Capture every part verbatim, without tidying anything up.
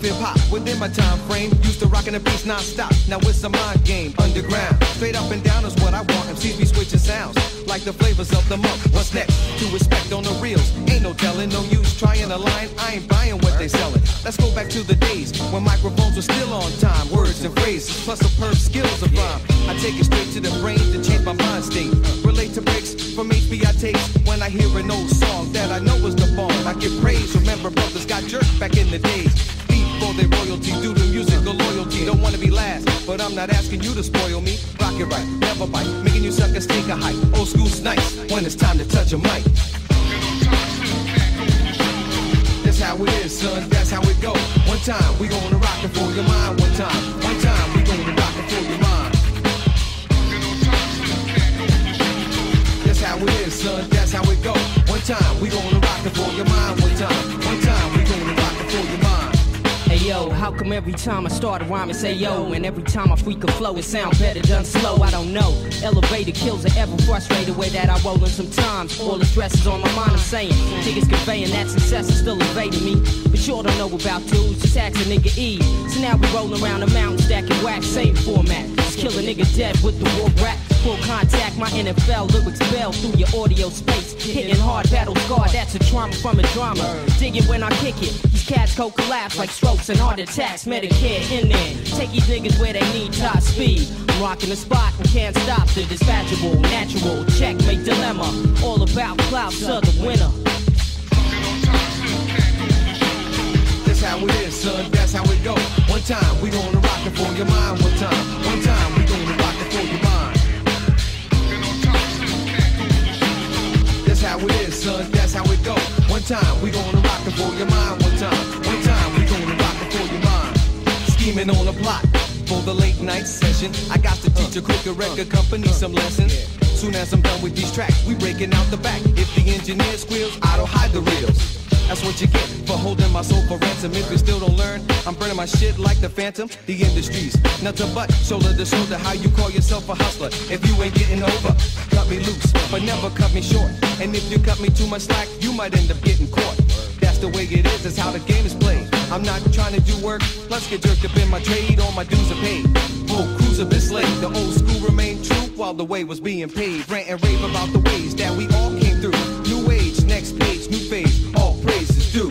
hip-hop within my time frame. Used to rockin' the beats non-stop, now it's a mind game. Underground, straight up and down is what I want. M Cs be switching sounds, like the flavors of the month. What's next? To respect on the reels. Ain't no telling, no use trying a line. I ain't buying what they selling. Let's go back to the days when microphones were still on time. Words and phrases, plus superb skills of rhyme. I take it straight to the brain to change my mind state. Relate to breaks from H B I tapes. When I hear an old song that I know is the bomb, I give praise. Remember brothers got jerked back in the days. Beat for their royalty, due to musical loyalty. Don't wanna be last, but I'm not asking you to spoil me. Rock it right, never bite, making you suckers take a hike. Old school's nice when it's time to touch a mic. That's how it is, son, that's how it go. One time, we gonna rock it for your mind. One time, one time, we gonna rock it for your mind. That's how it is, son, that's how it go. One time, we gonna rock it for your mind. One time, one time, we gonna rock it for your mind. Hey yo, how come every time I start a rhyme and say yo, and every time I freak a flow it sounds better done slow? I don't know. Elevator kills are ever frustrated way that I roll in sometimes. All the stress is on my mind, I'm saying niggas conveying that success is still evading me. But sure don't know about dudes, just ask a nigga E. So now we rolling around the mountain stacking wax, same format. Just kill a nigga dead with the war rap. Full contact, my N F L lyrics spell through your audio space. Hitting hard, battle scar, that's a trauma from a drama. Dig it when I kick it. These cats cold collapse like strokes and heart attacks. Medicare in there. Take these niggas where they need top speed. I'm rocking the spot and can't stop the dispatchable, natural, checkmate dilemma. All about clouds of the winner. That's how it is, son, that's how it go. One time, we gonna rock it for your mind. One time, one time, we gonna rock it for your mind. That's how it is, son, that's how it go. One time, we gonna rock it for your mind. One time, one time, we gonna rock it for your mind. Scheming on a plot for the late night session. I got to teach a crooked record company some lessons. Soon as I'm done with these tracks, we breaking out the back. If the engineer squeals, I don't hide the reels. That's what you get for holding my soul for ransom. If you still don't learn, I'm burning my shit like the Phantom. The industry's nothing but shoulder to shoulder. How you call yourself a hustler if you ain't getting over? Cut me loose, but never cut me short. And if you cut me too much slack, you might end up getting caught. That's the way it is, that's how the game is played. I'm not trying to do work, plus get jerked up in my trade. All my dues are paid. Full crews have been slayed. The old school remained true while the way was being paid. Rant and rave about the ways that we all came through. New age, next page, new phase. All praise is due.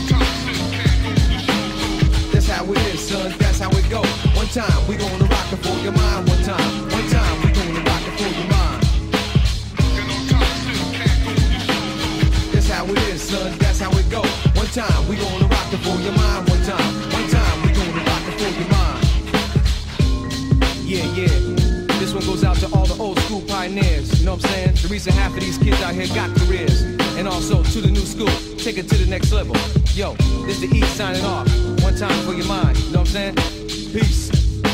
That's how it is, son, that's how it go. One time, we gonna rock it for your mind. One time, one time, we gonna rock it for your mind. That's how it is, son, that's how it go. One time, we gonna rock it for your mind. One time, one time, we gonna rock it for your mind. Yeah, yeah. This one goes out to all the old school pioneers. You know what I'm saying? The reason half of these kids out here got careers. And also to the new school, take it to the next level. Yo, this the E signing off. One time for your mind. You know what I'm saying? Peace.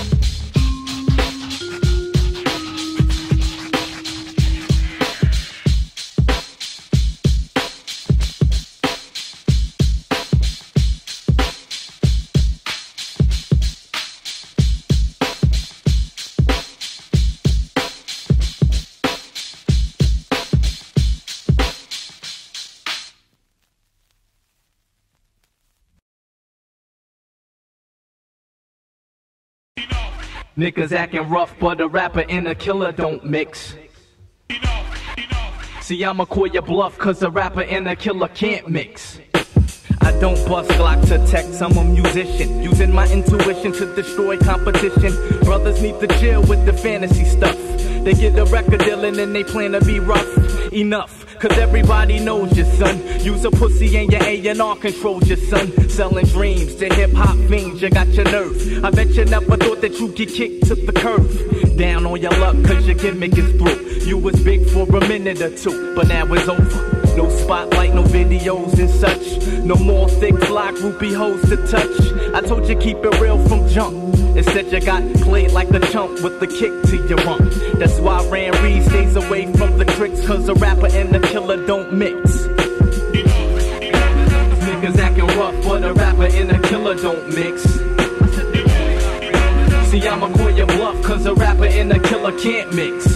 Niggas acting rough, but a rapper and a killer don't mix. See, I'ma call your bluff, cause a rapper and a killer can't mix. I don't bust Glock to text, I'm a musician, using my intuition to destroy competition. Brothers need to chill with the fantasy stuff. They get a record deal and then they plan to be rough. Enough, cause everybody knows your son. Use a pussy and your A and R controls your son. Selling dreams to hip-hop fiends, you got your nerve. I bet you never thought that you'd get kicked to the curb. Down on your luck cause your gimmick is through. You was big for a minute or two, but now it's over. No spotlight, no videos and such. No more thick fly groupie hoes to touch. I told you keep it real from jump. Instead you got played like a chump with the kick to your rump. That's why Ran Reed stays away from the tricks, cause a rapper and a killer don't mix. Niggas acting rough, but a rapper and a killer don't mix. See, I'ma call your bluff, cause a rapper and a killer can't mix.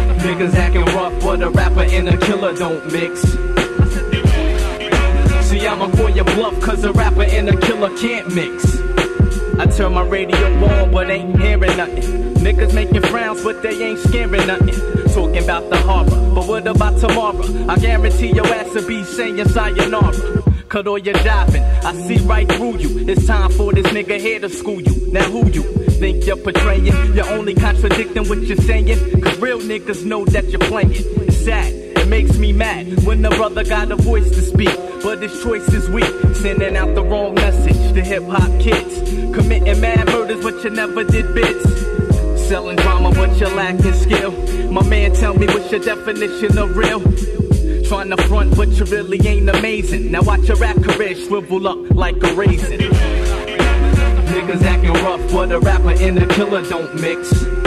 Niggas acting rough, but a rapper and a killer don't mix. See, I'ma call your bluff, cause a rapper and a killer can't mix. I turn my radio on, but ain't hearing nothing. Niggas making frowns, but they ain't scaring nothing. Talking about the harbor, but what about tomorrow? I guarantee your ass will be saying sayonara. Cut all your jiving, I see right through you. It's time for this nigga here to school you. Now who you think you're portraying? You're only contradicting what you're saying, cause real niggas know that you're playing. It's sad, it makes me mad when the brother got a voice to speak, but his choice is weak, sending out the wrong message to hip-hop kids. Committing mad murders, but you never did bits. Selling drama, but you're lacking skill. My man, tell me what's your definition of real? Trying to front, but you really ain't amazing. Now watch your rap career shrivel up like a raisin. Niggas acting rough, but a rapper and a killer don't mix.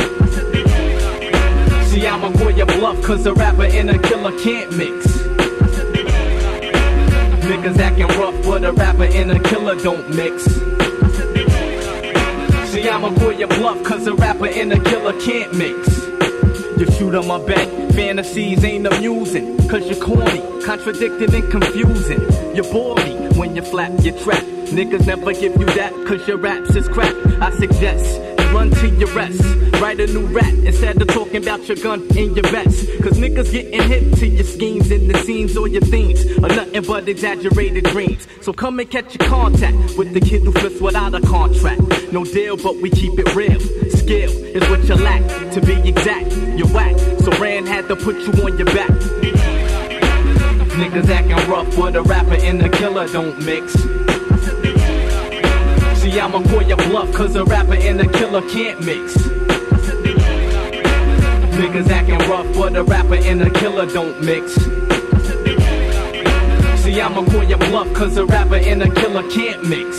See, I'ma call your bluff, cause a rapper and a killer can't mix. Niggas acting rough, but a rapper and a killer don't mix. See, I'ma call your bluff, cause a rapper and a killer can't mix. You shoot on my back, fantasies ain't amusing, cause you're corny, contradicting and confusing. You bore me when you flap your trap. Niggas never give you that, cause your raps is crap. I suggest you run to your rest, write a new rap instead of talking about your gun in your vest. Cause niggas getting hip to your schemes and the scenes or your themes are nothing but exaggerated dreams. So come and catch your contact with the kid who flips without a contract. No deal, but we keep it real. Skill is what you lack, to be exact. You're whack, so Ran had to put you on your back. Niggas acting rough, but a rapper and a killer don't mix. See, I'ma call your bluff, cause a rapper and a killer can't mix. Niggas acting rough, but a rapper and a killer don't mix. See, I'ma call your bluff, cause a rapper and a killer can't mix.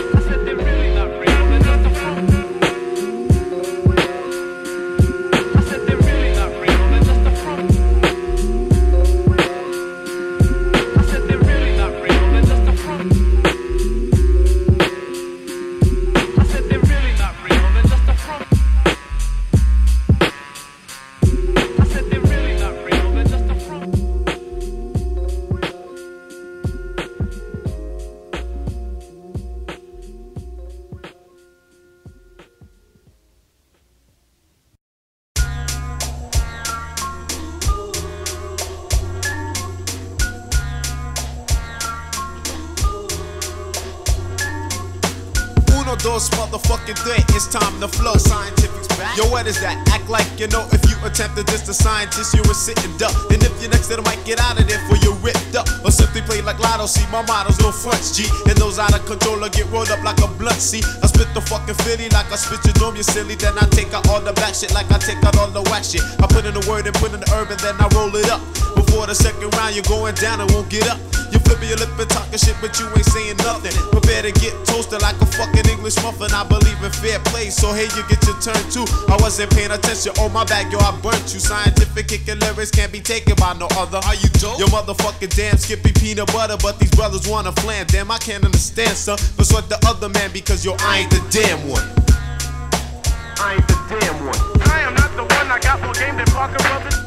Dos motherfucking day, it's time to flow. Scientific's back. Yo, what is that? Act like you know if you attempted this, the scientist, you're a sitting duck. Then if you're next to the mic, get out of there for you're ripped up. Or simply play like Lotto, see my motto's no fronts, G. And those out of control get rolled up like a blunt, see. I spit the fucking Philly like I spit your dome, you silly. Then I take out all the back shit like I take out all the whack shit. I put in the word and put in the herb and then I roll it up. Before the second round, you're going down and won't get up. You flipping your lip and talking shit, but you ain't saying nothing. Prepare to get toasted like a fucking English muffin. I believe in fair play, so hey, you get your turn too. I wasn't paying attention, oh my bad, yo, I burnt you. Scientific kicking lyrics can't be taken by no other. Are you dope? Your motherfucking damn Skippy peanut butter, but these brothers wanna flan. Damn, I can't understand, son. But sweat the other man because yo, I ain't the damn one. I ain't the damn one. I am not the one, I got more game than Parker Brothers.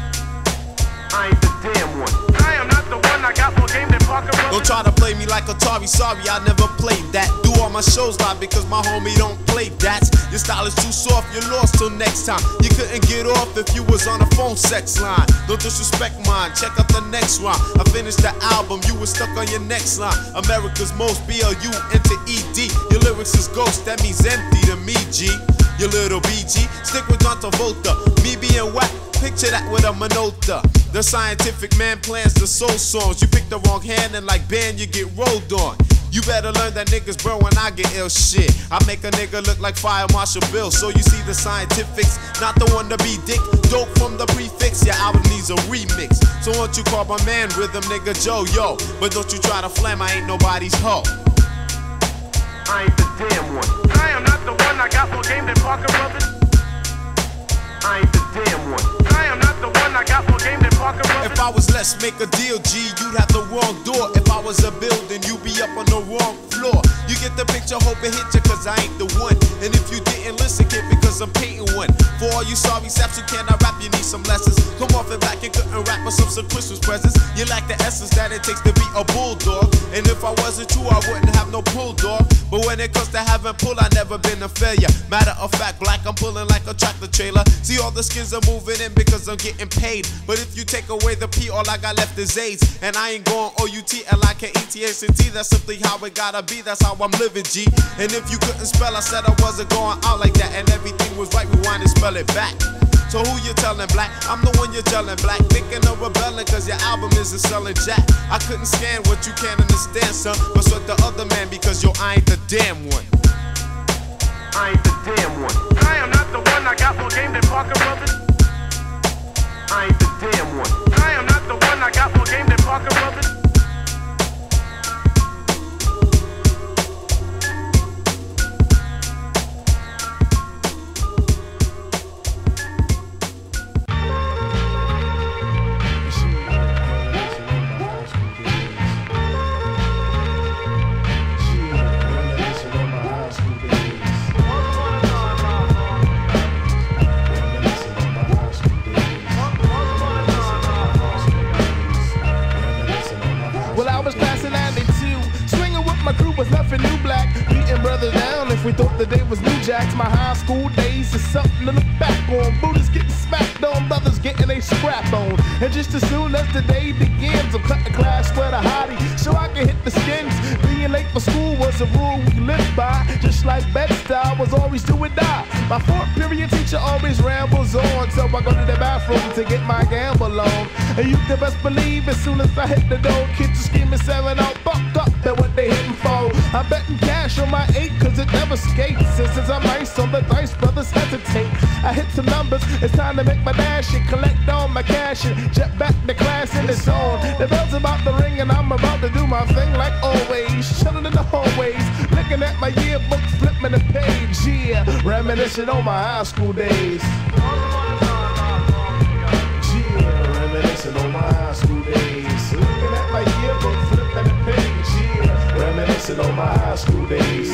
I ain't the damn one. I am not the one, I got more game than Parker Brothers. Don't try to play me like Atari, sorry, I never played that. Do all my shows live because my homie don't play that. Your style is too soft, you're lost till next time. You couldn't get off if you was on a phone sex line. Don't disrespect mine, check out the next rhyme. I finished the album, you was stuck on your next line. America's most, B L U into E D. Your lyrics is ghost, that means empty to me, G. Your little B G, stick with John Travolta. Me being whack, picture that with a Minota. The scientific man plans the soul songs. You pick the wrong hand and like band you get rolled on. You better learn that niggas burn when I get ill shit. I make a nigga look like Fire Marshal Bill. So you see the scientifics, not the one to be dick. Dope from the prefix, your album needs a remix. So won't you call my man Rhythm nigga Joe, yo. But don't you try to flam, I ain't nobody's hoe. I ain't the damn one. I am not the one, I got more game than Parker Brothers. I ain't the damn one. I am not the one, I got more game than Parker Brothers. If I was let's make a deal, G, you'd have the wrong door. If I was a building, you'd be up on the wrong floor. You get the picture, hope it hit you, cause I ain't the one. And if you didn't listen, kid, because cause I'm painting one. For all you sorry saps who cannot rap, you need some lessons. Come off it back and couldn't rap with some, some Christmas presents. You lack the essence that it takes to be a bulldog. And if I wasn't true, I wouldn't have no pull dog. But when it comes to having pull, I never been a failure. Matter of fact, black, I'm pulling like a tractor trailer. See, all the skins are moving in because I'm getting paid. But if you take away the P, all I got left is AIDS. And I ain't going O U T L I K E T S and T. That's simply how it gotta be, that's how I'm living, G. And if you couldn't spell, I said I wasn't going out like that. And everything was right, rewind and spell it back. So who you telling, black? I'm the one you're telling, black. Thinking of rebelling cause your album isn't selling jack. I couldn't scan what you can't understand, son. But so the other man because yo, I ain't the damn one. I ain't the damn one. I am not the one, I got more game than Parker Brothers. I ain't the damn one. I am not the one, I got more game than Parker Brothers. We thought the day was New Jacks. My high school days is something to look back on. Buddha's getting smacked on, brothers getting a scrap on. And just as soon as the day begins, I'm cutting class with a hottie so I can hit the skins. Being late for school was a rule we lived by. Just like Bed-Stuy was always do or die. My fourth period teacher always rambles on, so I go to the bathroom to get my gamble on. And you can best believe as soon as I hit the door, kids are screaming seven out, fucked up at what they hitting for. I'm betting cash on my eight cause it never skates. Since I'm ice on the dice, brothers hesitate. I hit some numbers, it's time to make my dash and collect all my cash and jet back to class in the zone. The bell's about to ring and I'm about to do my thing like always. Chilling in the hallways, looking at my yearbook, flipping the page. Yeah, reminiscing on my high school days. Yeah, reminiscing on my high school days. Looking at my yearbook, flipping the page. Yeah, reminiscing on my high school days.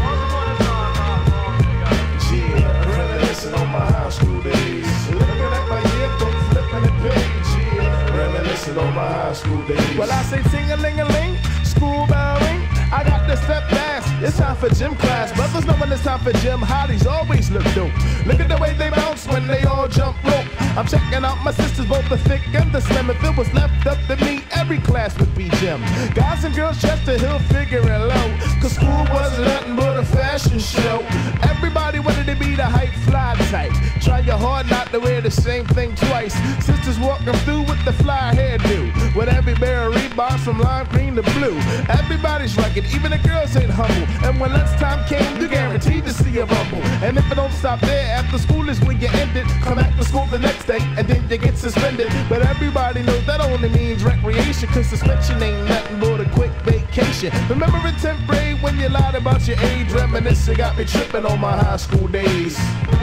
On my high school days, looking at my yearbook, flipping the page, yeah, reminiscing on my high school days. Well, I say ting-a-ling-a-ling, school bell ring, I got to step fast, it's time for gym class. Brothers know when it's time for gym, hotties always look dope. Look at the way they bounce when they all jump rope. I'm checking out my sisters, both the thick and the slim. If it was left up to me, every class would be gym. Guys and girls, Chester Hill figuring low, cause school wasn't nothing but a fashion show. Everybody wanted to be the hype fly type. Try your hard not to wear the same thing twice. Sisters walking through with the fly hairdo, with every pair of Reeboks from lime green to blue. Everybody's rugged, even the girls ain't humble. And when lunchtime came, you guaranteed to see a rumble. And if it don't stop there, after school is when you end it. Come back to school the next day, and then you get suspended. But everybody knows that only means recreation, cause suspension ain't nothing but a quick vacation. Remember in tenth grade when you lied about your age? Reminiscing got me tripping on my high school days.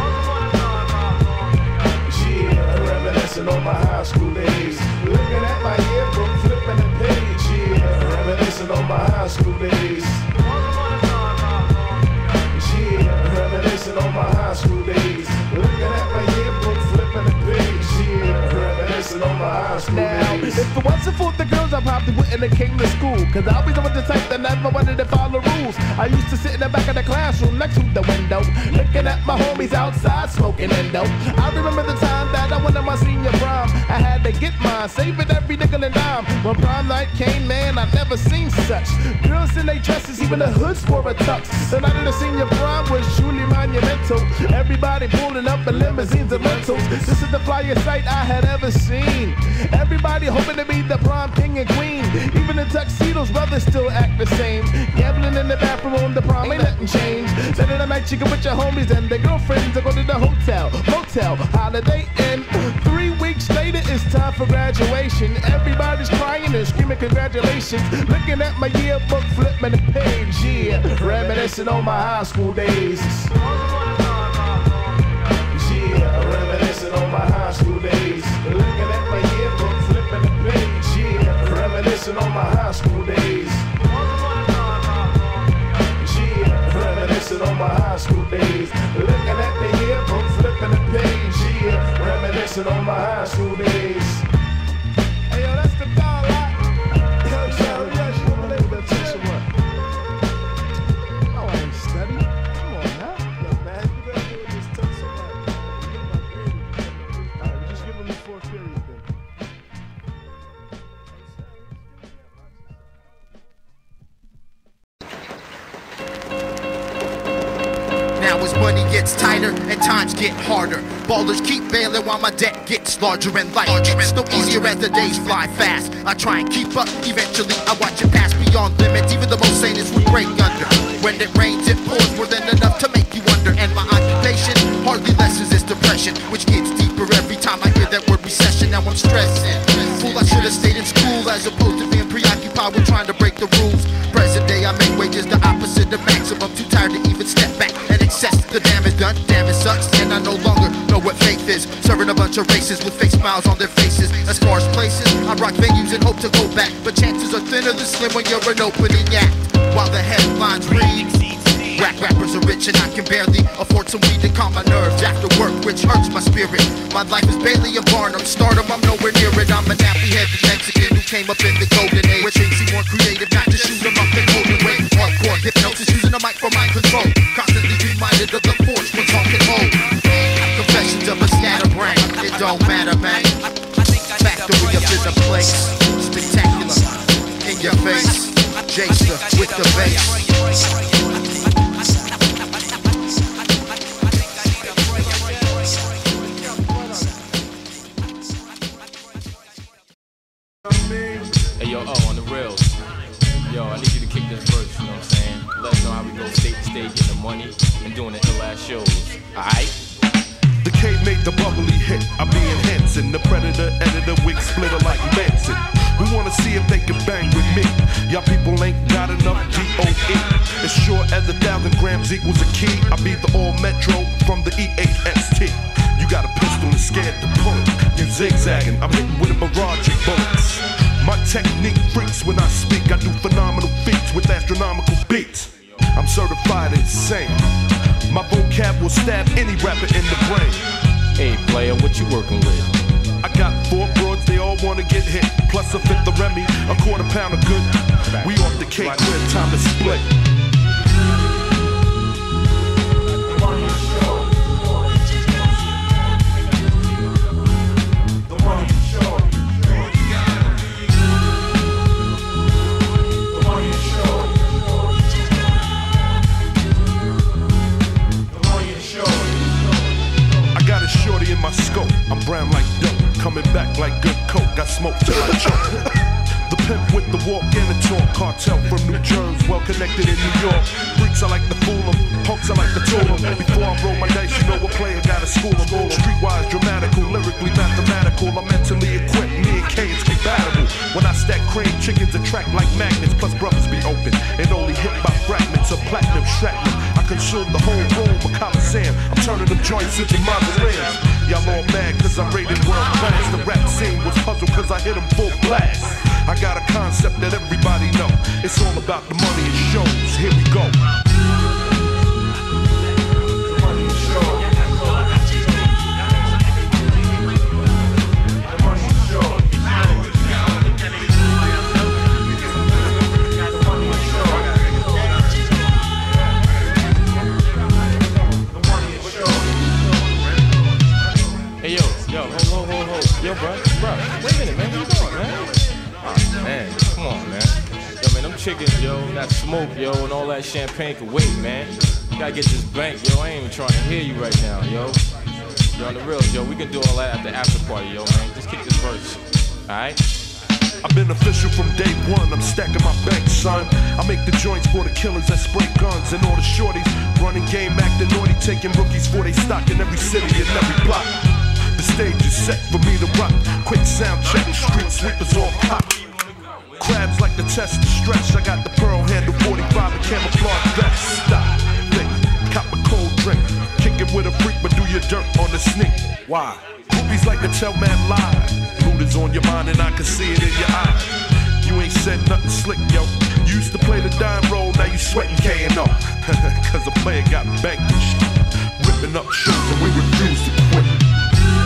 Yeah, reminiscing on my high school days. Looking at my yearbook, flipping the page. Yeah, reminiscing on my high school days. Yeah, reminiscing on my high school days. Looking at my yearbook, flipping the page. Yeah, reminiscing on my high school now, days. If it wasn't for the girls, I probably wouldn't have came to school, cause I always was the type that never wanted to follow rules. I used to sit in the back of the classroom next to the window, looking at my homies outside smoking endo. I remember the time that I went to my senior prom. I had to get mine, saving every nickel and dime. When prom night came, man, I never seen such. Girls in their dresses, even the hoods wore a tux. The night of the senior prom was truly monumental. Everybody pulling up in limousines and rentals. This is the flyest sight I had ever seen. Everybody hoping to be the prom king and queen. Even in tuxedos, brothers still act the same. Gambling in the bathroom on the prom, ain't nothing changed. Then in the night you go with your homies and their girlfriends and go to the hotel, motel, holiday inn. Three weeks later it's time for graduation. Everybody's crying and screaming congratulations. Looking at my yearbook, flipping the page, yeah, reminiscing on my high school days. Yeah, reminiscing on my high school days. Looking at my yearbook, flipping the page, yeah, reminiscing on my high school days. Yeah, reminiscing on my high school days. Looking at the yearbook, Yeah, reminiscing on my high school days. Hey, yo, that's the dog, right? Yo, yo, yes, you believe that teacher what? Oh, I ain't study. Come on, huh? Yo, man, you better do it, just tell somebody. All right, just give him the fourth period then. Now as money gets tighter and times get harder, ballers keep bailing while my debt gets larger and lighter. It's no easier as the days fly fast. I try and keep up, eventually I watch it pass beyond limits. Even the most sanest would break under. When it rains it pours more than enough to make you wonder. And my occupation hardly lessens its depression, which gets deeper every time I hear that word recession. Now I'm stressing. Fool, I should have stayed in school as opposed to being preoccupied with trying to break the rules. Present day I make wages the opposite of maximum. Too tired to even step back and access the damage done. Damn, it sucks, and I no longer know what faith is. Serving a bunch of races with fake smiles on their faces. As far as places, I rock venues and hope to go back, but chances are thinner than slim when you're an opening act. While the headlines read, rap rappers are rich and I can barely afford some weed to calm my nerves after work, which hurts my spirit. My life is Bailey and Barnum, stardom, I'm nowhere near it. I'm a nappy-headed Mexican who came up in the golden age, where things seem more creative, not to shoot them up and hold and wait. Hardcore hypnosis, using a mic for mind control, constantly reminded of the force when talking old. Confessions of a scatterbrain, it don't matter, man. Factory up in the place, spectacular, in your face. Jayster with the bass. Hey yo, oh, on the rails. Yo, I need you to kick this verse, you know what I'm saying? Let us know how we go state to state, getting the money, and doing the ill ass shows. Alright? The K made the bubbly hit. I'm being Henson, the predator, editor, wig splitter like Manson. We wanna see if they can bang with me. Y'all people ain't got enough D O E. As sure as a thousand grams equals a key, I be the all metro from the E H S T. You got a pistol and scared to pull it. You zigzagging, I'm hitting with a barrage of bullets. My technique freaks when I speak. I do phenomenal feats with astronomical beats. I'm certified insane. My vocab will stab any rapper in the brain. Hey player, what you working with? I got four broads, they all wanna get hit. Plus a fifth of Remy, a quarter pound of good. We off the cake, clear time to split. In my scope, I'm brown like dope, coming back like good coke, got smoke till I choke. The pimp with the walk and the talk, cartel from New Jersey, well connected in New York. Freaks I like to fool them, punks I like to tool them. Before I roll my dice, you know a player gotta school them. Streetwise, dramatical, lyrically mathematical, I'm mentally equipped, me and K is compatible. When I stack cream, chickens attract like magnets, plus brothers be open, and only hit by fragments of platinum shrapnel. I consume the whole room of Coliseum, I'm turning them joints into mausoleums. Y'all all mad cause I'm rated world class. The rap scene was puzzled cause I hit them full blast. I got a concept that everybody know. It's all about the money and shows. Here we go. Money and shows. Money and shows. Hey yo, yo, hold, hold, hold, hold. Yo, bro, bro, wait a minute, man. Where you going, man? Oh, man, come on, man. Yo, man, them chickens, yo, that smoke, yo, and all that champagne can wait, man. You gotta get this bank, yo. I ain't even trying to hear you right now, yo. Yo, on the real, yo, we can do all that at the after party, yo, man. Just kick this verse, alright? I've been official from day one, I'm stacking my bank, son. I make the joints for the killers that spray guns and all the shorties running game, acting naughty, taking rookies for they stock in every city and every block. The stage is set for me to rock. Quick sound check, street sweepers all pop. Crabs like the test of stretch. I got the pearl handle forty-five and camouflage vest. Stop, think, cop a cold drink. Kick it with a freak, but do your dirt on the sneak. Why? Groupies like to tell man lie. Loot is on your mind and I can see it in your eyes. You ain't said nothing slick, yo. You used to play the dime roll, now you sweating K and O. Cause a player got banked and shit. Ripping up shows and we refuse to quit.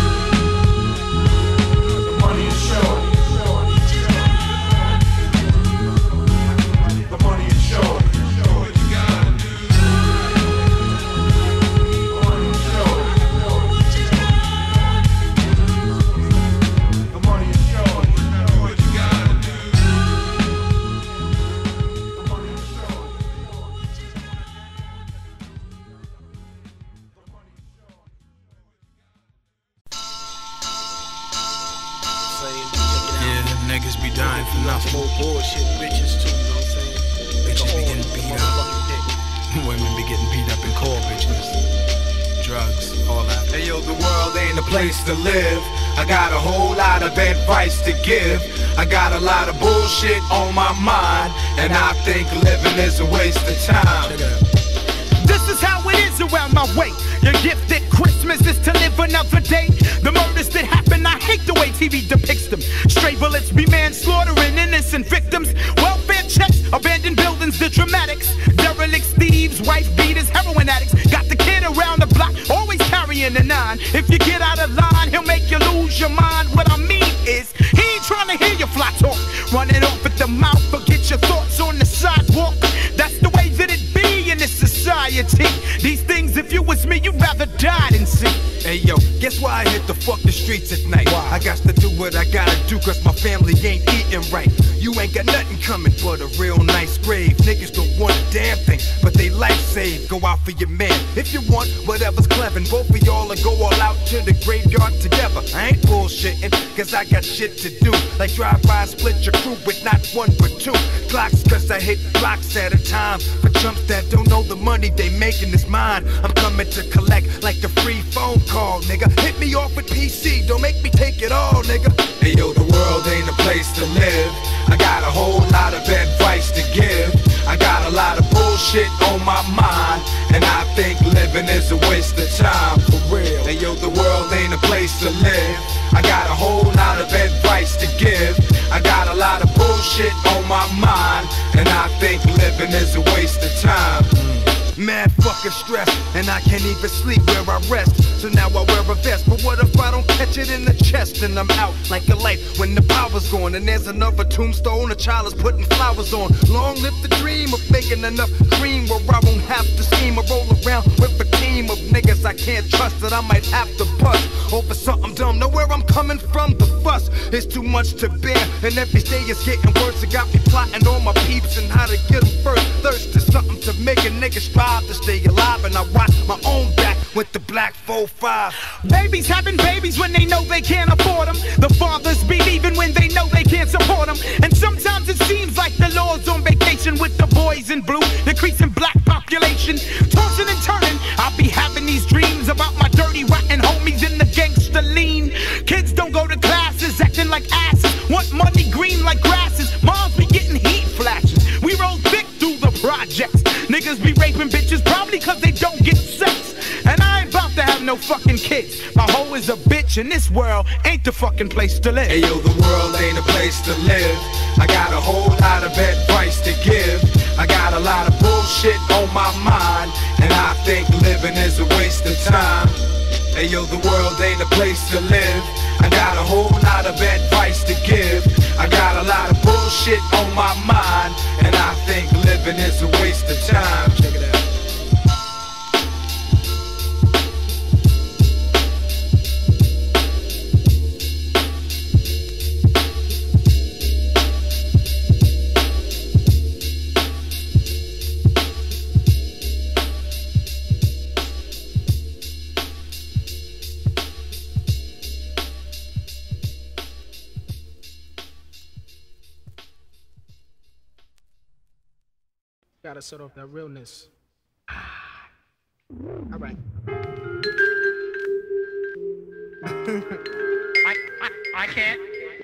saying? Yeah, niggas be dying for nothing. More bullshit bitches too, you know what I'm saying? Bitches be getting beat up. Women be getting beat up and call bitches. Drugs, all that. Hey yo, the world ain't a place to live. I got a whole lot of advice to give. I got a lot of bullshit on my mind, and I think living is a waste of time. This is how it is around my way. Your gift at Christmas is to live another day. The murders that happen, I hate the way T V depicts them. Stray bullets be manslaughtering innocent victims. Welfare checks, abandoned buildings, the dramatics. Derelict thieves, wife beaters, heroin addicts. Got the kid around the block, always carrying a nine. If you get out of line, he'll make you lose your mind. What I mean is, he ain't trying to hear your fly talk. Running off at the mouth, forget your thoughts on the sidewalk. That's the way that it be in this society. These things, if you was me, you'd rather die than see. Hey yo, guess why I hit the fuck the streets at night? Why? I got to do what I gotta do, cause my family ain't eating right. You ain't got nothing coming but a real nice grave. Niggas don't want a damn thing, but they life saved. Go out for your man, if you want whatever's clever. Both of y'all will go all out to the graveyard together. I ain't bullshitting, cause I got shit to do. Like drive-by, split your crew with not one but two Glocks, cause I hit blocks at a time. For chumps that don't know the money they making is mine. I'm coming to collect like the free phone call, nigga. Hit me off with P C, don't make me take it all, nigga. Hey yo, the world ain't a place to live. I got a whole lot of advice to give. I got a lot of bullshit on my mind, and I think living is a waste of time, for real. Hey yo, the world ain't a place to live. I got a whole lot of advice to give. I got a lot of bullshit on my mind, and I think living is a waste of time. Mad fucking stress, and I can't even sleep where I rest. So now I wear a vest, but what if I don't catch it in the chest? And I'm out like a light when the power's gone. And there's another tombstone a child is putting flowers on. Long live the dream of making enough cream where I won't have to scheme or roll around with a team of niggas I can't trust that I might have to bust over something dumb. Know where I'm coming from, the fuss is too much to bear, and every day is getting worse. It got me plotting on my peeps and how to get them first. Thirst is something to make a nigga strive to stay alive, and I watch my own back with the black four five. Babies having babies when they know they can't afford them. The fathers be leaving when they know they can't support them. And sometimes it seems like the Lord's on vacation with the boys in blue, decreasing black population. Tossing and turning, I'll be having these dreams about my dirty, rotten homies in the gangster lean. Kids don't go to classes, acting like asses. Want money green like grasses. Moms be getting heat flashes. We roll thick through the projects. Niggas be raping bitches probably cause they don't get sex. And I ain't about to have no fucking kids. My hoe is a bitch and this world ain't the fucking place to live. Hey yo, the world ain't a place to live. I got a whole lot of advice to give. I got a lot of bullshit on my mind, and I think living is a waste of time. Hey yo, the world ain't a place to live. I got a whole lot of advice to give. I got a lot of bullshit on my mind, and I think living is a waste of time. Check it out. Gotta set off that realness. All right. I, I, I can't.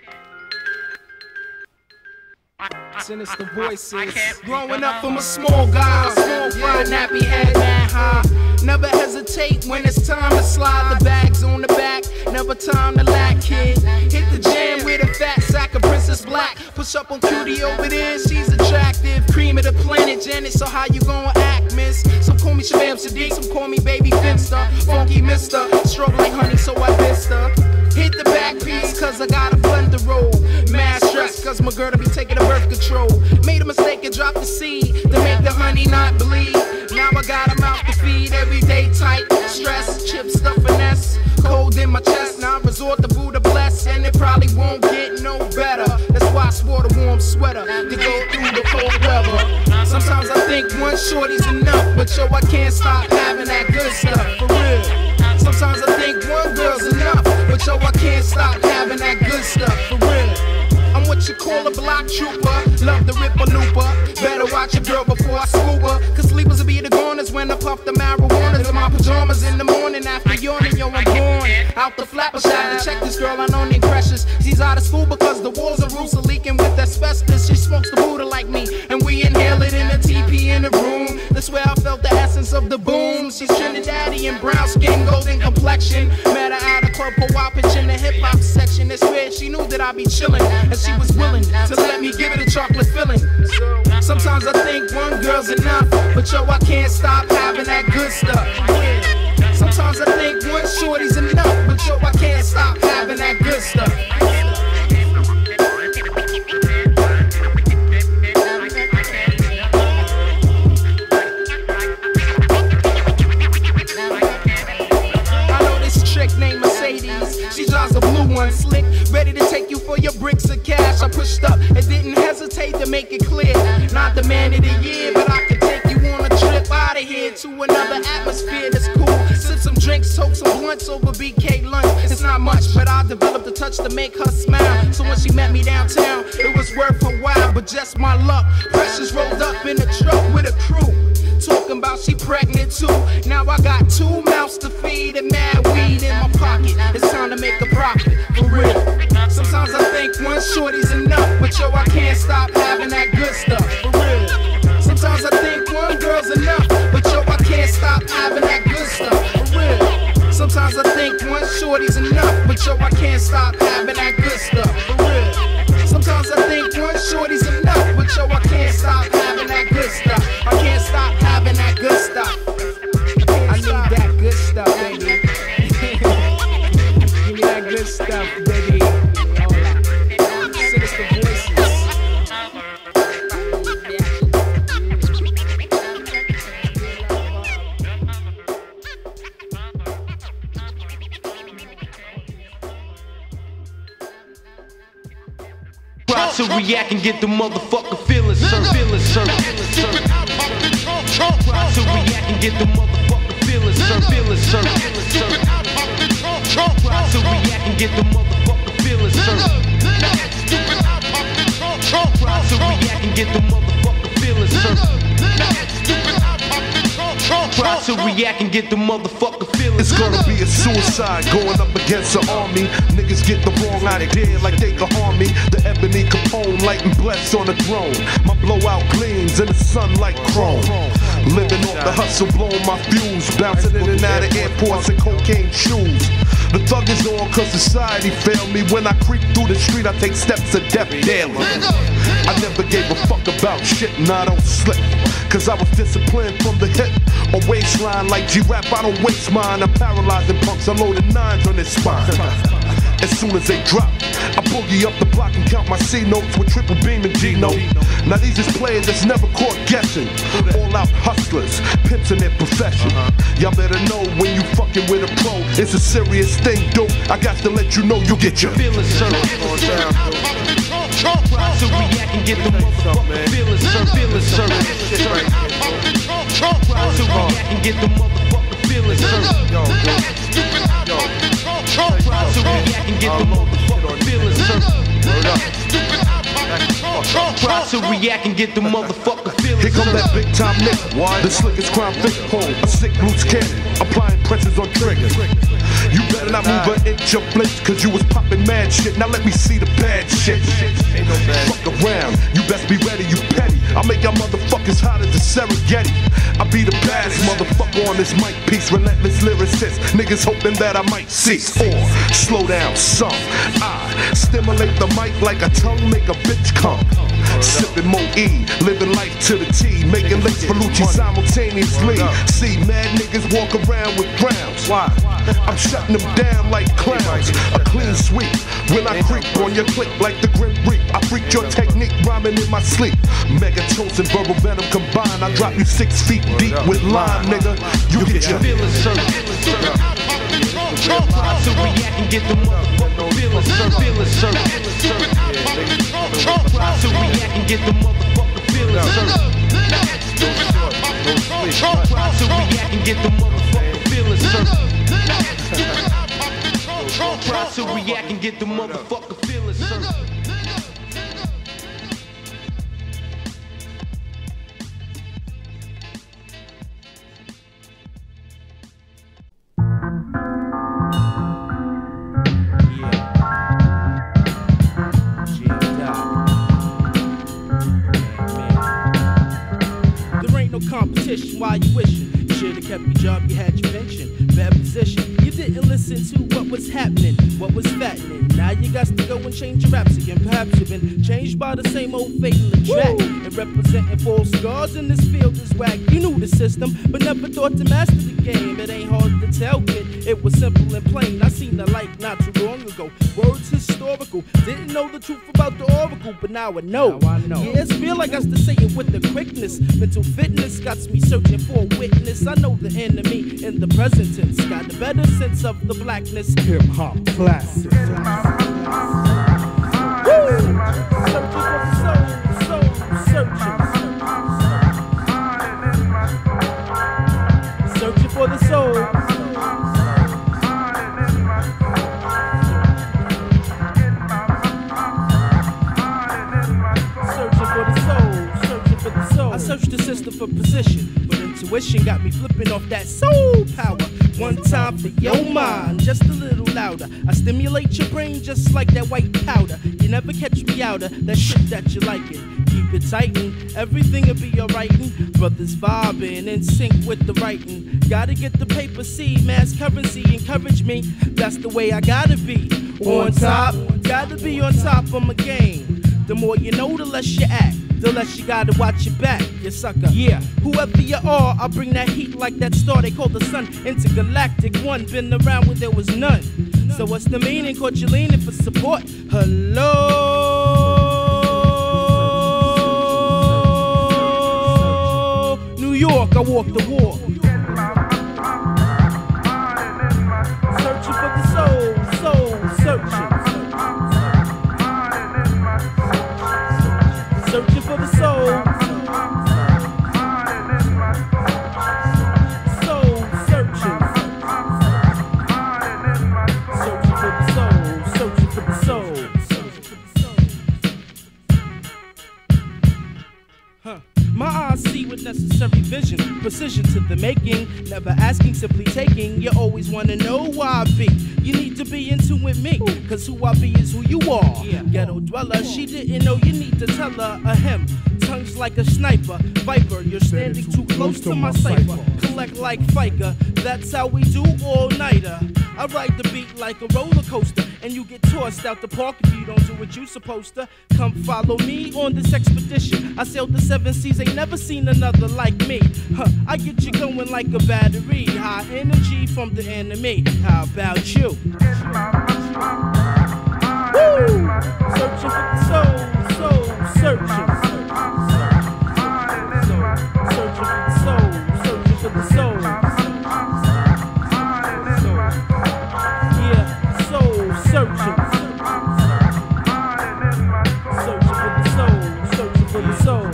Sinister voices. Growing up from a small guy, small fry, nappy head, man high. Never hesitate when it's time to slide. The bags on the back, never time to lack, kid. Hit the jam with a fat sack of Princess Black. Push up on cutie over there, she's attractive. Cream of the planet, Janet, so how you gonna act, miss? Some call me Shabam Sadiq, some call me Baby Finster. Funky mister, stroke like honey, so I missed her. Hit the back piece, cause I got a blender roll. Mad stress, cause my girl to be taking the birth control. Made a mistake and dropped the seed to make the honey not bleed. Now I got a mouth to feed, everyday tight. Stress, chip stuff finesse. Cold in my chest, now I resort to Buddha bless. And it probably won't get no better. That's why I sport a warm sweater to go through the cold weather. Sometimes I think one shorty's enough, but yo, I can't stop having that good stuff, for real. Sometimes I think one girl's enough, but yo, I can't stop having that good stuff, for call a block trooper. Love the ripper looper. Better watch your girl before I scoop her. Cause sleepers will be the goners when I puff the marijuana in my pajamas in the morning after yawning. Yo, I'm born out the flapper shot to check this girl. I know named Precious. She's out of school because the walls of roofs are leaking with asbestos. She smokes the Buddha like me, and we inhale it in a teepee in the room. That's where I felt the essence of the boom. She's Trinidadian, brown skin, golden complexion. Met her at a club, for while pitching the hip hop section. It's where she knew that I'd be chilling, and she was willing to let me give it a chocolate filling. Sometimes I think one girl's enough, but yo, I can't stop having that good stuff. Sometimes I think one shorty's enough, but yo, I can't stop having that good stuff. Named Mercedes, she drives a blue one, slick, ready to take you for your bricks of cash. I pushed up and didn't hesitate to make it clear, not the man of the year, but I could take you on a trip out of here to another atmosphere that's cool. Sip some drinks, smoke some blunts over B K lunch. It's not much, but I developed a touch to make her smile. So when she met me downtown, it was worth a while, but just my luck. Precious rolled up in a truck with a crew. Talking about she pregnant too. Now I got two mouths to feed and mad weed in my pocket. It's time to make a profit, for real. Sometimes I think one shorty's enough, but yo, I can't stop having that good stuff, for real. Sometimes I think one girl's enough, but yo, I can't stop having that good stuff, for real. Sometimes I think one shorty's enough, but yo, I can't stop having that good stuff, for real. Sometimes I think one shorty's enough, but yo, I can't stop having that good stuff. I can't stop having that good stuff. I need that good stuff, baby. Give me that good stuff, baby. Sinister voices. Try to react and get the motherfucker feeling, sir, feeling, sir. Try to react and get the motherfucker feeling, sir, feeling, sir. Try to react and get the motherfucker feeling, sir. Try to react and get the motherfucker feeling, sir. Try to react and get the motherfucker feeling. It's gonna be a suicide going up against an army. Niggas get the wrong idea like they can harm me. The Ebony Capone lighting blessed on the throne. My blowout gleams in the sun like chrome. Living off the hustle, blowing my fuse. Bouncing in and out of airports in cocaine shoes. The thug is on cause society failed me. When I creep through the street, I take steps of death daily. I never gave a fuck about shit and I don't slip. Cause I was disciplined from the hip or waistline like G-Rap, I don't waste mine. I'm paralyzing punks, I loaded nines on his spine. As soon as they drop, I boogie up the block and count my C notes with triple beam and G note. Now these is players that's never caught guessing. All out hustlers, pimps in their profession. Y'all better know when you fucking with a pro, it's a serious thing, dude. I got to let you know you get your feelings, sir. Try to react and get the motherfucker feelings, sir, feelings, sir. Try to react and get the motherfucker feelings, sir. Yo, yo, try to react and get the motherfucker feelings, sir. Try to react and get the motherfucker feelings. Here come that big time nigga, the slickest crime fish pole, a sick loose cannon, applying pressures on triggers. You better not move an inch or flinch, cause you was popping mad shit. Now let me see the bad shit. Fuck around, you best be ready, you petty. I make y'all motherfuckers hot as the Serengeti. I be the baddest motherfucker on this mic piece, relentless lyricist. Niggas hoping that I might cease or slow down some. I stimulate the mic like a tongue make a bitch come. Sipping Mo E, living life to the T, making licks for Lucci simultaneously. See mad niggas walk around with crowns. Why? I'm shutting them down like clowns. A clean sweep when I creep on your click like the Grim Reap. I freak your technique rhyming in my sleep. Megatons and verbal venom combined. I drop you six feet deep with lime, nigga. You get your feelings, sir. Try to react and get the motherfucker feelings, sir, feelings, sir. Try to react and get the motherfucker feelings, sir. Try to react and get the motherfucker feelings, sir. Try to react and get the motherfucker feelings, sir. competition while you wishing. You should've kept your job, you had your pension. Bad position, you didn't listen to what was happening, what was fattening. Now you got to go and change your raps again. Perhaps you've been changed by the same old fate in the track. Woo! And representing false scars in this field is whack. You knew the system, but never thought to master the game. It ain't hard to tell, kid. It was simple and plain. I seen the light not too long ago. Words historical. Didn't know the truth about the oracle, but now I know. Now I know. Yeah, it's real. I got to say it with the quickness. Mental fitness got me searching for a witness. I know the enemy in the present tense. Got the better sense of the blackness. Hip hop classic. Woo! Searching for the soul, soul, searching. Searching for the soul. Searching for the soul, searching for the soul. I searched the system for position, but intuition got me flipping off that soul power. One time for your mind, just a little louder. I stimulate your brain just like that white powder. You never catch me out of that shit that you liking. Keep it tightin', everything'll be alrightin'. Brothers vibing in sync with the writing. Gotta get the paper C, mass currency, encourage me. That's the way I gotta be. On top, gotta be on top of my game. The more you know, the less you act. The less you gotta watch your back, you sucker. Yeah, whoever you are, I'll bring that heat like that star they call the sun. Intergalactic one, been around where there was none. So what's the meaning? Caught you leaning for support. Hello, New York, I walk the walk. Searching for the soul, soul searching. Searching for the soul. Soul searching. Searching for the soul. Searching for the soul. Searching for the soul. Huh. My eyes see with necessary vision, precision to the making. Never asking, simply taking. You always wanna know why I be. You need to be into with me, cause who I be is who you are. Yeah. Ghetto dweller, she didn't know you need to tell her a him. Tongues like a sniper, viper, you're standing too close to my cipher. Collect like Fiker, that's how we do all-nighter. I ride the beat like a roller coaster, and you get tossed out the park if you don't do what you supposed to. Come follow me on this expedition. I sailed the seven seas, ain't never seen another like me. Huh, I get you going like a battery. High energy from the enemy. How about you? Woo! Searching for the soul, soul, searching. Searching for the soul, searching for the soul. Yeah, soul searching. Searching for the soul, searching for the soul.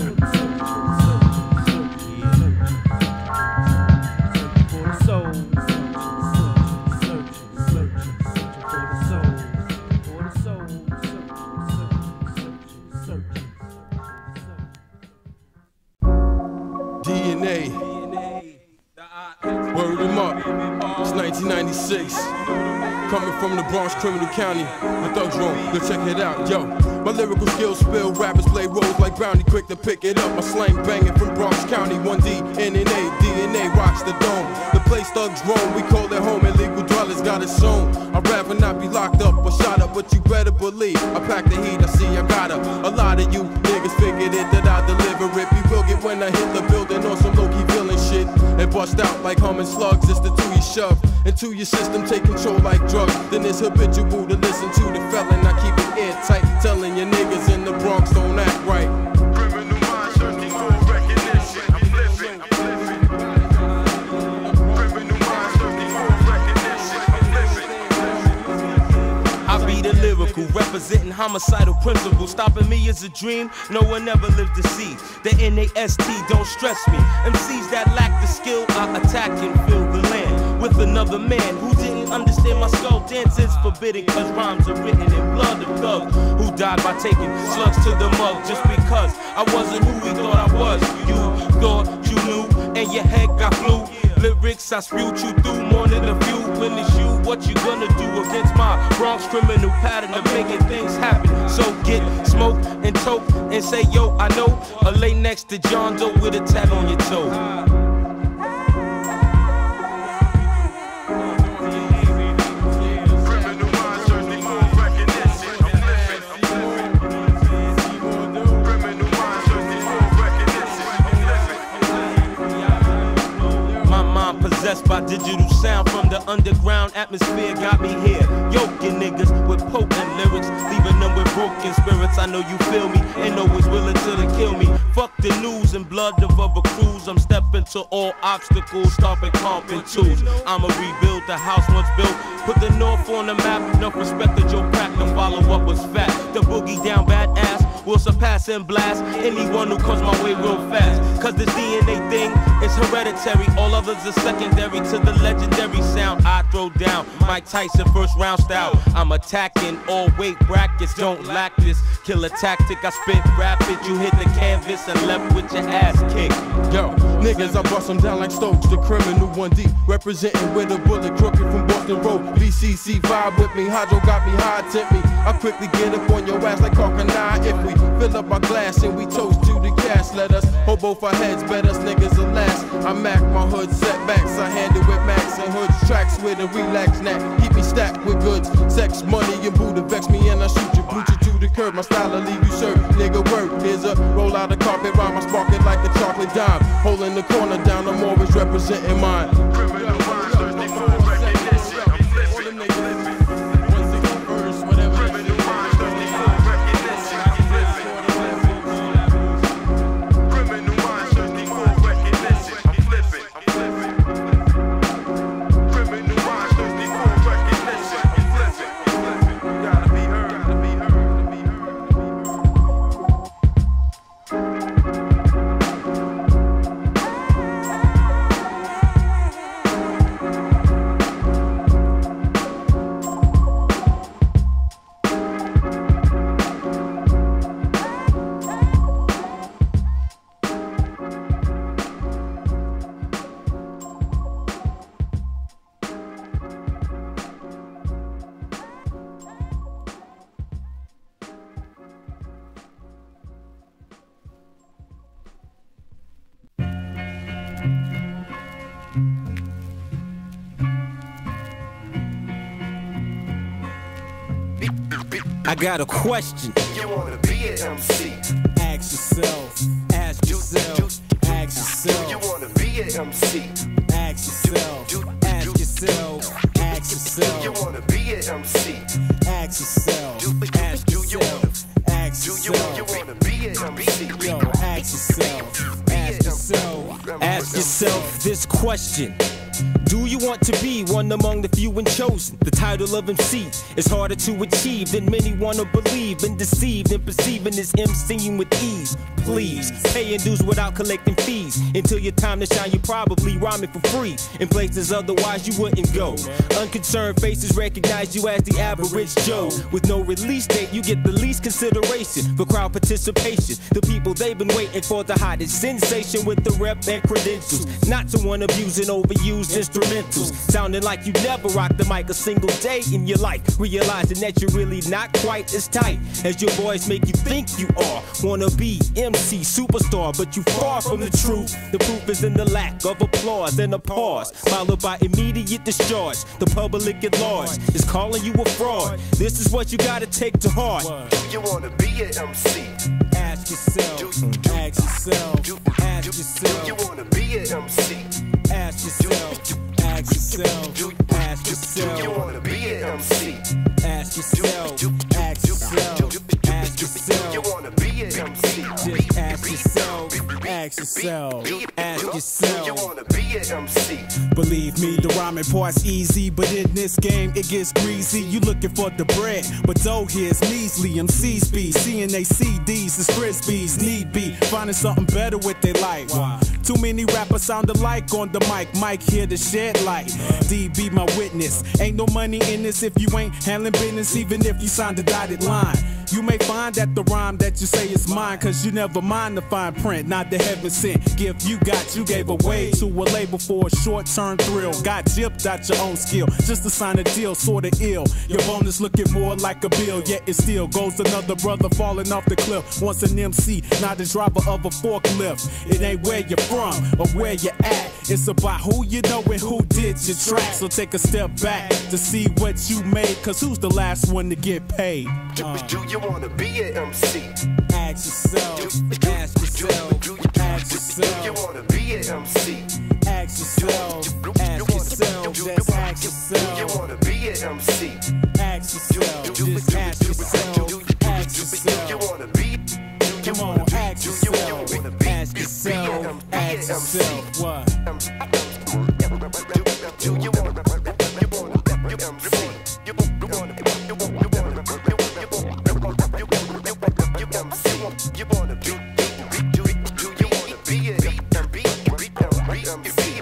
Word him up, it's nineteen ninety-six. Coming from the Bronx, Criminal County, the Thugs Room, go check it out, yo. My lyrical skills spill, rappers play roles like Bounty, quick to pick it up. My slang banging from Bronx County, one D, N N A, D N A rocks the dome. The place Thugs roam, we call it home, illegal dwellers got its own. I'd rather not be locked up or shot up, but you better believe I pack the heat, I see I got her. A lot of you niggas figured it that I deliver it. We will get when I hit the building on some low-key villain shit. And bust out like humming slugs, it's the two you shove into your system, take control like drugs. Then it's habitual to listen to the felon. I keep it airtight, telling your niggas in the Bronx don't act right. Criminal minds searching for recognition. I'm living, I'm living. Criminal minds searching for recognition. I'm living. I be the lyrical, representing homicidal principles. Stopping me is a dream no one ever lived to see. The N A S T don't stress me. M Cs that lack the skill, I attack and fill the land with another man who didn't understand my skull dance is forbidden, cause rhymes are written in blood of thugs who died by taking slugs to the mug just because I wasn't who we thought I was. You thought you knew and your head got flew. Lyrics I spewed you through more than a few. When it's you, what you gonna do against my Bronx criminal pattern of making things happen? So get smoked and toke and say yo I know, or lay next to John Doe with a tat on your toe. sound atmosphere got me here. Yoking niggas with potent lyrics, leaving them with broken spirits. I know you feel me, ain't always willing to kill me. Fuck the news and blood of other crews. I'm stepping to all obstacles, stopping comping tools. I'ma rebuild the house once built. Put the north on the map, enough respect that Joe Crack to follow up was fat. The boogie down badass will surpass and blast anyone who comes my way real fast. Cause this D N A thing is hereditary. All others are secondary to the legendary sound I throw down. Mike Tyson first round style. I'm attacking all weight brackets, don't lack this killer tactic. I spit rapid, you hit the canvas and left with your ass kicked. Yo, niggas, I bust them down like Stokes, the criminal one D. Representing with a bullet crooked from Boston Road. B C C vibe with me, Hydro got me high, tip me. I quickly get up on your ass like Hawkeye. If we fill up our glass and we toast to the cash, let us hold both our heads, bet us niggas will last. I mac my hood setbacks, I handle with Max and Hoods tracks with a relax nap. Keep me stacked with goods, sex, money, and Buddha. Vex me and I shoot you, boot you to the curb. My style will leave you served, nigga work. Here's a roll out of carpet rhyme, I spark it like a chocolate dime. Holding the corner down, I'm always representing mine. Criminal minds thirsty for recognition. I'm flipping. one sixty first, whatever. Criminal minds thirsty for recognition. I'm flipping. Criminal minds thirsty for recognition. I'm flipping. I'm flipping. Criminal minds thirsty for recognition. I'm flipping. I'm flipping. Gotta be heard. Gotta be heard. I got a question. You wanna be an M C? Ask yourself, ask yourself, ask yourself. You wanna be an M C? Ask yourself, ask yourself, ask yourself. You wanna be an M C? Ask yourself, ask yourself, ask yourself. You wanna be an M C? Yo, ask yourself, ask yourself, ask yourself this question. Do you want to be one among the few and chosen? The title of M C is harder to achieve than many want to believe, and deceived in perceiving this MCing with ease. Please, paying dues without collecting fees. Until your time to shine, you probably rhyming for free in places otherwise you wouldn't go. Unconcerned faces recognize you as the average Joe. With no release date, you get the least consideration for crowd participation. The people, they've been waiting for the hottest sensation with the rep and credentials. Not someone abusing overused instrumentals. Sounding like you never rocked the mic a single day in your life. Realizing that you're really not quite as tight as your boys make you think you are. Wanna be M C superstar, but you far from the truth. The proof is in the lack of applause and a pause, followed by immediate discharge. The public at large is calling you a fraud. This is what you gotta take to heart. Do you wanna be an M C? Ask yourself, ask yourself, ask yourself. Do you wanna be an M C? Ask yourself, ask yourself, ask yourself. Do you wanna be an M C? Ask yourself, ask yourself, ask yourself. Do you wanna be an M C? Just ask yourself, ask yourself, ask yourself. Do you wanna be an M C? Believe me, the rhyming part's easy, but in this game it gets greasy. You looking for the bread, but dough here's measly. M C speed, seeing they C Ds is frisbees. Need be finding something better with their life. Too many rappers sound alike on the mic. Mike here to shed light. D be my witness. Ain't no money in this if you ain't handling business, even if you signed a dotted line. You may find that the rhyme that you say is mine, cause you never mind the fine print, not the heaven sent gift you got. You gave away to a label for a short-term thrill. Got gypped out your own skill just to sign a deal, sorta ill. Your bonus looking more like a bill, yet it still goes another brother falling off the cliff. Once an M C, not the driver of a forklift. It ain't where you're from or where you're at. It's about who you know and who did your track. So take a step back to see what you made, cause who's the last one to get paid? Uh. Do you you wanna be an M C? Ask yourself, ask yourself, ask yourself. Do you wanna be an M C? Ask yourself, ask yourself, just ask yourself. Do you wanna be an M C? Ask yourself, just ask yourself, ask yourself. Do you wanna be? Come on, ask yourself, ask yourself, ask yourself, what? Do you wanna you wanna you M C? You wanna you wanna you wanna you M C? You wanna be do do you wanna be an M C?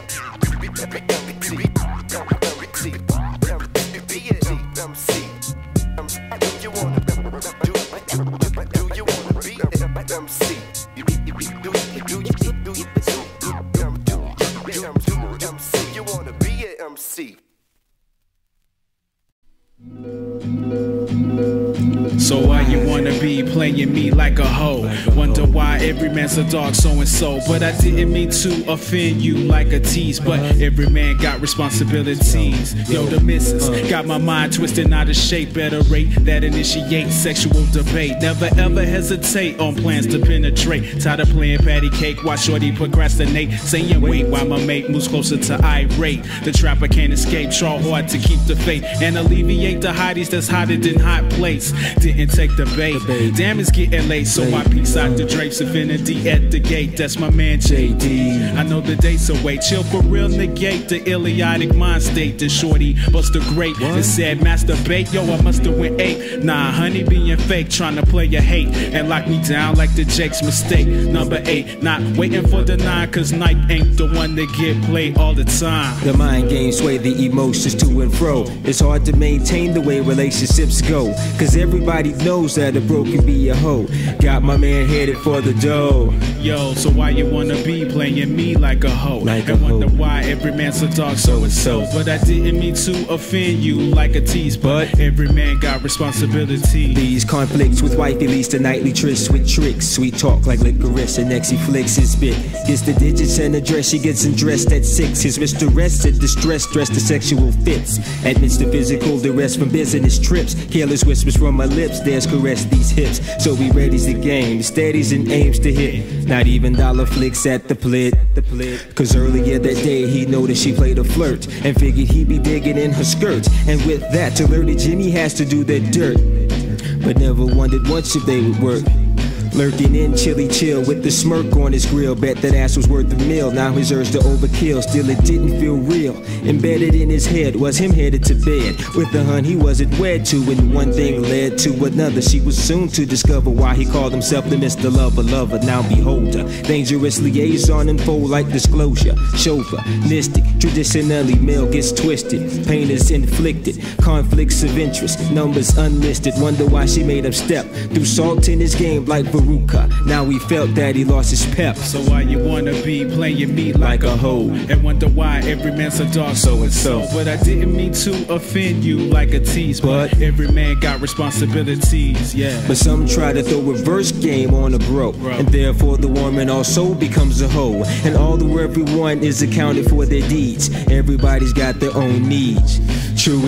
So why you wanna be playing me like a hoe? Wonder why every man's a dog so and so. But I didn't mean to offend you like a tease. But every man got responsibilities. Yo, the missus got my mind twisted out of shape at a rate that initiates sexual debate. Never ever hesitate on plans to penetrate. Tired of playing patty cake, watch shorty procrastinate. Saying wait while my mate moves closer to irate. The trapper can't escape, try hard to keep the faith and alleviate the hotties that's hotter than hot plates. Didn't take the bait. Damn, it's getting late, so I peace out the drapes. Infinity at the gate. That's my man J D. I know the dates away. Chill for real, negate the Iliadic mind state. The shorty bust the great and said masturbate. Yo, I must have went eight. Nah, honey being fake, trying to play your hate and lock me down like the Jake's mistake. Number eight, not waiting for the nine, cause night ain't the one that get played all the time. The mind games sway the emotions to and fro. It's hard to maintain the way relationships go, cause everybody knows that a bro can be a hoe. Got my man headed for the dough. Yo, so why you wanna be playing me like a hoe? Like and a wonder hoe. why every man's a dog so and so. But I didn't mean to offend you like a tease. But every man got responsibility. These conflicts with wifey leads to nightly trysts with tricks. Sweet talk like licorice, and next he flicks his bit. Gets the digits and address, she gets undressed at six. His Mister Rested, distress, dressed to sexual fits. Admits the physical duress from business trips. Careless whispers from my lips, there's caress these hips. So he readies the game, steadies and aims to hit. Not even dollar flicks at the plit. Cause earlier that day he noticed she played a flirt and figured he'd be digging in her skirt. And with that alerted Jimmy has to do that dirt, but never wondered once if they would work. Lurking in chilly chill with the smirk on his grill. Bet that ass was worth a meal. Now his urge to overkill, still it didn't feel real. Embedded in his head was him headed to bed with the hun he wasn't wed to. And one thing led to another. She was soon to discover why he called himself the Mister Lover Lover. Now behold her, dangerous liaison unfold like disclosure. Chauvinistic, traditionally male gets twisted. Pain is inflicted, conflicts of interest, numbers unlisted. Wonder why she made him step through salt in his game like now he felt that he lost his pep. So why you wanna be playing me like, like a hoe? And wonder why every man's a dog so and so. But I didn't mean to offend you like a tease. But, but every man got responsibilities, yeah. But some try to throw reverse game on a bro, bro. And therefore the woman also becomes a hoe. And although everyone is accounted for their deeds, everybody's got their own needs. True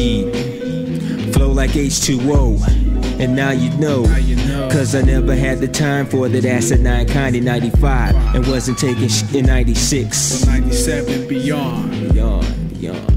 indeed. Flow like H two O. And now you know, cause I never had the time for that asinine kind in ninety-five and wasn't taking sh in ninety-six. From ninety-seven beyond. Beyond, beyond.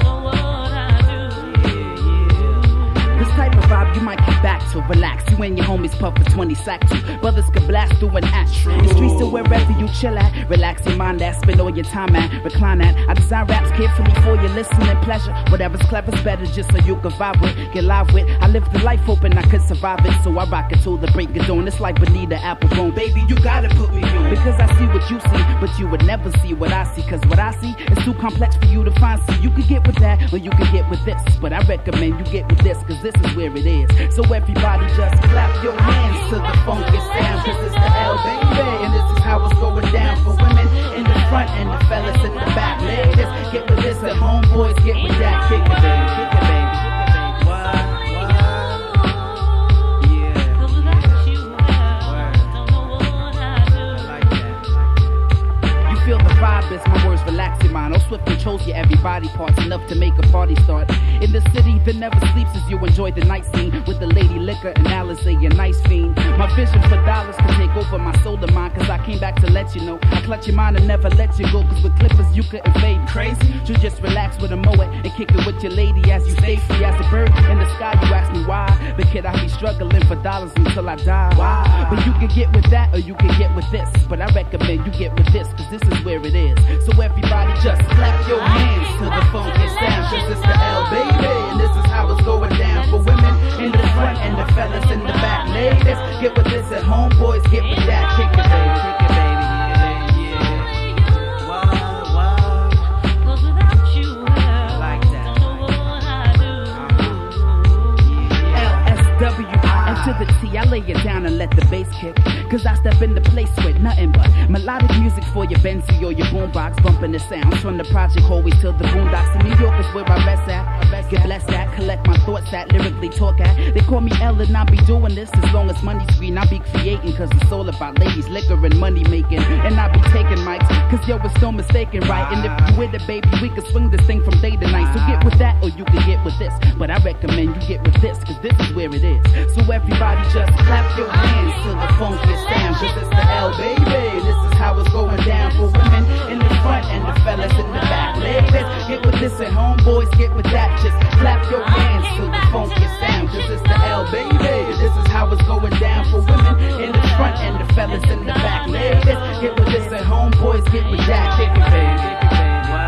Relax, you and your homies puff for twenty sack too. Brothers can blast through an act. The streets are wherever you chill at. Relax your mind at, spend all your time at, recline at. I design raps carefully for your listening pleasure. Whatever's clever's better just so you can vibe with, get live with. I live the life hoping I could survive it, so I rock it till the break of dawn. It's like Bonita Applebone. Baby, you gotta put me on. Because I see what you see, but you would never see what I see. Cause what I see is too complex for you to find. So you could get with that, or you could get with this. But I recommend you get with this, cause this is where it is. So everybody just clap your hands to the funky sound. Cause it's the L, baby, and this is how it's going down for women in the front and the fellas in the back. Ladies, get with this, and homeboys get with that. Kick it, baby, kick it, baby. Feel the vibe as my words relax your mind. Oh, swift controls your every body parts enough to make a party start. In the city that never sleeps as you enjoy the night scene with the lady liquor and Alice, a nice fiend. My vision for dollars can take over my soul of mine. Cause I came back to let you know I clutch your mind and never let you go. Cause with clippers you couldn't fade crazy. You just relax with a mower and kick it with your lady as you stay free as a bird in the sky. You ask me why, but kid, I be struggling for dollars until I die. Why? But you can get with that or you can get with this. But I recommend you get with this, cause this is where it is. So everybody just clap your hands to the funky sound. Cause it's the L, baby, and this is how it's going down for women in the front and the fellas in the back. Ladies, get with this at home, boys, get with that. Kick it, baby, kick it, baby. To the T, I lay it down and let the bass kick. Cause I step in the place with nothing but melodic music for your Benzie or your boombox. Bumping the sounds from the project always till the boondocks. In New York is where I rest at. Get blessed at, collect my thoughts at, lyrically talk at. They call me L and I be doing this as long as money's green. I be creating cause it's all about ladies, liquor and money making. And I be taking mics cause yo, it's no mistaken, right? And if you with it, baby, we can swing this thing from day to night. So get with that or you can get with this. But I recommend you get with this cause this is where it is. So everybody just clap your hands to the funky sound. Cause it's the L, baby. This is how it's going down for women in the front and the fellas in the back. Ladies, get with this and homeboys get with that. Just clap your hands to the funky sound. Cause it's the L, baby. This is how it's going down for women in the front and the fellas in the back. Ladies, get with this and homeboys get with that. Kick it, baby. Kick it, baby.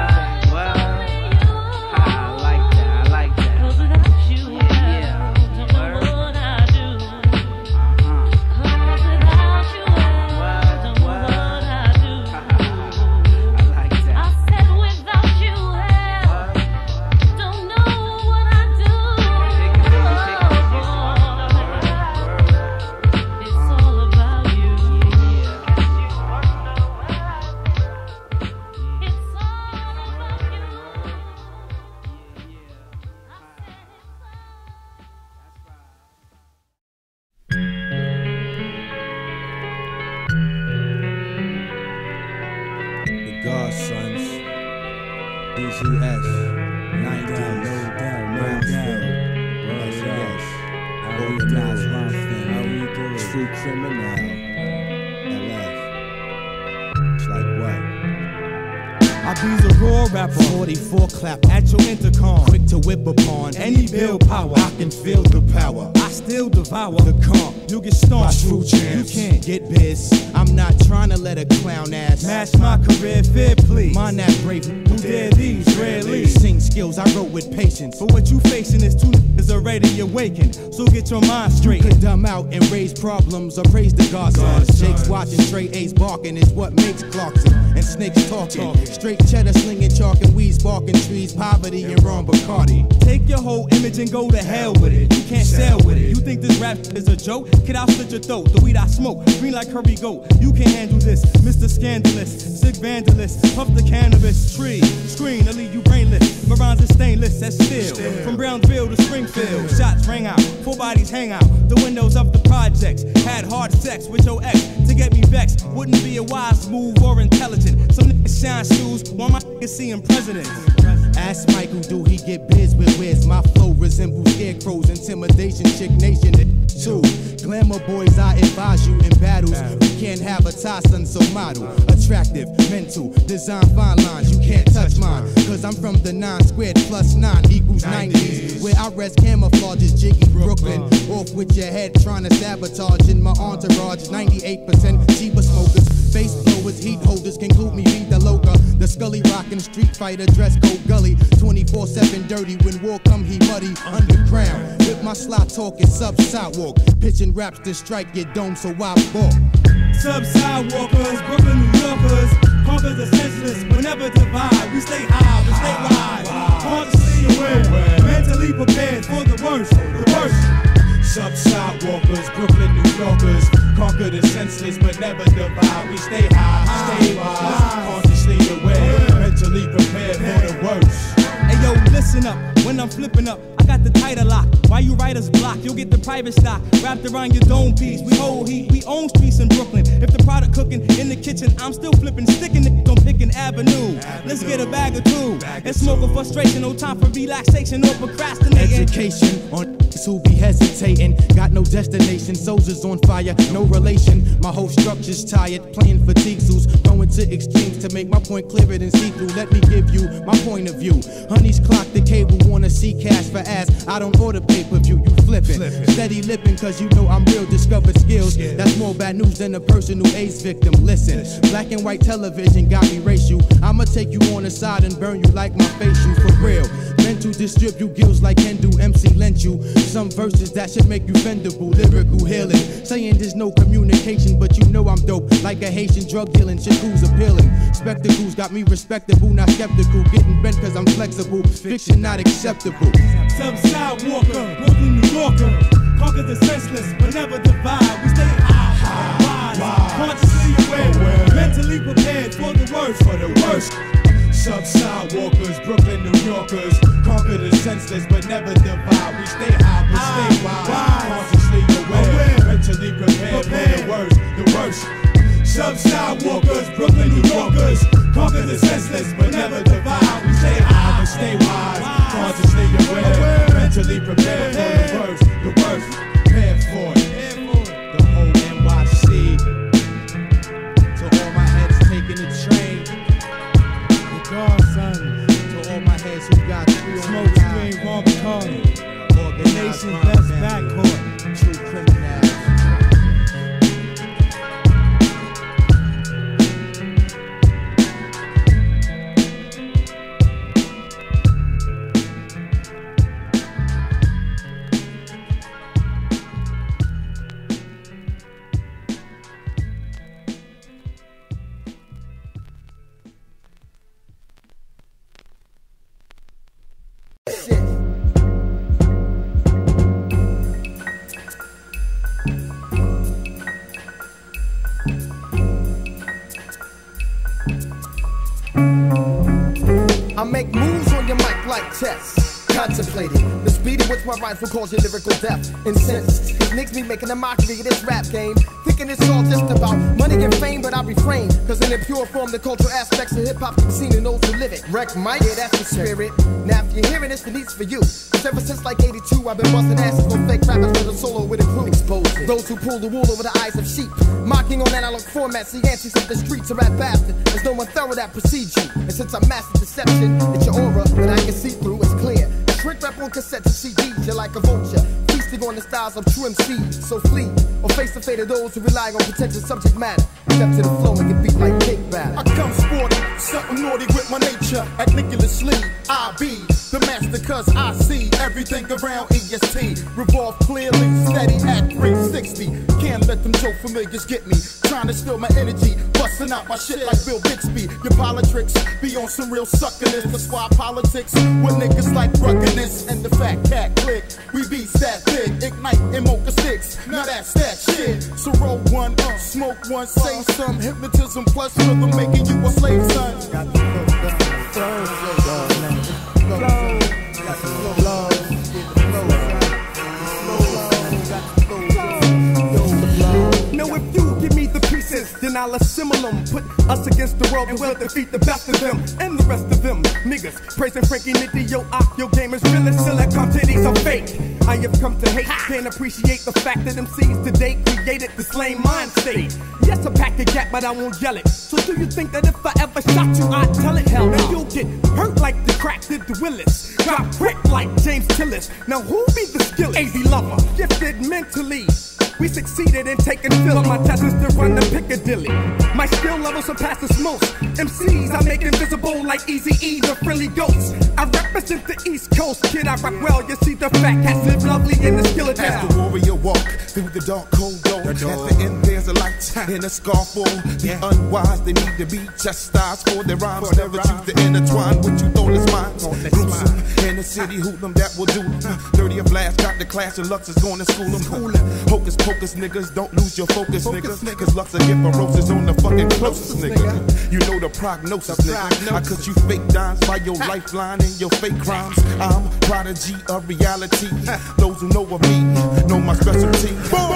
forty-four clap at your intercom, quick to whip upon any bill power. I can feel the power. I still devour the calm. You get stomped, true champs. You can't get biz. I'm not trying to let a clown ass smash my career. Fair please. Mind that brave. Who dare these rarely sing skills I wrote with patience. But what you facing is two niggas already awakened. So get your mind straight. You could dumb out and raise problems or praise the gods. Jake's watching straight A's barking is what makes Clarkson and snakes talking. Straight cheddar slinging chalk and weeds barking trees. Poverty and Ron Bacardi. Take your whole image and go to hell with it. You can't sell with it. You think this rap is a joke? Kid, I'll slit your throat. The weed I smoke, green like curry goat. You can't handle this, Mister Scandalous, sick vandalist. Puff the cannabis tree, screen to leave you brainless. Marons is stainless as steel. From Brownsville to Springfield, shots rang out, four bodies hang out. The windows of the projects had hard sex with your ex to get me vexed. Wouldn't be a wise move or intelligent. Some niggas shine shoes while my niggas seeing presidents. Ask Michael, do he get biz with where's my flow resembles scarecrows, intimidation, chick nation. lose too. Glamour boys, I advise you in battles. We can't have a tie, son, so model. Attractive, mental, design fine lines. You can't touch mine, cause I'm from the nine squared plus nine equals nineties. Where I rest camouflage is Jiggy Brooklyn. Off with your head trying to sabotage in my entourage. ninety-eight percent cheaper smokers. Face blowers, heat holders, conclude me beat the loca. The Scully rockin' Street Fighter dress code gully. twenty-four seven dirty, when war come he muddy. Underground, with my slot talking sub sidewalk. Pitching raps to strike your dome, so I walk. Sub sidewalkers, Brooklyn, New Yorkers. Conquer the senseless, but never divide. We stay high, we stay wide. Consciously aware, mentally prepared for the worst, the worst. Sub sidewalkers, Brooklyn, New Yorkers. Conquer the senseless, but never divide. We stay high, stay wise. Consciously aware, mentally prepared for the worst. Hey yo, listen up, when I'm flipping up, I got the title lock. Why you writers block? You'll get the private stock wrapped around your dome piece. We hold heat, we own streets in Brooklyn. If the product cooking in the kitchen, I'm still flipping, sticking it on Pickin' Avenue. Let's get a bag of two and smoke a frustration. No time for relaxation or procrastinating. Education on who be hesitating. Got no destination, soldiers on fire, no relation. My whole structure's tired, playing fatigue suits, going to extremes to make my point clearer than see-through. Let me give you my point of view. Honey's clock the cable, wanna see cash for ass. I don't order pay-per-view, you flipping. Steady lipping, cause you know I'm real, discover skills. That's more bad news than a person who AIDS victim. Listen, black and white television got me racial. I'ma take you on the side and burn you like my facial, for real. Mental distribute gills like Hindu, M C lent you some verses that should make you bendable, lyrical healing. Saying there's no communication, but you know I'm dope. Like a Haitian drug dealing, shit who's appealing. Spectacles got me respectable, not skeptical. Getting bent cause I'm flexible, fiction not acceptable. Sub sidewalker, Brooklyn, New Yorker. Conquer the senseless, but never divide. We stay high, wise, consciously aware, mentally prepared for the worst, for the worst. Sub sidewalkers, Brooklyn, New Yorkers. Conquer the senseless, but never divide. We stay high, but stay wise. Consciously aware, mentally prepared for the worst, the worst. Sub sidewalkers, Brooklyn, New Yorkers. Conquer the senseless, but never divide. We stay high, but stay wise. Consciously aware, mentally prepared for the worst, the worst. Prepared for it. The whole N Y C. To all my heads taking the train. Godson, to all my heads who got three smoke screen, Ron Bacardi, the nation's best backcourt, true criminals. I make moves on your mic like tests. Contemplating the speed at which my rhymes will cause your lyrical depth. Incensed, it makes me making a mockery of this rap game. Thinking it's all just about money and fame, but I refrain. Cause in a pure form, the cultural aspects of hip hop can be seen in those who live it. Wreck Mike, yeah, that's the spirit. Now if you're hearing this, the needs for you. Cause ever since like eighty-two, I've been busting asses on fake rappers with a solo with a crew. Exposing those who pull the wool over the eyes of sheep. Mocking on analog format, see antics of the streets, a rap bastard. There's no one thorough that precedes you. And since I mastered deception, it's your aura that I can see through, it's clear. Trick rap on cassette to C Ds, you're like a vulture, feasting on the styles of true M Cs. So flee, or face the fate of those who rely on potential subject matter. Step to the flow and get beat like cake batter. I come sporty, something naughty with my nature. At Nicholas Lee, I be the master cause I see everything around E S T. Revolve clearly, steady at three sixty. Can't let them joke familiars get me. Trying to steal my energy, busting out my shit like Bill Bixby. Your politics be on some real suckerness. That's why politics with niggas like ruggedness and the fat cat click. We be that big, ignite and mocha sticks. Now that's that shit. So roll one, uh, smoke one, say some hypnotism plus rhythm making you a slave son. Got the flow, got the flow, flow, flow, got the flow, flow, Now if you give me the pieces, then I'll assimilate them. Put us against the world and we'll defeat the best of them and the rest of them. Niggas praising Frankie Nitty, yo, ah, your game is real and still that quantities are fake. I have come to hate, can't appreciate the fact that M Cs today created this lame mind state. Yes, I pack a gap, but I won't yell it. So do you think that if I ever shot you, I'd tell it? Hell no. You'll get hurt like the crack did the Willis. Drop quick like James Tillis. Now who be the skillest? A B Lover, gifted mentally. We succeeded in taking fill. My test is to run the Piccadilly. My skill level surpasses most M Cs. I make invisible like Eazy-E, the friendly ghosts. I represent the East Coast, kid. I rock well. You see the fat cats live lovely in the skillet As town. the warrior walk through the dark cold door, at the end there's a light and a scar for the unwise. They need to be chastised for their rhymes. Never choose to intertwine with you thoughtless minds. Gruesome in the city, hoodlum that will do them. Dirty of last, got the class and Lux is going to school them. Hocus pocus niggas, don't lose your focus, niggas. Cause Lux will get ferocious on the fucking closest nigga. You know the prognosis, nigga. I cut you fake dimes by your lifeline and your fake crimes. I'm prodigy of reality. Those who know of me know my specialty.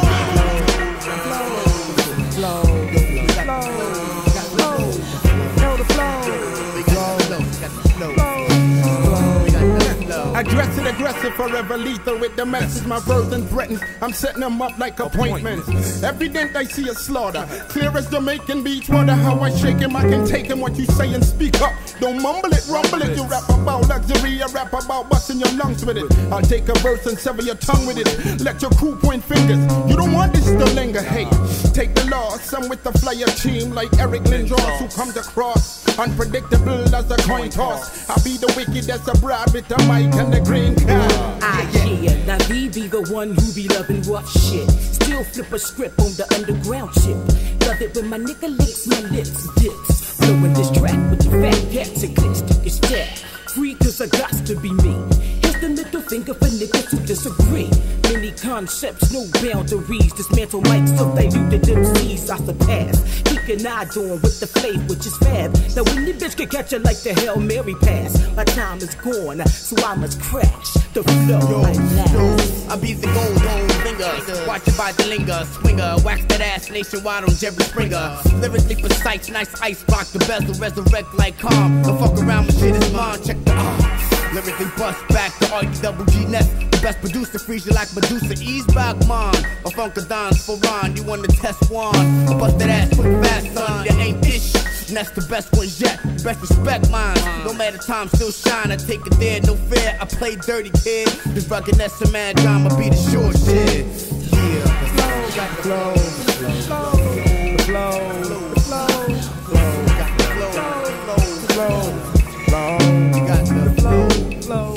Aggressive, aggressive, forever lethal with the message my version threatens. I'm setting them up like appointments. Evident I see a slaughter. Clear as Jamaican beach. Wonder how I shake him. I can take him. What you say and speak up. Don't mumble it, rumble it. You rap about luxury. I rap about busting your lungs with it. I'll take a verse and sever your tongue with it. Let your crew point fingers. You don't want this to linger. Hey, take the loss. Some with the flyer team like Eric Lindros who comes across unpredictable as a coin toss. I be the wicked as a bride with the mic and the green card. Ah yeah, now thee be the one who be loving rough shit. Still flip a script on the underground shit. Love it when my nigga licks my lips, dips. Flowing this track with the fat cats and clicks to your step. Free cause I got to be me. Here's the middle finger for niggas who disagree. Many concepts, no boundaries. Dismantle mics so they do the M Cs I surpass. Keep an eye on with the flavor, which is fab. Now when the bitch can catch it like the Hail Mary pass, my time is gone, so I must crash the flow. Like that. I be the gold, gold finger. Watch your body linger. Swinger, wax that ass nationwide on Jerry Springer. Lyrically precise, nice ice block the bezel, resurrect like calm. Don't fuck around with shit is mine, check the uh. Lyrically bust back the R U double G Nest. The best producer freeze you like Medusa. Ease back mine. Or Funkadon's for Ron. You wanna test one? I bust that ass quick fast, son. That ain't ish. And that's the best ones yet. You best respect mine. No matter time, still shine. I take it there, no fear. I play dirty, kid. This ruggedness and mad drama be the short shit. Yeah. Got the flow, the flow, the flow, the flow, the flow, got the flow, the flow, the flow, you got the flow, flow.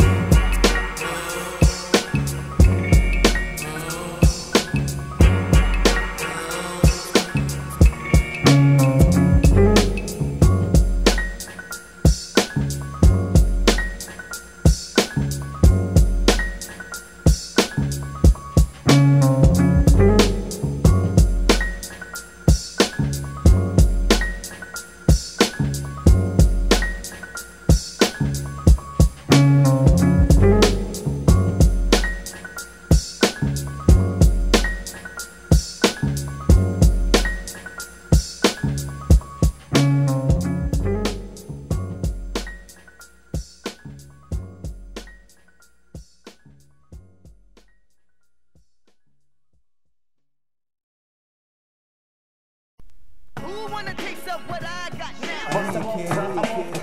Who wanna taste of what I got now?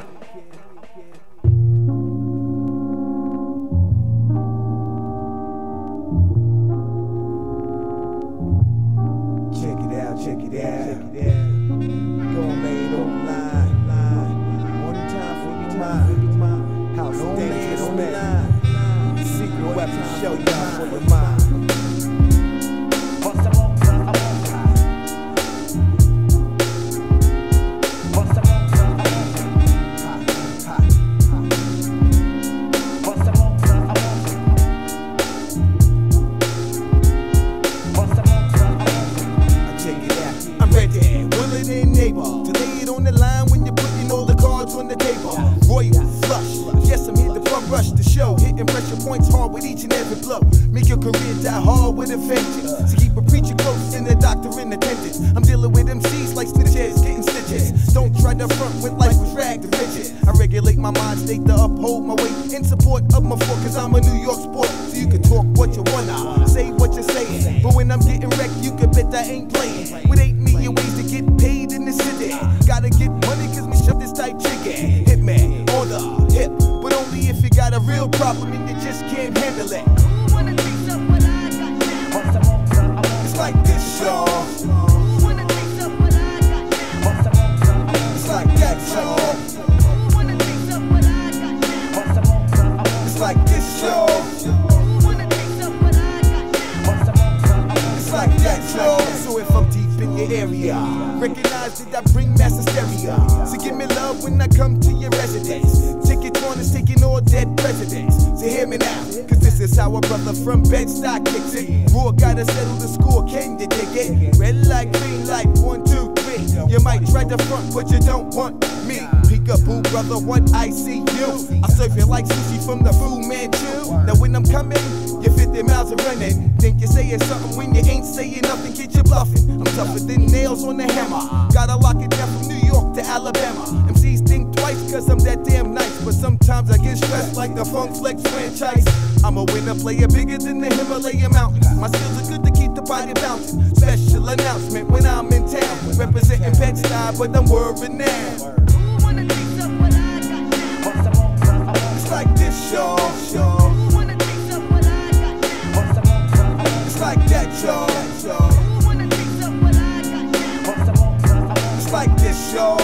Check it out, check it out, check it out. Going made online, line. One time for your mind, house of dangerous man. Secret weapon, show y'all for your mind. rush the show, hitting pressure points hard with each and every blow. Make your career die hard with a vengeance. So keep a preacher close and the doctor in attendance. I'm dealing with M Cs like snitches, getting stitches. Don't try to front when life was ragged to riches. I regulate my mind state to uphold my weight in support of my fork, cause I'm a New York sport. So you can talk what you wanna, say what you're saying, but when I'm getting wrecked, you can bet I ain't playing. With eight million ways to get paid in the city, gotta get money cause me shove this type chicken. Hit me on the hip, but only if you got a real problem and you just can't handle it. It's like this, y'all. It's like that, y'all. It's like this, y'all. It's like that, y'all. So if I'm deep in your area, recognize that I bring mass hysteria. So give me love when I come to your residence. Ticket corners taking all dead presidents. So hear me now, cause this is how a brother from Bed-Stuy kicks it. Raw gotta settle the score, can you dig it? Red light, green light, one, two, three. You might try to front, but you don't want me. Peekaboo, brother, what I see you. I serve you like sushi from the Fu Manchu. Now when I'm coming, you're fifty miles of running. Think you're saying something when you ain't saying nothing, get you bluffing. I'm tougher than nails on the hammer. Gotta lock it down from New York to Alabama. M Cs think twice cause I'm that damn nice, but sometimes I get stressed like the Funk Flex franchise. I'm a winner player bigger than the Himalaya mountains. My skills are good to keep the body bouncing. Special announcement when I'm in town, representing Bed-Stuy, but I'm worried now. It's like this, y'all. It's like that, y'all. It's like this, y'all.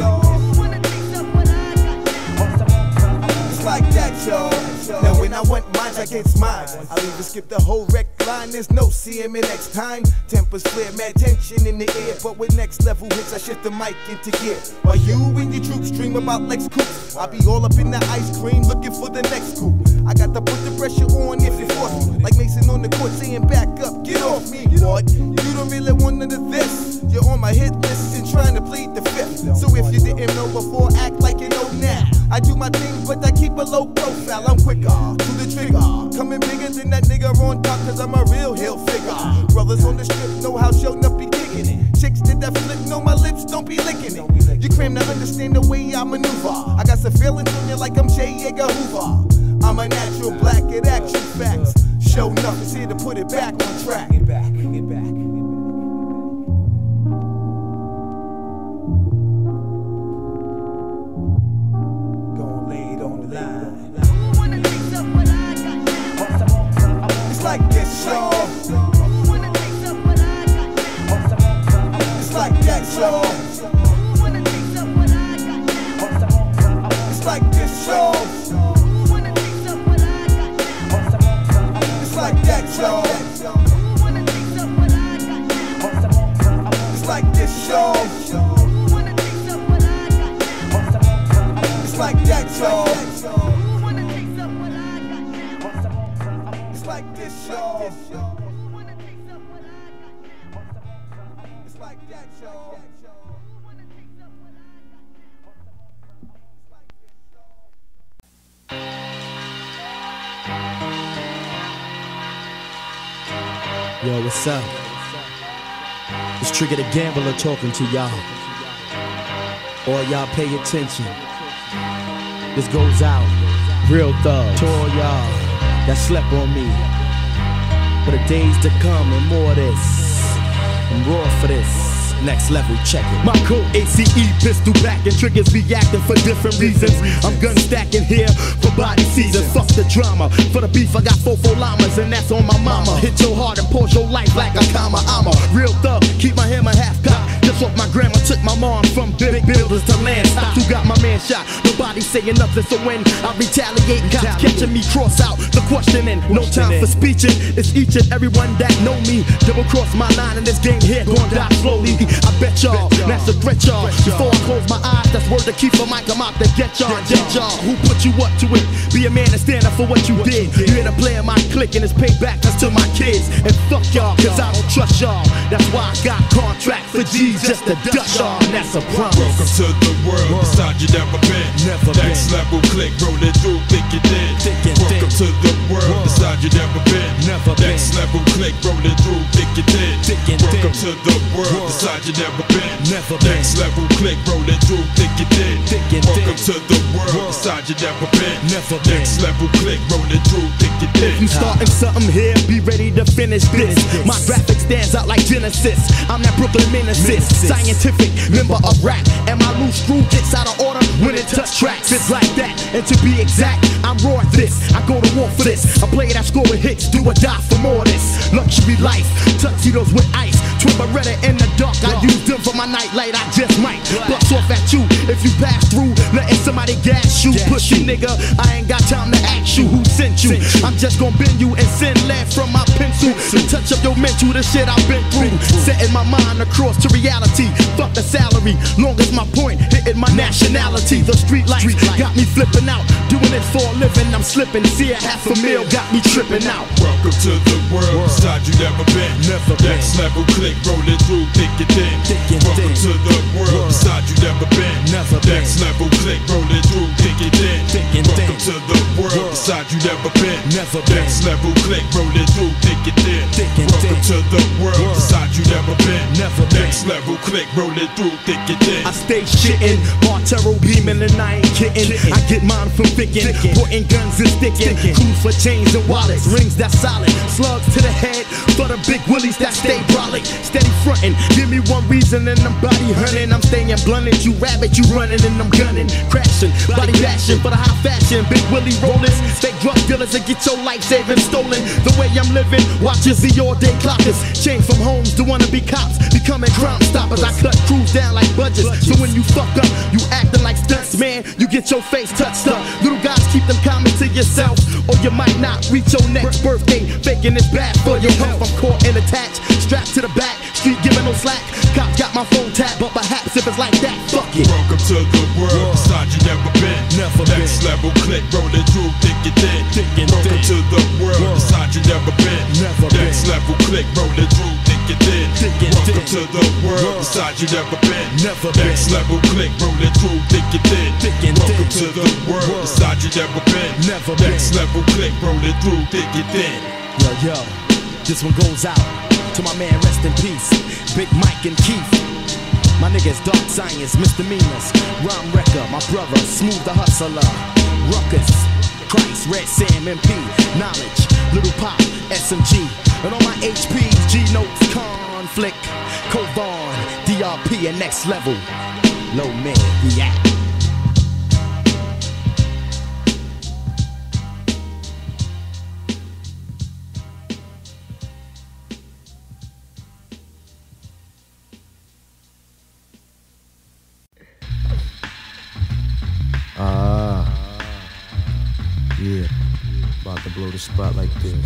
It's like that, y'all. Now when I want mine, I get mine. I'll even skip the whole rec line, there's no seeing me next time. Tempers flare, mad tension in the air, but with next level hits, I shift the mic into gear. While you and your troops dream about Lex Coops, I'll be all up in the ice cream looking for the next scoop. I got to put the pressure on if you force me, like Mason on the court saying back up, get off me, what? You don't really want none of this. You're on my hit list and trying to plead the fifth. So if you didn't know before, act like you know now. I do my thing, but I keep a low profile. I'm quicker to the trigger, coming bigger than that nigga on top, cause I'm a real hill figure. Brothers on the strip know how shown up be kicking it. Chicks did that flip, know my lips don't be licking it. You claim to understand the way I maneuver. I got some feelings on you like I'm J. Edgar Hoover. I'm a natural black at action facts. Show enough is here to put it back on track. Get back, get back. It's like this, y'all. It's like that, y'all. It's like this, y'all. It's like that, y'all. It's like this, y'all. It's like that, y'all. It's like this, y'all. It's like that, y'all. Yo, what's up? It's Trigger the Gambler talking to y'all. All y'all pay attention. This goes out. Real thug to all y'all that slept on me. For the days to come and more of this. I'm raw for this. Next level, check it. My cool A C E pistol back and triggers reacting for different reasons. I'm gun stacking here for body season. Fuck the drama. For the beef, I got four four llamas and that's on my mama. Hit your heart and pause your life like a comma. I'm a real thug. Keep my hammer half cocked. Just off my grandma took my mom from big builders to land stock. Who got my man shot? Nobody saying nothing. So when I retaliate, cops catching me cross out. The questioning, no time for speeching. It's each and everyone that know me. Double cross my line in this game here, gon' die slowly. I bet y'all, that's a threat y'all. Before I close my eyes, that's word to keep for Mike. I'm out to get y'all, get y'all. Who put you up to it? Be a man and stand up for what you did. You here to play in my clique and it's payback, that's to my kids. And fuck y'all, cause I don't trust y'all. That's why I got contract for G's just to dust y'all. And that's a promise. Welcome to the world, beside you never been. Never Next been. Level click, rolling through, think you did. you never been. Never been. Next level click rolling through thick and thin. Thick and Welcome thin. to the world, the side you never been. Never been. Next level click rolling through thick and thin. Thick and Welcome thin. to the world, the side you never been. Never been. Next level click rolling through thick and thin. If you starting something here, be ready to finish this. My graphic stands out like Genesis. I'm that Brooklyn Menaces, scientific member of rap. And my loose screw gets out of order when it touch tracks. It's like that, and to be exact, I'm raw at this. I go to war for this. I play that score with hits, do or die for more of this. Luxury life, tuxedos with ice. Twin Beretta in the dark, I use them for my nightlight. I just might bust off at you if you pass through, letting somebody gas you. Push you, nigga. I ain't got time to ask you who sent you. I'm just gonna bend you and send lead from my pencil to touch up your mental. The shit I've been through, setting my mind across to reality. Fuck the salary, long as my point hitting my nationality. The street lights got me flipping out, doing it for a living. I'm slipping, see a half a meal got me tripping out. Welcome to the world, side you never been. Never been. Next level click rolling through thick and thin. Thick and Welcome thin. to the world, side you never been. Never been. Next level click rolling through thick and thin. Thick and Welcome thin. to the world, side you never been. Never been. Next level click rolling through thick and thin. Thick and Welcome thin. to the world, side you never been. Never been. Next level click rolling through thick and thin. I stay shitting, Bartero beaming and I ain't kidding. I get mine from picking, pointing guns and sticking. Cruise for chains and wallets, rings that's solid. Slugs to the head for the big willies that stay brolic. Steady frontin', give me one reason and I'm body hunting. I'm staying blunted, you rabbit, you running and I'm gunning. Crashing, body bashing for the high fashion. Big Willie rollers, fake drug dealers and get your life saving stolen. The way I'm living, watches the all day clockers. Change from homes to wanna be cops, becoming crime stoppers. I cut crews down like budgets. So when you fuck up, you acting like stunts, man. You get your face touched up. Little guys, keep them comments to yourself, or you might not reach your next birthday. Faking is bad for your health. I'm caught and attached, strapped to the back. Street giving no slack. Cop got my phone tapped, but perhaps if it's like that, fuck it. Welcome to the world, side you never been. Never Next been. level click rolling through thick and thin. Thick and Welcome thin. to the world, side you never been. Never Next been. level click rolling through thick and thin. Thick and Welcome thin. to the world, side you never been. Never been. Next level click rolling through thick and thin. Thick and Welcome thin. to the world, side you never been. Never been. Next level click rolling through thick and thin. Yo, yo, this one goes out to my man, rest in peace, Big Mike and Keith. My niggas, Dark Science, Misdemeanors, Rhyme Wrecker, my brother, Smooth the Hustler, Ruckus, Christ, Red Sam, M P, Knowledge, Little Pop, S M G, and all my H Ps, G Notes, Conflict, Covon, D R P, and Next Level. Low man, yeah. Ah, yeah, about to blow the spot like this.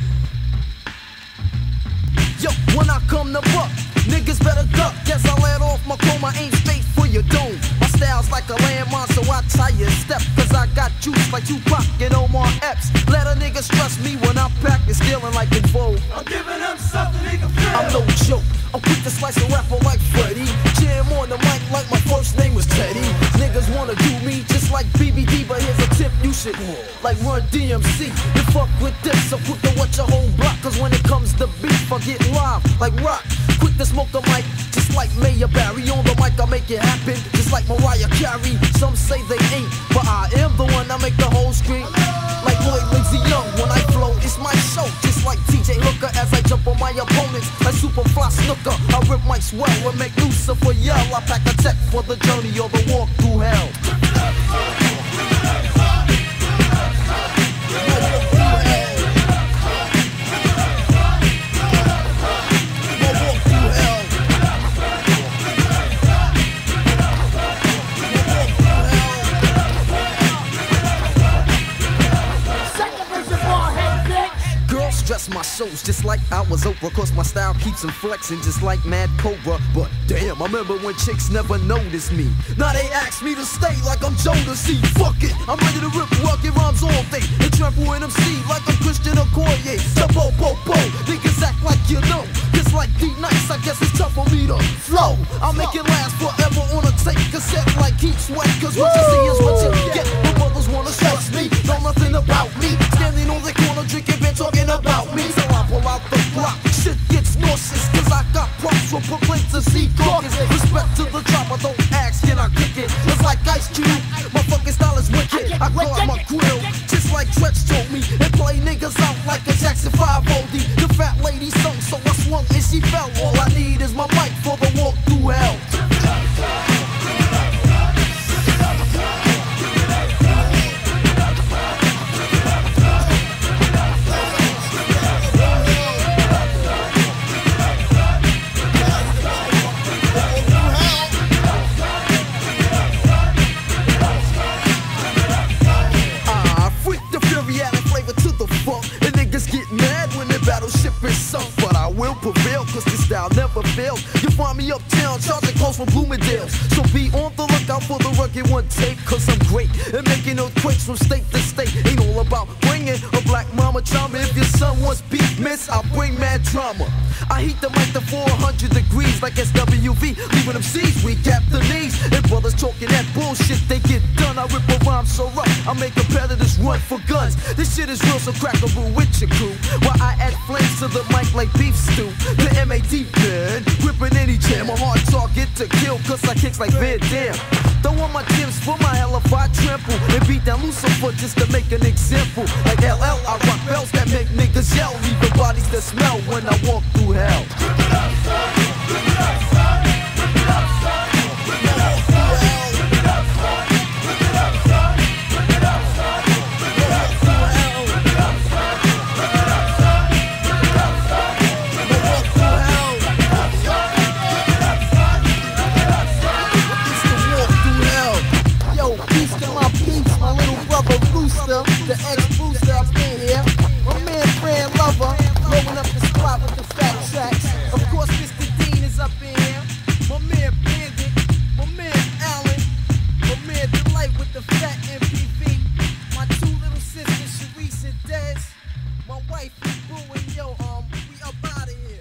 Yo, when I come to buck, niggas better duck. Guess I let off my chrome, I ain't space for your dome. My style's like a landmine, so I tie your step. Cause I got juice like Tupac and Omar Epps. Let a nigga trust me when I'm packing, stealing like in Vogue. I'm giving them something he can feel. I'm no joke, I'm quick to slice a rapper like Freddy. Jam on the mic like my first name was Teddy. Niggas wanna do me just like B B D, but here's a tip you should like Run D M C. You fuck with this, so quick to watch your whole block. Cause when it comes to beef, I get live like rock. Quick to smoke the mic, just like Mayor Barry. On the mic, I make it happen, just like Mariah Carey. Some say they ain't, but I am the one that make the whole street. Like Lloyd Lindsay Young, when I flow, it's my show. Just like T J Hooker as I jump on my opponents. Like Superfly Snooker, I rip mics well and make Lucifer yell. I pack a tech for the journey or the walk through hell. Dress my shows just like I was Oprah. Cause my style keeps them flexing just like Mad Cobra. But damn, I remember when chicks never noticed me. Now they ask me to stay like I'm Jodeci. Fuck it, I'm ready to rip rugged rhymes all day and trample in M C like I'm Christian Okoye. So bo bo bo, niggas act like you know. Just like D-Nice, I guess it's tough for me to flow. I'll make it last forever on a tape cassette like Heat Sweat. Cause what you see is what you get. My brothers wanna trust me, know nothing about me. Standing on the corner drinking, been talking got props from Brooklyn to see Caucus. Respect to the drop, I don't ask, can I kick it? It's like Ice Cube, my fucking style is wicked. I guard my grill, just like Tretch told me. And play niggas out like a Jackson five O D. The fat lady sung, so I swung and she fell. All I need is my mic for the walk through hell. But I will prevail, cause this style never fails. You find me uptown, charging calls from Bloomingdale. So be on the lookout for the rugged one take, cause I'm great at making earthquakes from state to state. Ain't all about bringing a black mama trauma. If your son wants beef, miss, I'll bring mad drama. I heat the mic to four hundred degrees like S W V, leaving them C's weak at the knees. And brothers talking that bullshit, they get done. I rip a rhyme so rough, I make competitors run for guns. This shit is real, so crack a brew with your crew, while I add flames to the mic like beef stew. The M A D man, ripping any jam. A hard target to kill, cause I kicks like Van Damme. Don't want my Timbs for my hell if I trample and beat down Lucifer just to make an example. Like L L, I rock bells that make niggas yell, leaving bodies that smell when I walk through hell. The ex-booster up in here, my man Fran Lover, blowing up the spot with the fat tracks. Of course, Mister Dean is up in here, my man Bandit, my man Allen, my man Delight with the fat M P V, my two little sisters Sharice and Des, my wife Boo, and yo, um, we up out of here.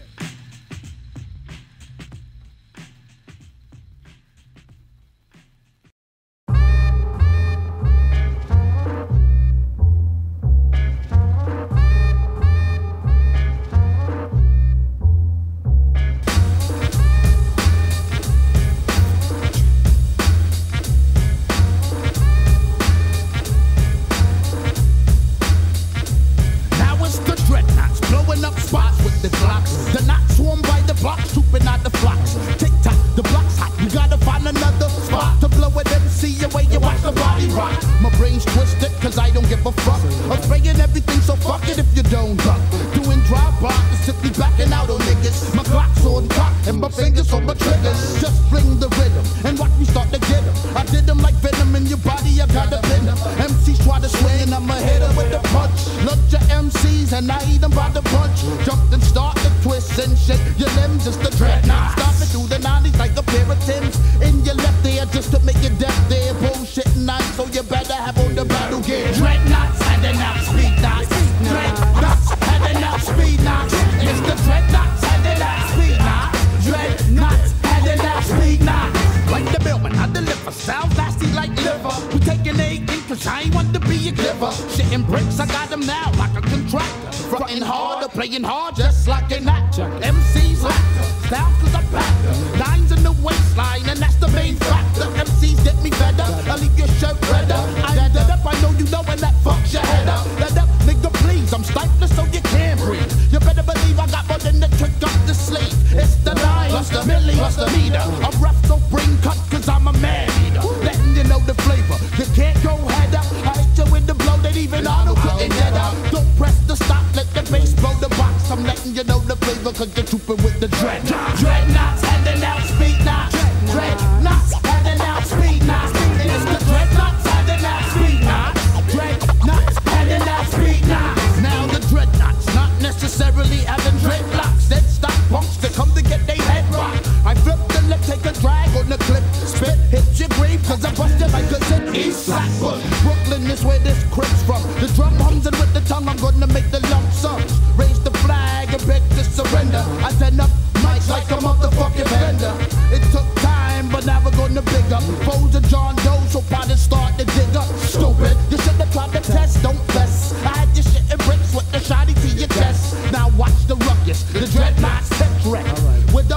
The dreadnoughts set wreck with the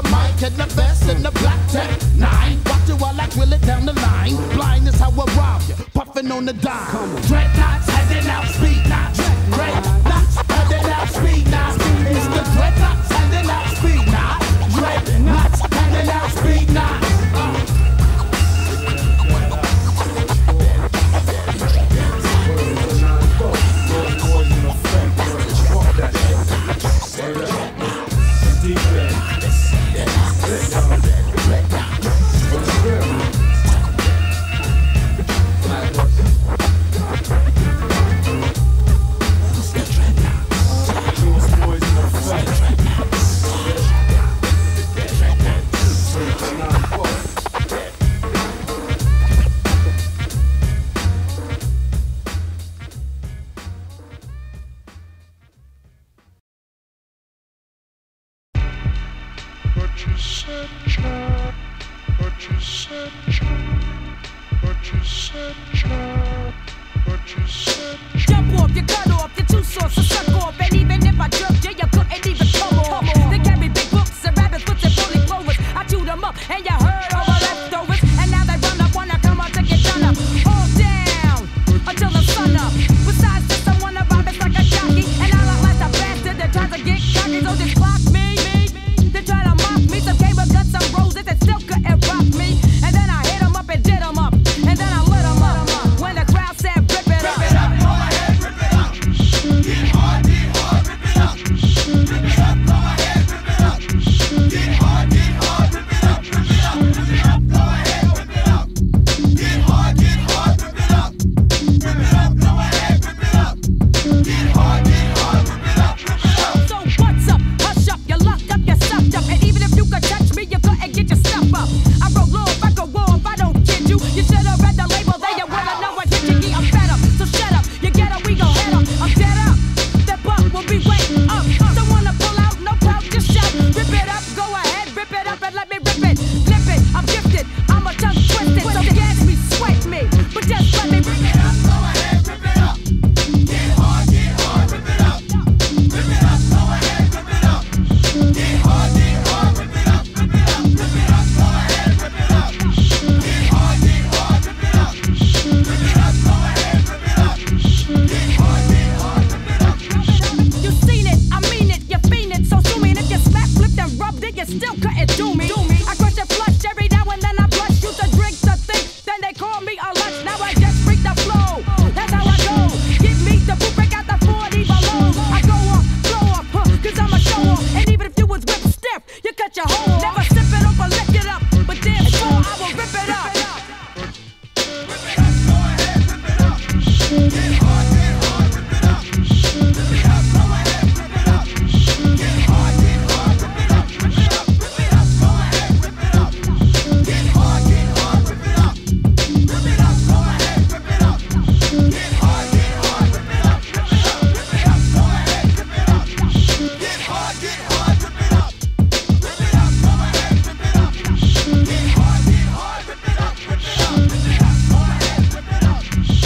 the dime. Dreadnoughts handing out speed knots. Dreadnoughts handing out speed knots. It's the dreadnoughts handing out speed knots. Dreadnoughts handing out speed knots. Jump off, you cut off, you're too soft, so suck off. And even if I jerked you, you couldn't even come off. They carry big books and rabbits, foot and bully clovers. I chewed them up, and you heard all my leftovers. And now they run up, wanna come out to get done up. All down, until the sun up. Besides this, I wanna rob it like a jockey. And I look like a bastard that tries to get cocky. So just block me, they try to mock me. Some came with guts, some roses, and still couldn't rock me. And then I hit them up and did them up. And then I lit them up. When the crowd said, rip it up. Rip it up, go ahead, rip it up. Get hard, get hard, rip it up. Rip it up, go ahead, rip it up. Get hard, get hard, rip it up. Rip it up, rip it up, go ahead, rip it up. Get hard, get hard, rip it up. Rip it up, go ahead, rip it up. Get hard, get hard, rip it up. Rip it up. So what's up? Hush up, you're locked up, you're sucked up. And even if you could touch me, you couldn't get your stuff up. I wrote low, I go war, if I don't kid you. You should have read the label, then you wanna know what hit you. Yeah, I'm fed up, so shut up. You get up, we gon' head up. I'm dead up, that buck will be waiting up. Don't wanna pull out, no pout, just shout. Rip it up, go ahead, rip it up and let me rip it. Flip it, I'm gifted, I'm a tongue twisted. So gas me, sweat me, but just let me rip it up, go ahead, rip it up. Get hard, get hard, rip it up. Rip it up, go ahead, rip it up. Get hard, get hard, rip it up. Rip it up, rip it up, go ahead, rip it up. Get hard, get hard, rip it up. Rip it up, go ahead, rip it up. Get hard, get hard, rip it up. You seen it, I mean it, you fiend it. So sue me, and if you smack, flipped and rubbed it, you still couldn't do me. I crush and flush every now and then I blush. Used to drink to think, then they call me a lunch. Now I just freak the flow, that's how I go. Give me the boot, break out the forty below. I go off, blow off, huh, cause I'm a show off. And even if you was whipped stiff, you cut your hole off. Never sip it up or lick it up, but damn sure I will rip it up. Rip it up, go ahead, rip it up. Get hard, get hard, rip it up. Rip it up, go ahead, rip it up. Get hard, get hard, rip it up. Rip it up, rip it up, go ahead, rip it up. Get hard, get hard, rip it up. Rip it up, go ahead, rip it up. Get hard, get hard, rip it up. Rip it up, rip it up, go ahead, rip it up. Get hard, get hard, rip it up. Rip it up, go ahead, rip it up. Get hard, get hard, rip it up. Rip it up, rip it up, go ahead, rip it up.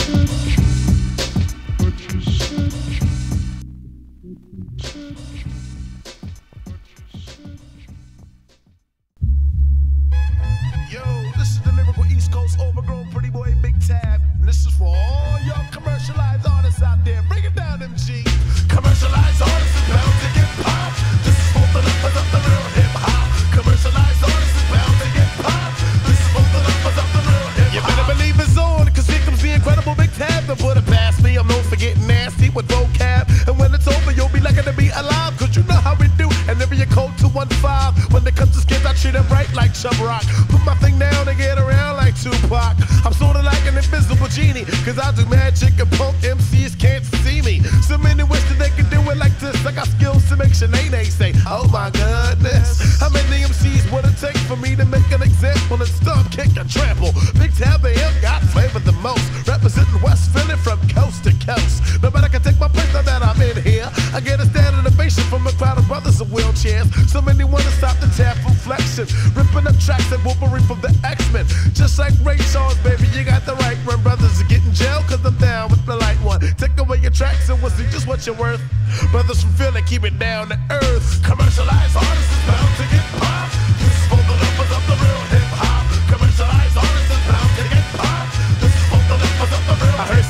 Yo, this is the lyrical East Coast overgrown pretty boy Big Tab. And this is for all y'all commercialized artists out there. Bring it down, M G. Commercialized artists is bound to get popped. This is for the lovers of the real hip hop. Commercialized artists is bound to get popped. This is for the lovers of the real hip hop. You better believe it's on, cause here comes the incredible Big Tab. Don't put it past me, I'm known for getting nasty with vocab. And when it's over, you'll be lucky to be alive, cause you know how we do. And every year code two one five. When it comes to skins, I treat them right like Chub Rock. Put my thing down and get around like Tupac. I'm sorta like an invisible genie, cause I do magic and punk M Cs can't see me. So many ways that they can do it like this. I got skills to make Sinead say, oh my goodness. How many M Cs would it take for me to make an example and stomp, kick, and trample? Big Tab A M got flavor the most, representing West Philly from coast to coast. Nobody can take my place now that I'm in here. I get a standing ovation from a crowd of brothers in wheelchairs. So many wanna stop the Tab from flexing, ripping up tracks like Wolverine from the X-Men. Just like Ray Charles, baby, you got the right run. Brothers are getting jail cause I'm down with the light one. Take away your tracks and we'll see just what you're worth. Brothers from Philly, keep it down to earth. Commercialized artists is bound to get popped. This is for the lovers of the real hip hop. Commercialized artists is bound to get popped. This is for the lovers of the real hip hop.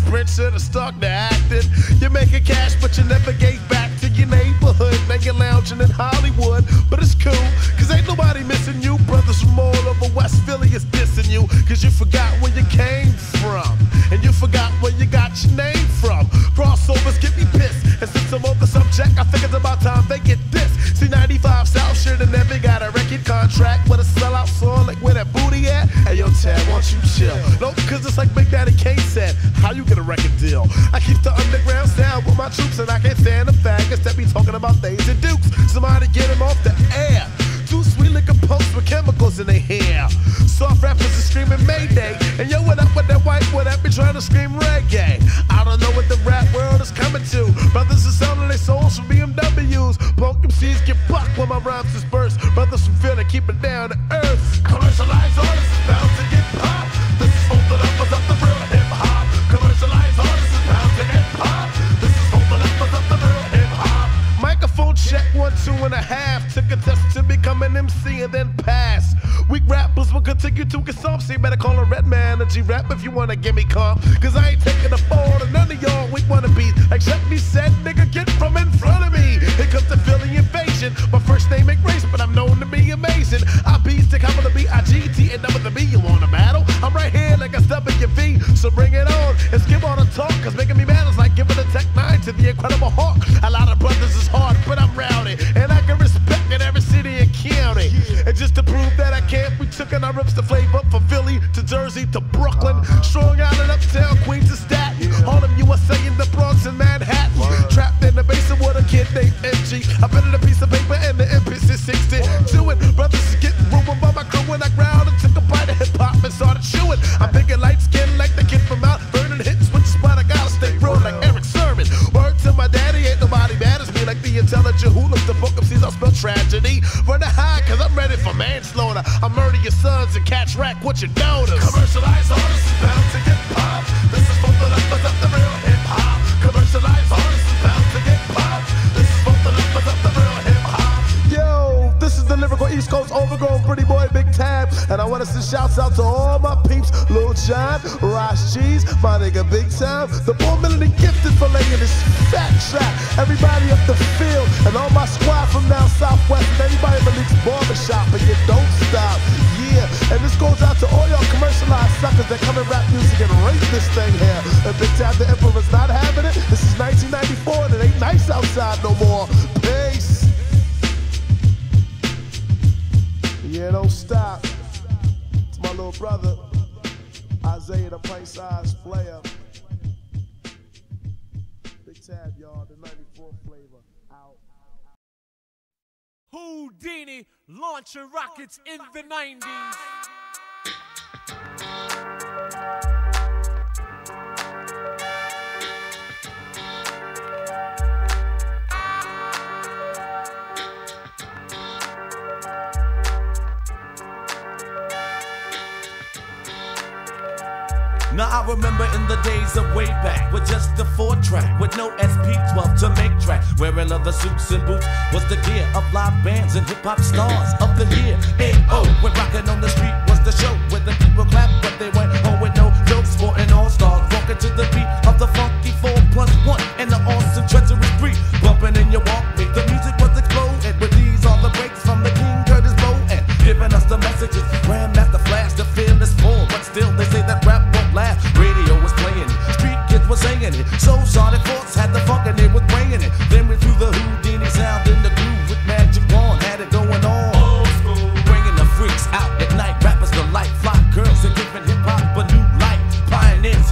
Prince should have stuck to acting. You're making cash, but you never gave back to your neighborhood. Now you're lounging in Hollywood, but it's cool, cause ain't nobody missing you. Brothers from all over West Philly is dissing you, cause you forgot where you came from, and you forgot where you got your name from. Crossovers get me pissed, and since I'm on the subject, I think it's about time they get this. See, ninety-five South should have never got a record contract with a sellout song like where that booty at. Hey yo, Tad, why don't you chill? No, cause it's like Big Daddy Kane said, how you get a record deal? I keep the underground sound with my troops, and I can't stand the faggots that be talking about days and dukes. Somebody get him off the air. Two sweet liquor pumps with chemicals in their hair. Soft rappers are screaming Mayday, and yo, what up with that white boy that be trying to scream reggae? I don't know what the rap world is coming to. Brothers are selling their souls from B M Ws. Punk M Cs get bucked when my rhymes disperse. Brothers from Philly keep it down to earth. Commercialized artists is bound to get popped. This is for the lovers of the real hip hop. Commercialized artists is bound to get popped. This is for the lovers of the real hip hop. Microphone check one, two and a half. Took a test to become an M C and then pass. Weak rappers will continue to get some. So you better call a red man or G-Rap if you wanna give me comp. Cause I ain't taking the fall to none of y'all weak wannabes. Except me said, nigga, get from in front of me. Here comes the Philly invasion. My first name ain't Grace, but I'm known to be amazing. I be stick, I'm gonna be I G T and double the B. You wanna battle? I'm right here like a W V. So bring it on and skip all the talk. Cause making me mad is like giving a Tech nine to the Incredible Hawk. A lot of brothers is hard, but I'm rowdy. And I can respect in every city and county. And just to prove that I can't, we took in our rips to flavor from Philly to Jersey to Brooklyn. Strong out in uptown, Queens to Staten. Harlem, U S A, in the Bronx and Manhattan. Trapped in the basement with a kid named M G. I bet in a piece of paper and the M P sixty. Do it, brothers is getting ruined by my crew when I growled and took a bite of hip hop and started chewing. I'm picking light skin like the kid from out, burning hits with the spot. I gotta stay real like Eric Sermon. Word to my daddy, ain't nobody mad as me like the intelligent who looks the book of seas. I spell tragedy. Run the high, cause I'm ready for manslaughter. I murder your sons and catch rack what you notice. Commercialized artists is bound to get popped. This is for the lovers of the real hip hop. Commercialized artists is bound to get popped. This is for the lovers of the real hip hop. Yo, this is the lyrical East Coast overgrown pretty boy Big Tab, and I wanna send shouts out to all my peeps, Lil John, Ross Cheese, my nigga Big Time, the four million gifted for laying this fat track. Everybody up the field, and all my squad from down southwest, and everybody in Malik's barbershop, and you don't stop. Yeah, and this goes out to all y'all commercialized suckers that come and rap music and rate this thing here. And Big Tab the Emperor's not having it. This is nineteen ninety-four, and it ain't nice outside no more. Peace. Yeah, don't stop. To my little brother, Isaiah the pint-sized player. Big Tab, y'all, the ninety-four flavor. Out. Houdini launching rockets in the nineties. Now I remember in the days of way back with just the four track with no S P twelve to make track. Wearing leather suits and boots was the gear of live bands and hip hop stars of the year. A O when rocking on the street was the show where the people clapped but they went home with no jokes. Sporting all stars walking to the beat of the funky four plus one and the awesome treacherous three. Bumping in your Walkman, the music was exploding. With these are the breaks from the King Curtis Blow and giving us the messages. Grandmaster Flash, the fearless four, but still they say that rap won't last. Radio was playing it, street kids were singing it. So Sonic Force had the funk and it was bringing it. Then we threw the Houdini sound in the groove with Magic Wand, had it going on. Old school, bringing the freaks out at night. Rappers delight, fly girls and giving hip hop a new light. Pioneers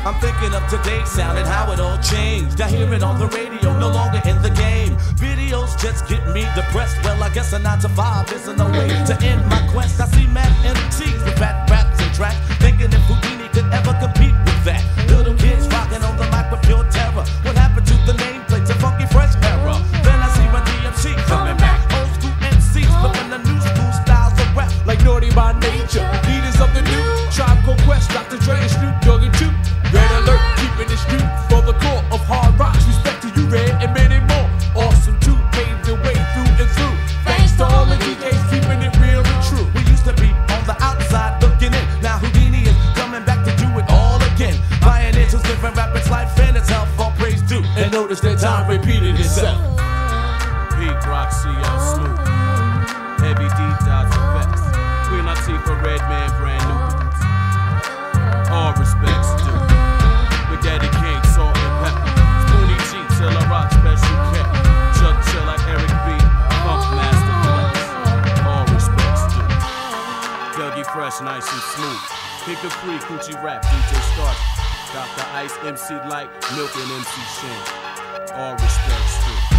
I'm thinking of today's sound and how it all changed. I hear it on the radio, no longer in the game. Videos just get me depressed. Well, I guess a nine to five isn't no way to end my quest. I see mad M Cs with fat raps and tracks, thinking if Houdini could ever compete with that. Little kids rocking on the mic with pure terror. What happened to the nameplate to Funky Fresh era? Then I see Run D M C coming back. Old school M Cs flipping the new school styles of rap. Like Naughty by Nature, leaders of the new Tribe Called Quest, Doctor Dre and Snoop Dogg and two. Red Alert, keeping it street for the core of hard rocks. Respect to you, Red, and many more. Awesome too, paved the way through and through. Thanks to all the D Js keeping it real and true. We used to be on the outside looking in. Now Houdini is coming back to do it all again. Pioneers who's living rappers life and its health, all praise due. And notice that time repeated itself. Pete Rock, C L Snoop, Heavy D Dot Effects, Queen Latifah, Redman, brand new beats. All respects due. With Daddy King, Salt and Pepper, Spoonie G, Till I Rock, Special K, Chuck Chilla, Eric B, Funk Master Flex. All respects due. Dougie Fresh, nice and smooth. Pick a Creek, Coochie Rap, D J Starch, Doctor Ice, M C Light, Milk and M C Shane. All respects due.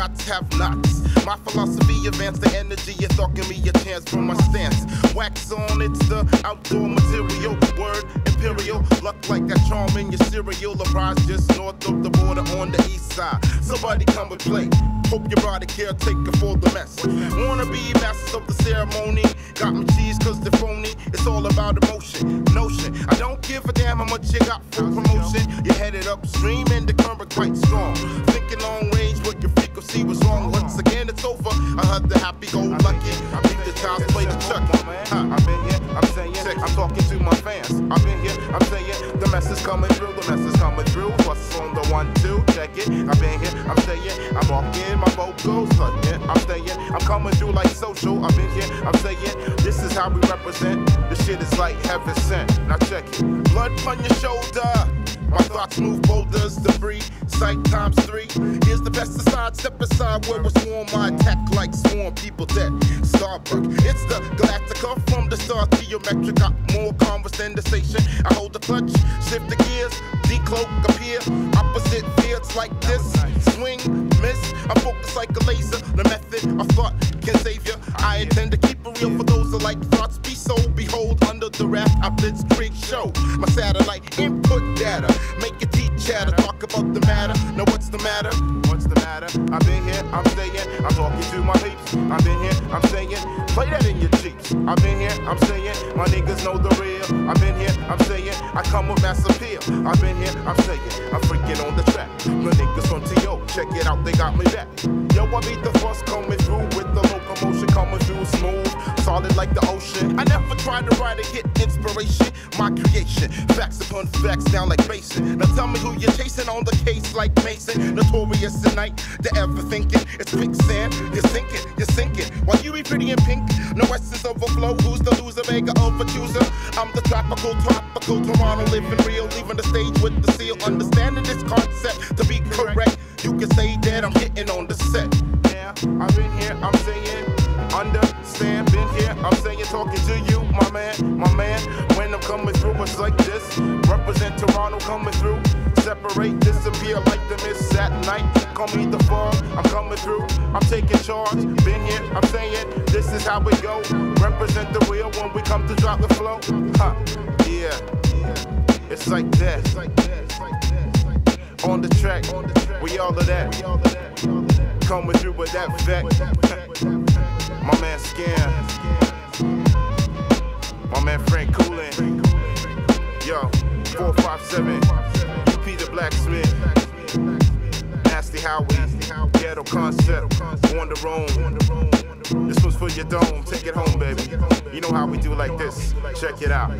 shots have knots. My philosophy advanced the energy, you thought give me a chance from my stance. Wax on, it's the outdoor material. Word imperial, luck like a charm in your cereal. Arise just north of the border on the east side. Somebody come and play. Hope you brought a caretaker for the mess. Wanna be masters of the ceremony. Got me cheese cause they're phony. It's all about emotion, notion. I don't give a damn how much you got for promotion. You're headed upstream and the current quite strong. Thinking long range, what your frequency was wrong. Once again, it's over. I heard the happy go lucky. I beat the child's play the chuck. Huh, I've been here, I'm saying, check, I'm talking to my fans. I've been here, I'm saying, the message coming through, the message coming through. What's on the one, two, check it. I've been here, I'm saying, I'm walking, my boat goes, yeah, I'm staying, I'm coming through like social. I've been here, I'm saying, this is how we represent. The shit is like heaven sent. Now check it. Blood on your shoulder. My thoughts move boulders, debris, sight times three. Here's the pesticide, step aside where we swarm. I attack like swarm, people dead. Starbuck, it's the Galactica from the stars, geometric. Got more converse than the station. I hold the clutch, shift the gears, decloak, appear. Opposite fields like this, swing, miss. I'm focused like a laser. The method of thought can save you. I intend to keep it real for those that like thoughts be so. Behold, under the raft, I blitz creek show. My satellite input data. Make your teeth chatter, talk about the matter. Now what's the matter? What's the matter? I've been here, I'm staying, I'm talking to my peeps. I've been here, I'm saying, play that in your Jeeps. I've been here, I'm saying, my niggas know the real. I've been here, I'm saying, I come with mass appeal. I've been here, I'm saying, I'm freaking on the track. The niggas from T O, check it out, they got me back. Yo, I beat the fuss coming through with the locomotion coming through smooth, solid like the ocean. I never tried to write a hit, inspiration, my creation. Facts upon facts down like basin. Now tell me who you're chasing on the case like Mason. Notorious tonight, the ever thinking it's quicksand. You're sinking, you're sinking. While you be pretty in pink, no essence of a flow. Who's the loser, mega of a chooser? I'm the tropical, tropical Toronto living real, leaving the stage with the seal. Understanding this concept to be correct. You can say that I'm hitting on the set. Yeah, I've been here, I'm saying, understand, been here, I'm saying, talking to you, my man, my man. When I'm coming through, it's like this. Represent Toronto coming through. Separate, disappear like the mist at night. Call me the fog, I'm coming through. I'm taking charge, been here, I'm saying, this is how we go. Represent the real when we come to drop the flow. Huh, yeah, it's like that. On the track, we all of that. Coming through with that fact. My man Scam, my man Frank Coolin. Yo, four five seven, U P the Blacksmith. Nasty Howie, Ghetto Concept, on the roam. This one's for your dome, take it home, baby. You know how we do like this, check it out.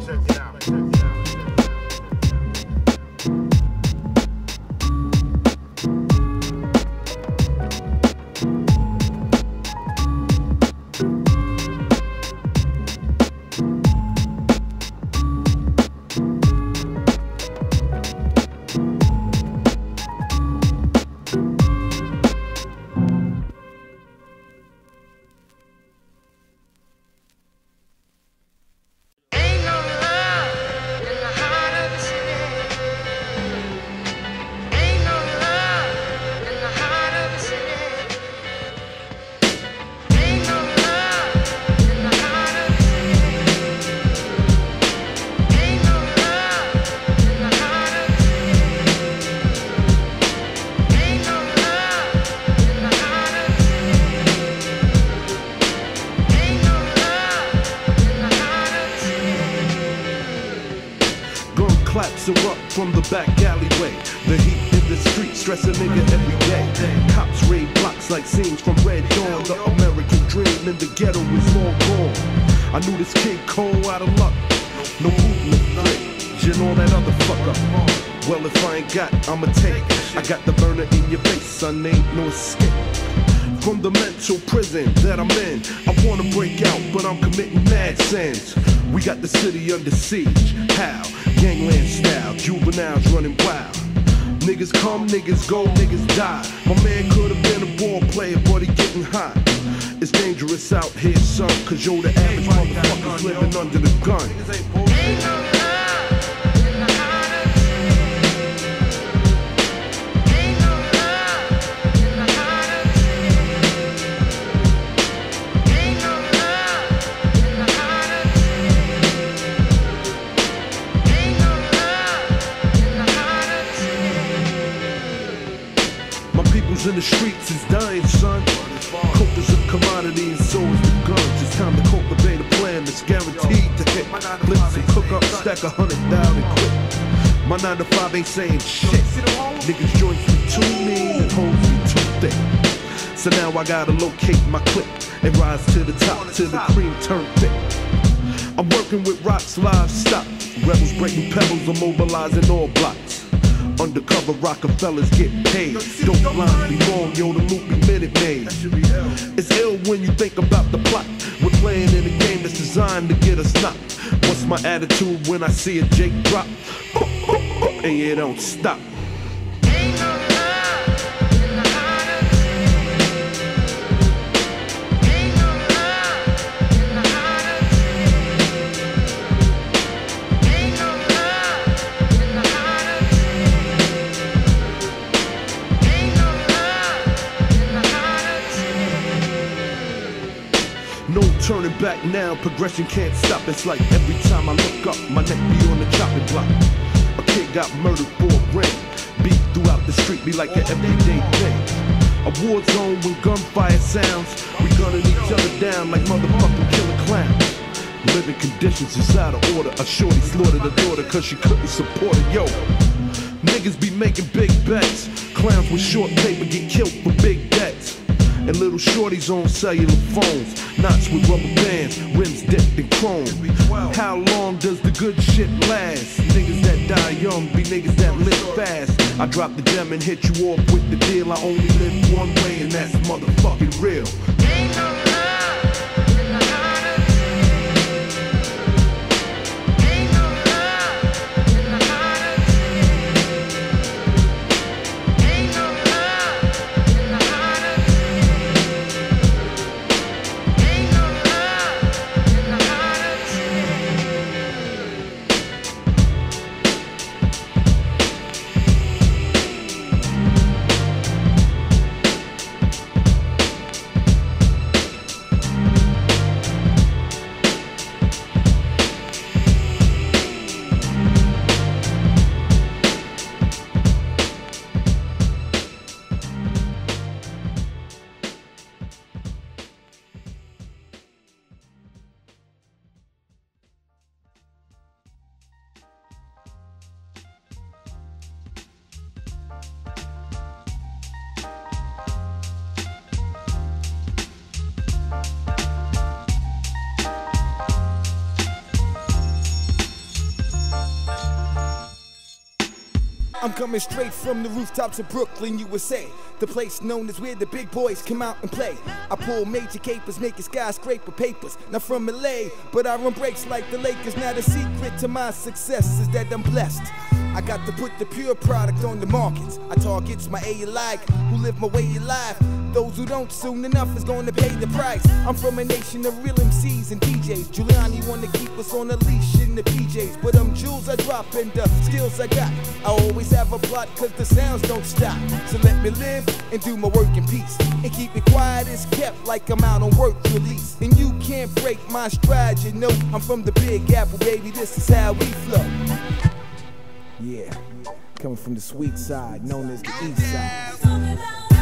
Erupt from the back alleyway. The heat in the street, stress a nigga every day. Cops raid blocks like scenes from Red Dawn. The American dream in the ghetto is long gone. I knew this kid cold out of luck. No movement, and all that other fucker. Well, if I ain't got, I'ma take. I got the burner in your face, son, ain't no escape. From the mental prison that I'm in, I wanna break out, but I'm committing mad sins. We got the city under siege. How? Gangland style, juveniles running wild. Niggas come, niggas go, niggas die. My man could've been a ball player, but he getting hot. It's dangerous out here, son, cause yo, the average motherfuckers living under the gun. in the streets is dying, son. Coke is a commodity and so is the guns. It's time to cultivate a plan that's guaranteed to hit. Blitz and cook up, stack a hundred thousand quick. My nine to five ain't saying shit. Niggas joints me too mean and hoes me too thick. So now I gotta locate my clip and rise to the top till the cream turn thick. I'm working with rocks, livestock. Rebels breaking pebbles, I'm mobilizing all blocks. Undercover Rockefellers get paid. Don't blind be wrong, yo, the loop be minute made. It's ill when you think about the plot. We're playing in a game that's designed to get us knocked. What's my attitude when I see a Jake drop? And you don't stop. Turning back now, progression can't stop. It's like every time I look up, my neck be on the chopping block. A kid got murdered for a ring. Beat throughout the street be like an everyday thing. A war zone when gunfire sounds. We gunning each other down like motherfucking killer clowns. Living conditions is out of order. A shorty slaughtered a daughter cause she couldn't support her. Yo, niggas be making big bets. Clowns with short paper get killed for big debts. And little shorties on cellular phones. Knots with rubber bands, rims dipped in chrome. How long does the good shit last? Niggas that die young be niggas that live fast. I drop the gem and hit you off with the deal. I only live one way and that's motherfucking real. Ain't no I'm coming straight from the rooftops of Brooklyn, U S A. The place known as where the big boys come out and play. I pull major capers, making skyscraper papers. Not from L A, but I run breaks like the Lakers. Now the secret to my success is that I'm blessed. I got to put the pure product on the markets. I targets my A alike, who live my way of life. Those who don't soon enough is gonna pay the price. I'm from a nation of real M Cs and D Js. Giuliani wanna keep us on a leash in the P Js, but I'm jewels I drop and the skills I got. I always have a plot cause the sounds don't stop. So let me live and do my work in peace. And keep it quiet as kept like I'm out on work release. And you can't break my stride, you know. I'm from the Big Apple, baby, this is how we flow. Yeah, coming from the sweet side, known as the east side.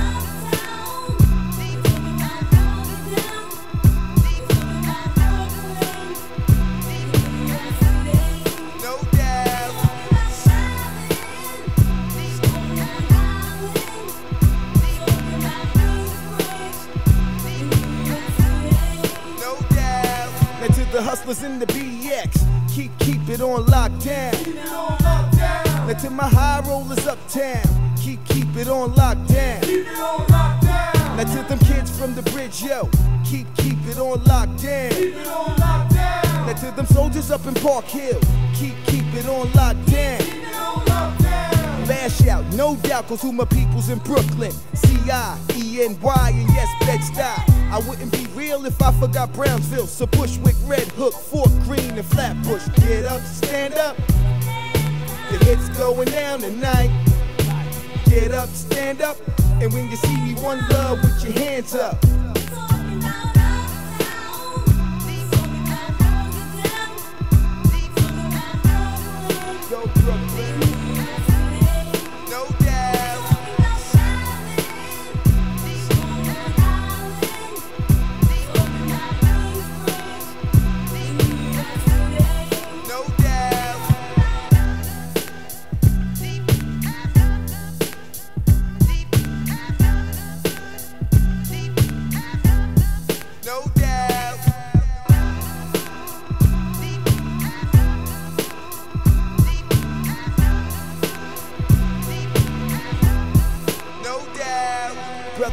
The hustlers in the B X, keep keep it on lockdown. Keep it on lockdown. Now to my high rollers uptown, keep keep it on lockdown. Keep it on lockdown. Now to them kids from the bridge, yo, keep keep it on lockdown. Keep it on lockdown. Now to them soldiers up in Park Hill, keep keep it on lockdown. Keep it on lockdown. Lash out, no doubt, cause who my people's in Brooklyn. C I E N Y and yes, Bed-Stuy. I wouldn't be real if I forgot Brownsville. So Bushwick, Red Hook, Fort Greene, and Flatbush. Get up, stand up. The hits going down tonight. Get up, stand up. And when you see me, one love with your hands up. Go Brooklyn. No doubt.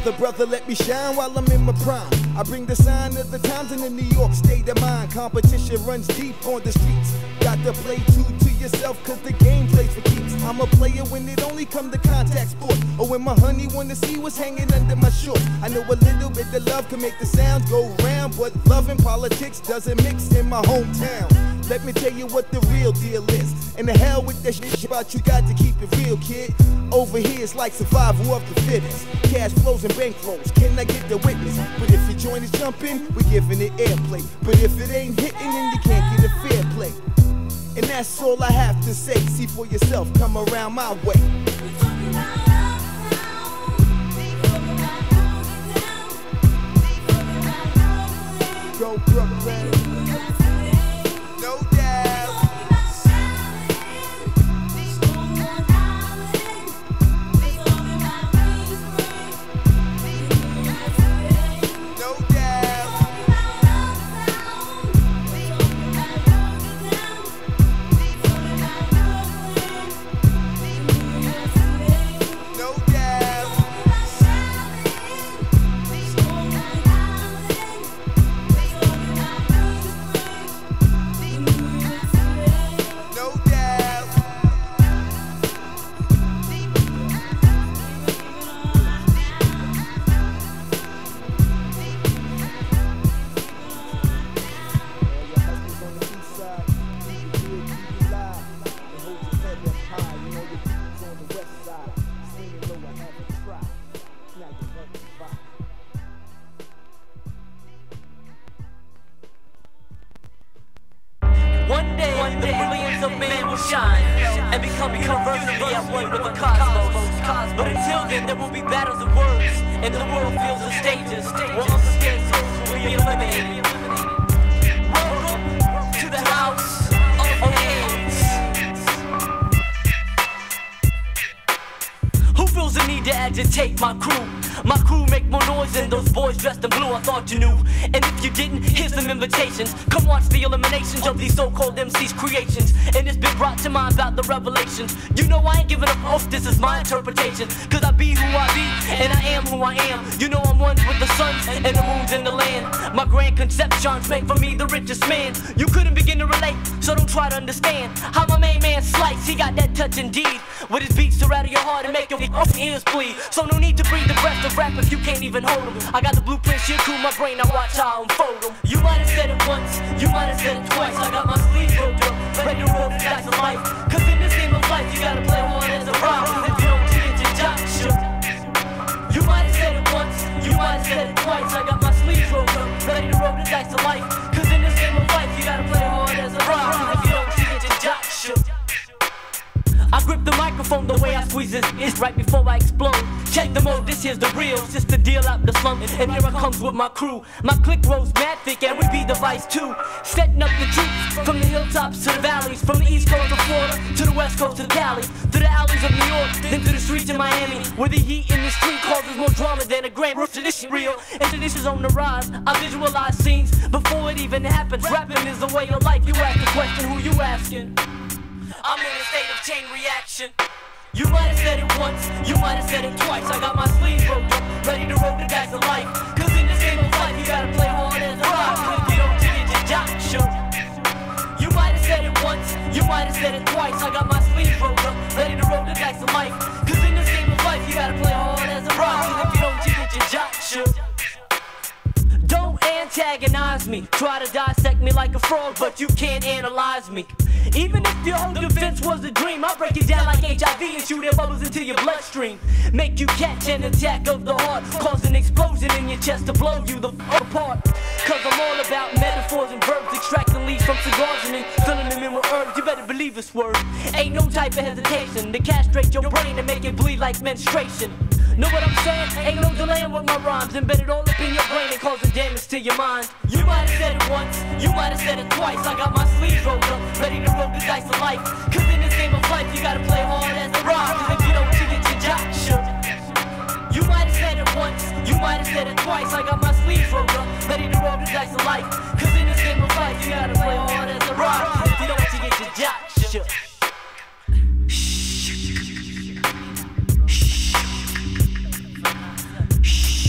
Brother, brother, let me shine while I'm in my prime. I bring the sign of the times in the New York state of mind. Competition runs deep on the streets. Got to play true to yourself, cause the game plays for keeps. I'm a player when it only come to contact sports, or when my honey wanna see what's hanging under my shorts. I know a little bit of love can make the sound go round, but love and politics doesn't mix in my hometown. Let me tell you what the real deal is. And the hell with that shit about you got to keep it real, kid. Over here it's like survival of the fittest. Cash flows and bankrolls, can I get the witness? But if your joint is jumping, we're giving it airplay. But if it ain't hitting, then you can't get a fair play. And that's all I have to say. See for yourself, come around my way. Go Brooklyn. No doubt. No doubt. No doubt. One day, one day, millions of men will shine and become universally at one with the cosmos. But until then, there will be battles of words, and the world feels the stages. Where unscathed will be eliminated. Welcome to the house of AIDS. Who feels the need to agitate my crew? My crew make more noise than those boys dressed in blue. I thought you knew, and if you didn't, here's some invitations. Come watch the eliminations of these so-called M Cs' creations. And it's been brought to mind about the revelations. You know I ain't giving up off, this is my interpretation. Cause I be who I be, and I am who I am. You know I'm one with the suns and the moons and the land. My grand conceptions make for me the richest man. You couldn't begin to relate, so don't try to understand how my main man Slice, he got that touch indeed. With his beats to rattle your heart and make your ears bleed. So no need to breathe the breath of rap if you can't even hold them. I got the blueprint shit through my brain, I watch how I unfold them. You might have said it once, you might have said it twice. I got my sleeves rolled up, ready to roll the dice of life. Cause in this game of life, you gotta play hard as a rock. If you don't get your job shook. You might have said it once, you might have said it twice. I got my sleeves rolled up, ready to roll the dice of life. Cause in this game of life, you gotta play hard as a rock. If you don't get your job shook. I grip the microphone, the way I squeeze this is right before I explode. Check the mode, this here's the real, just the deal out the slump. And here I comes with my crew. My clique rolls mad thick and we be the vice too. Setting up the troops from the hilltops to the valleys, from the east coast of Florida to the west coast of Cali, to the alleys of New York, then to the streets of Miami, where the heat in the street causes more drama than a grand roof. This is real, and this is on the rise. I visualize scenes before it even happens. Rapping is the way of life. You ask the question, who you asking? I'm in a state of chain reaction. You might have said it once, you might have said it twice. I got my sleeves rolled up, ready to roll the dice of life. Cause in this game of life, you gotta play hard as a rock. If you don't get your job shook. You might have said it once, you might have said it twice. I got my sleeves rolled up, ready to roll the dice of life. Cause in this game of life, you gotta play hard as a rock. If you don't get your job shook. Don't antagonize me, try to dissect me like a frog, but you can't analyze me. Even if your whole defense was a dream, I'll break it down like H I V and shoot air bubbles into your bloodstream. Make you catch an attack of the heart, cause an explosion in your chest to blow you the f apart. Cause I'm all about metaphors and verbs, extracting leaves from cigars and then filling them in with herbs. You better believe this word. Ain't no type of hesitation to castrate your brain and make it bleed like menstruation. Know what I'm saying? Ain't no delaying with my rhymes, embedded all up in your brain and causing damage to your mind. You might have said it once, you might have said it twice. I got my sleeves rolled up, ready to roll the dice of life. Cause in this game of life, you gotta play hard as a rock. Cause if you don't, you get your job shook. You might have said it once, you might have said it twice. I got my sleeves rolled up, ready to roll the dice of life. Cause in this game of life, you gotta play hard as a rock. Cause if you don't, you get your job shook. Shh.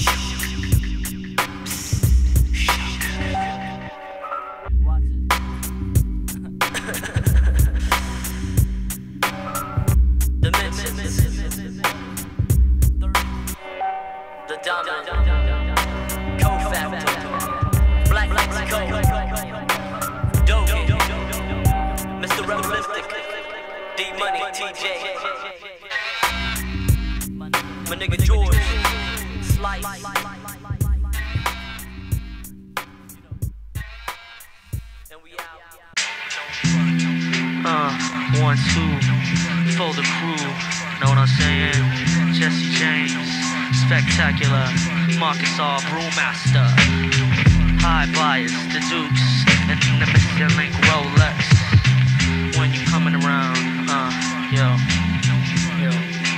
one, two, for the crew, know what I'm saying? Jesse James, Spectacular, Marcus R. Brewmaster, High Bias, the Dukes, and the Mister Link Rolex. When you coming around, uh, yo, yo.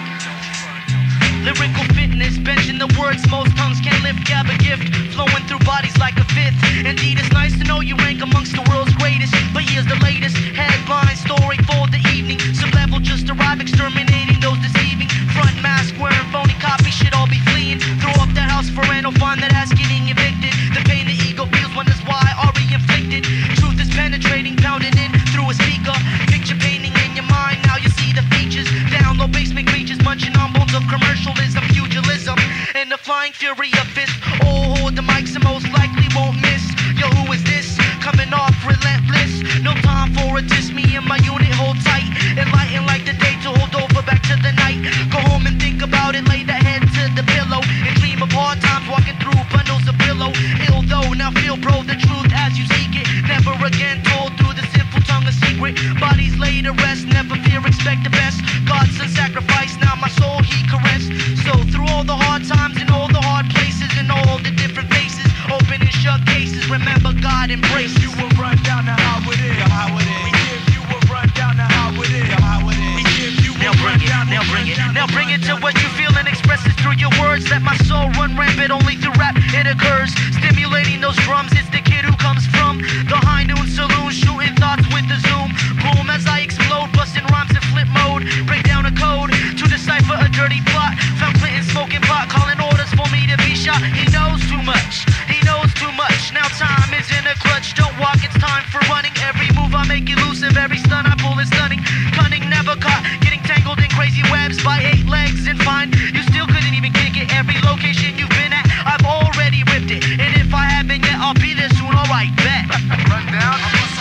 Lyrical fitness, benching the words most tongues can't lift. Gab a gift, flowing through bodies like a fifth. Indeed, it's nice to know you rank amongst the world's greatest. But here's the latest headline story for the evening. Sub-level just arrived, exterminating those deceiving. Front mask wearing phony copy, shit all be fleeing. Throw up that house for no find that ass getting evicted. The pain the ego feels when it's why are inflicted. Truth is penetrating, pounding in through a speaker. Picture painting in your mind, now you see the features. Down low basement creatures munching on bones of commercialism, pugilism, and the flying fury of fist. Oh, hold the mics and most likely won't miss. Yo, who is this? Coming off relentless. No time for a diss. Me and my unit hold tight. Enlighten like the day to hold over back to the night. Go home and think about it. Lay the head to the pillow and dream of hard times walking through bundles of pillow. Ill though, now feel bro the truth as you seek it. Never again told through the sinful tongue a secret. Bodies laid to rest. Never fear, expect the best. God's son sacrifice. Now my soul he caressed. So through all the hard times and all the hard places and all the different faces, open and shut cases. Remember God embrace you. Will run down to how it is. How it is. We give you a run down to how it is. How it is. We give you now bring it. Now bring it. Now bring it to what you feel and express it through your words. Let my soul run rampant. Only through rap it occurs. Stimulating those drums. It's the kid who comes from the high noon saloon, shooting thoughts with the zoom. Boom as I explode, busting rhymes in flip mode. Break down a code to decipher a dirty plot. Found Clinton smoking pot, calling orders for me to be shot. He knows too much. He knows too much. Now time is in a clutch. Don't walk, it's time for running. Every move I make elusive. Every stun I pull is stunning. Cunning, never caught. Getting tangled in crazy webs by eight legs and find you still couldn't even kick it. Every location you've been at, I've already ripped it. And if I haven't yet, I'll be there soon. Alright, bet. Run down.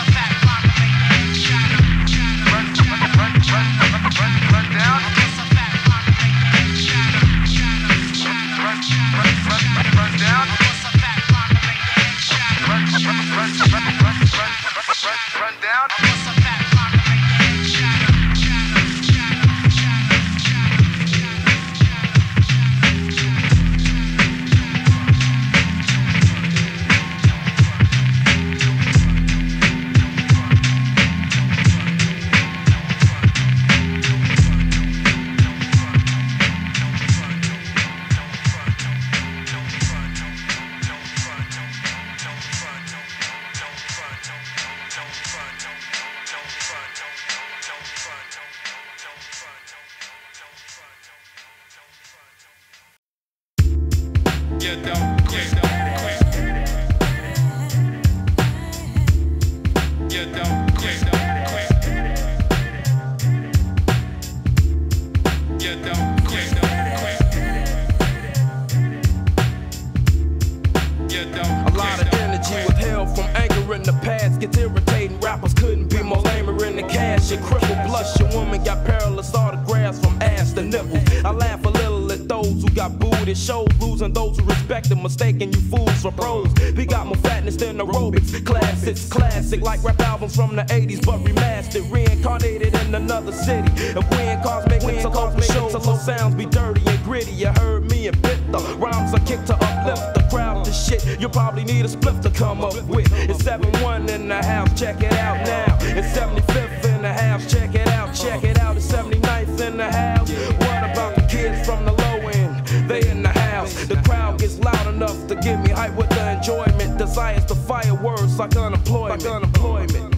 Mistaking you fools for pros. We got more fatness than aerobics. Classics, classic like rap albums from the eighties, but remastered, reincarnated in another city. If we ain't cosmic, we ain't cosmic shows, so sounds be dirty and gritty. You heard me and bit the rhymes I kick to uplift the crowd to shit. You probably need a split to come up with. It's seven one in the house, check it out now. It's seventy-fifth in the house, check it out, check it out. It's seventy-ninth in the house. What about the kids from the low end? They in the house. The crowd gets loud enough to get me hype with the enjoyment. Desires to fire words like unemployment. Like unemployment.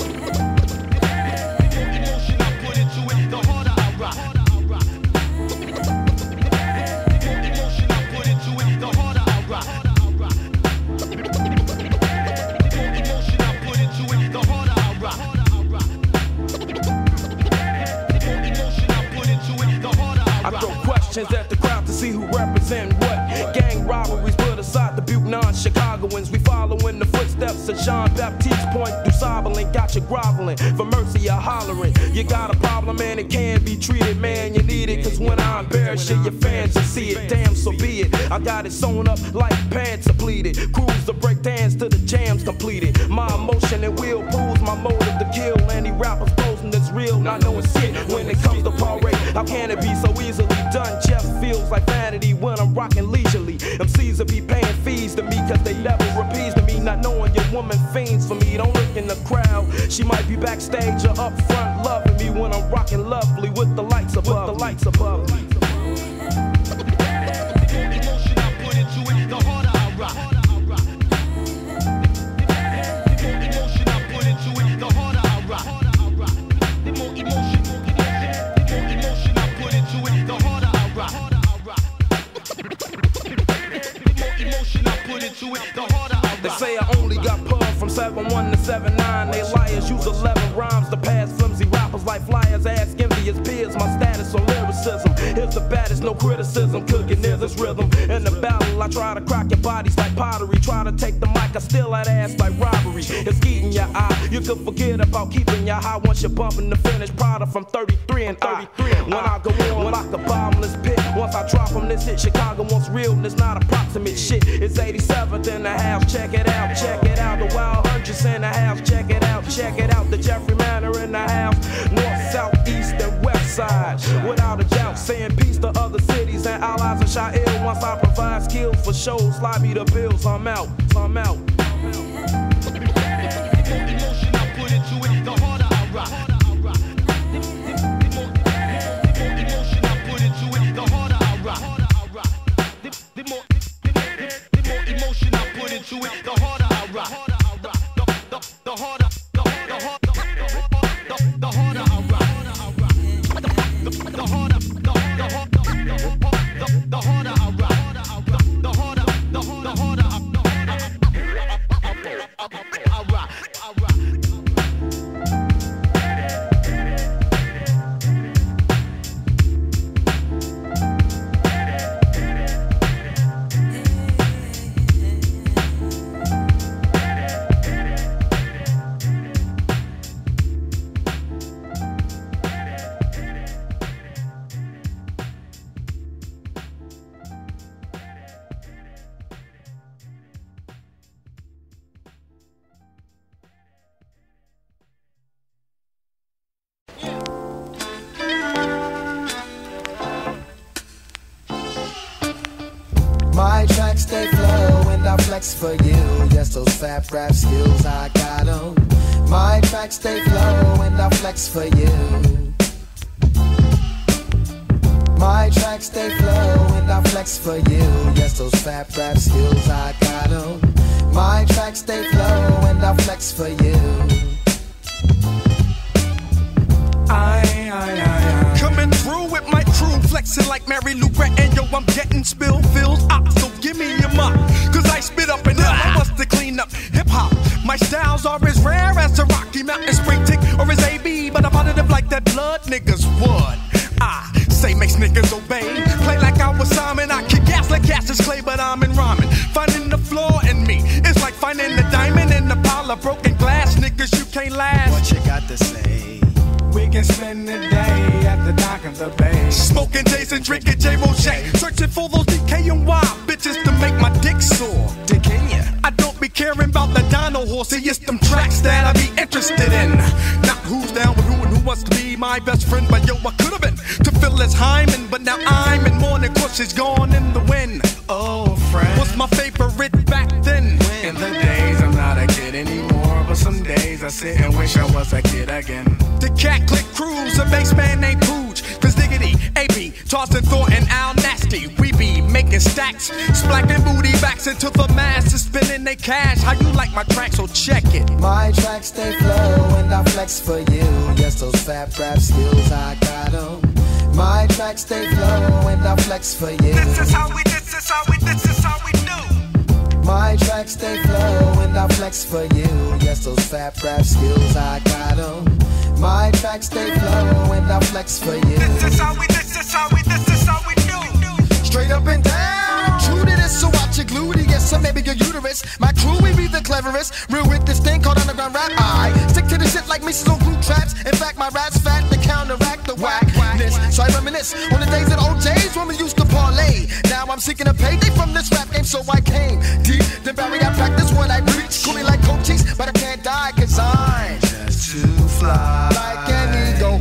Emotion I put into it, the harder I rock. Emotion I put into it, the harder I rock. Emotion I put into it, the harder I rock. Emotion I put into it, the harder I rock. I throw questions at the crowd to see who represent what. Gang robberies put aside the Butte non-Chicagoans. We following the footsteps of Jean Baptiste Point through Soberlin. Got you groveling, for mercy you're hollering. You got a problem and it can't be treated, man, you need it. Cause when I embarrass you, your fans will see it. Damn, so be it. I got it sewn up like pants are pleated. Cruise the break dance to the jams completed. My emotion and will proves my motive to kill any rappers posing this real, not knowing shit when it comes to parade. How can it be so easily done? Just feels like vanity when I'm rocking leisurely. M Cs will be paying fees to me cause they never appease to me. Not knowing your woman fiends for me. Don't look in the crowd, she might be backstage or up front loving me when I'm rocking lovely with the lights above, with the lights above me. They say I only got pub from seven one to seven nine. They liars use eleven rhymes to pass flimsy rappers like flyers. Ask envious peers my status on lyricism. Here's the baddest, no criticism. Cooking near this rhythm. In the battle, I try to crack your bodies like pottery. Try to take the mic, I steal that ass like robbery. It's eating your eye. You could forget about keeping your high once you're bumping the finished product from thirty-three and thirty-three. When I go on like a bottomless pit. Once I drop from this hit, Chicago wants realness, not approximate shit. It's eighty-seventh in the house, check it out, check it out. The Wild Hundreds in the house, check it out, check it out. The Jeffrey Manor in the house, north, south, east, and west side. Without a doubt, saying peace to other cities and allies of Sha'il. Once I provide skills for shows, slide me the bills, I'm out, I'm out. My tracks stay flow and I flex for you. Yes, those fat rap skills I got 'em. My tracks stay flow and I flex for you. My tracks stay flow and I flex for you. Yes, those fat rap skills I got 'em. My tracks stay flow and I flex for you. I, I, I, I. Coming through with my crew, flexing like Mary Lou Brett, and yo, I'm getting spill fills up. So give me your mop, cause I spit up and down. I must to clean up hip hop. My styles are as rare as the Rocky Mountain Spring Tick or as A B, but I'm positive like that blood niggas would. I say makes niggas obey. Play like I was Simon, I kick ass like Cassius Clay, but I'm in rhyming. Finding the flaw in me, it's like finding the diamond in the pile of broken glass. Niggas, you can't last. What you got to say? We can spend the day at the dock of the bay, smoking J's and drinking J. Roche, searching for those D K and Y bitches to make my dick sore. Dick in ya? I don't be caring about the dino horsey, it's them tracks that I be interested in. Not who's down with who and who wants to be my best friend, but yo, I could have been to Phyllis Hyman, but now I'm in mourning cause she's gone in the wind. Oh, friend, what's my favorite back then? When? In the days I'm not a kid anymore, but some days I sit and wish I was a kid again. The cat click cruise, a bass man named Pooch, cause Diggity, A B, Charleston Thornton, Al Nasty. We be making stacks, splacking booty backs into the masses, spending they cash. How you like my track? So check it. My tracks stay flow and I flex for you. Yes, those fat rap skills I got 'em. My tracks stay flow and I flex for you. This is how we, this is how we, this is how we do. My tracks stay flow and I flex for you. Yes, those fat rap skills I got 'em. My tracks stay flow and I flex for you. This is how we, this is how we, this is how we do. Straight up and down, true to this, so watch your glue to yes, so maybe your uterus. My crew, we be the cleverest. Real with this thing called underground rap. I stick to the shit like Missus on glue traps. In fact, my rap's fat to counteract the whackness. So I reminisce on the days at O J's when we used to parlay. Now I'm seeking a payday from this rap game, so I came deep. The barrier I practice what I preach. Call me like coaches, but I can't die cause I'm just too fly. Like an ego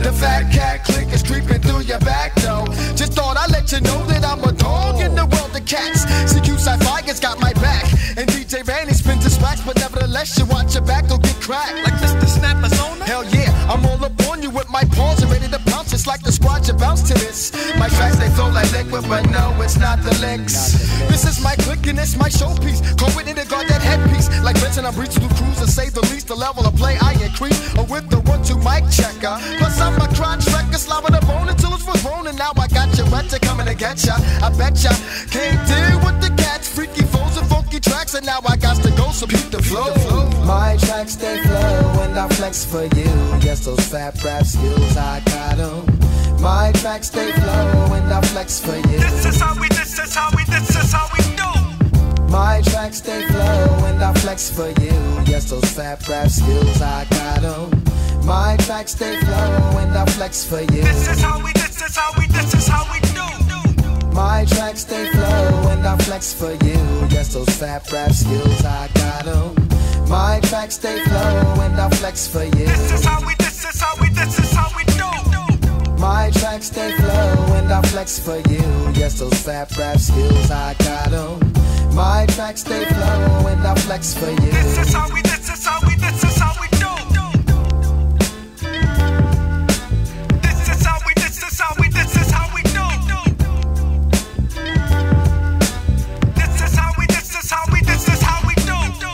The fat cat click is creeping through your back door. Just thought I'd let you know that I'm a dog in the world of cats. C Q Sci-Fi has got my back, and D J Randy spins his wax, but nevertheless you watch your back go get cracked. Like Mister Snapper's on. Hell yeah, I'm all up on you with my paws and ready to pounce. It's like the squad, you bounce to this. My tracks they flow like liquid, but no, it's not the licks. This is my click and it's my showpiece. Go with it and guard that headpiece. Like Benson, I'm reaching through crews to say the least. The level of play I increase, or with the one-two mic checker. Plus I'm a crotch wrecker, slobbing the bone until it's was rolling. Now I got you better coming to get ya. I bet ya can't deal with the cats, freaky foes and funky tracks, and now I got to go so beat the flow. My tracks they flow and I flex for you. Yes, those fat rap skills I got 'em. My tracks they flow and I flex for you. This is how we, this is how we, this is how we do. My tracks they flow and I flex for you. Yes, those fat rap skills I got 'em. My tracks they flow and I flex for you. This is how we, this is how we, this is how we do. My tracks they flow and I flex for you. Yes, those fat rap skills I got 'em. My tracks they flow and I flex for you. This is how we, this is how we, this is how we do. My tracks they flow and I flex for you. Yes, those fat rap skills I got 'em. My tracks they flow and I flex for you. This is how we, this is how we, this is how we do. This is how we, this is how we, this is how we do. This is how we, this is how we, this is how we do.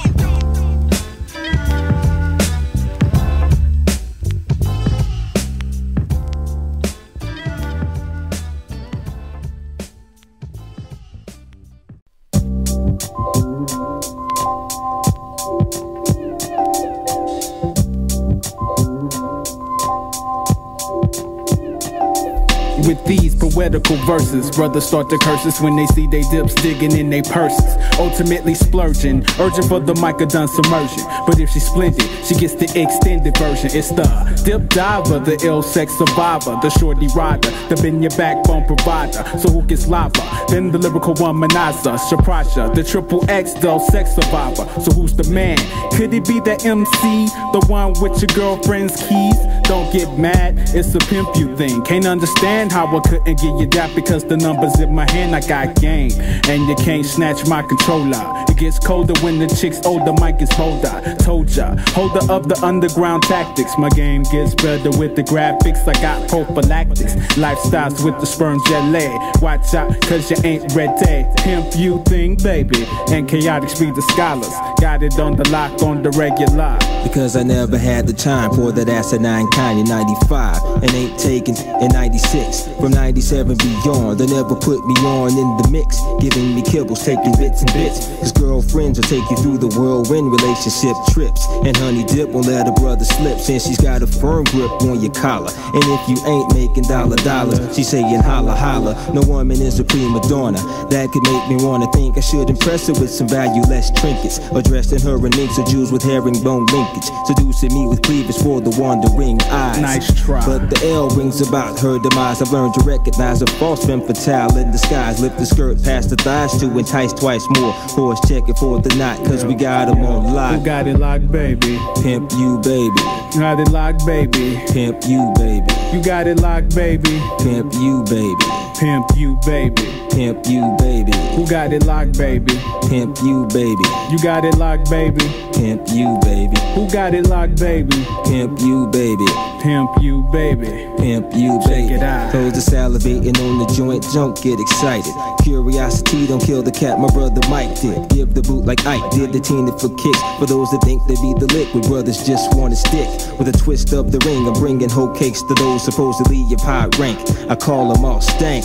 With these poetical verses, brothers start to curse us when they see they dips digging in they purses. Ultimately splurging, urging for the mic done submersion. But if she's splendid, she gets the extended version. It's the dip diver, the ill sex survivor, the shorty rider, the bend your backbone provider. So who gets lava? Then the lyrical womanizer, Shaprasha, the triple X, the sex survivor. So who's the man? Could it be the M C, the one with your girlfriend's keys? Don't get mad, it's a pimp you thing. Can't understand how I couldn't get you that, because the numbers in my hand, I got game. And you can't snatch my controller. It gets colder when the chick's older, mic is bolder. Told ya, holder of the underground tactics. My game gets better with the graphics. I got prophylactics, lifestyles with the sperm jelly. Watch out, cause you ain't ready. Pimp you thing, baby. And chaotic speed the scholars. Got it on the lock, on the regular. Because I never had the time for that asinine kind in ninety-five. And ain't taken in ninety-six. From ninety-seven beyond, they never put me on in the mix. Giving me kibbles, taking bits and bits. Cause girlfriends will take you through the whirlwind relationship trips. And honey dip won't let a brother slip, since she's got a firm grip on your collar. And if you ain't making dollar dollars, she's saying holla holla. No woman is a prima donna. That could make me wanna think I should impress her with some valueless trinkets, or dressed in her in minks or jewels with herringbone linkage, seducing me with cleavage for the wandering eyes. Nice try. But the L rings about her demise. I've learned to recognize a false femme fatale in disguise. Lift the skirt past the thighs to entice twice more. Horse checking for the knot, cause we got them on lock. Who got it locked, baby? Pimp you, baby. Got it locked, baby. Pimp you, baby. You got it locked, baby. Pimp you, baby. Pimp you, baby. Pimp you, baby. Who got it locked, baby? Pimp you, baby. You got it locked, baby. Pimp you, baby. Who got it locked, baby? Pimp you, baby. Pimp you, baby. Pimp you, baby. Check it out. Those are salivating on the joint, don't get excited. Curiosity don't kill the cat, my brother Mike did. Give the boot like Ike did, the teen it for kicks. For those that think they be the liquid, brothers just wanna stick. With a twist of the ring, I'm bringing whole cakes to those supposedly of high rank. I call them all stank.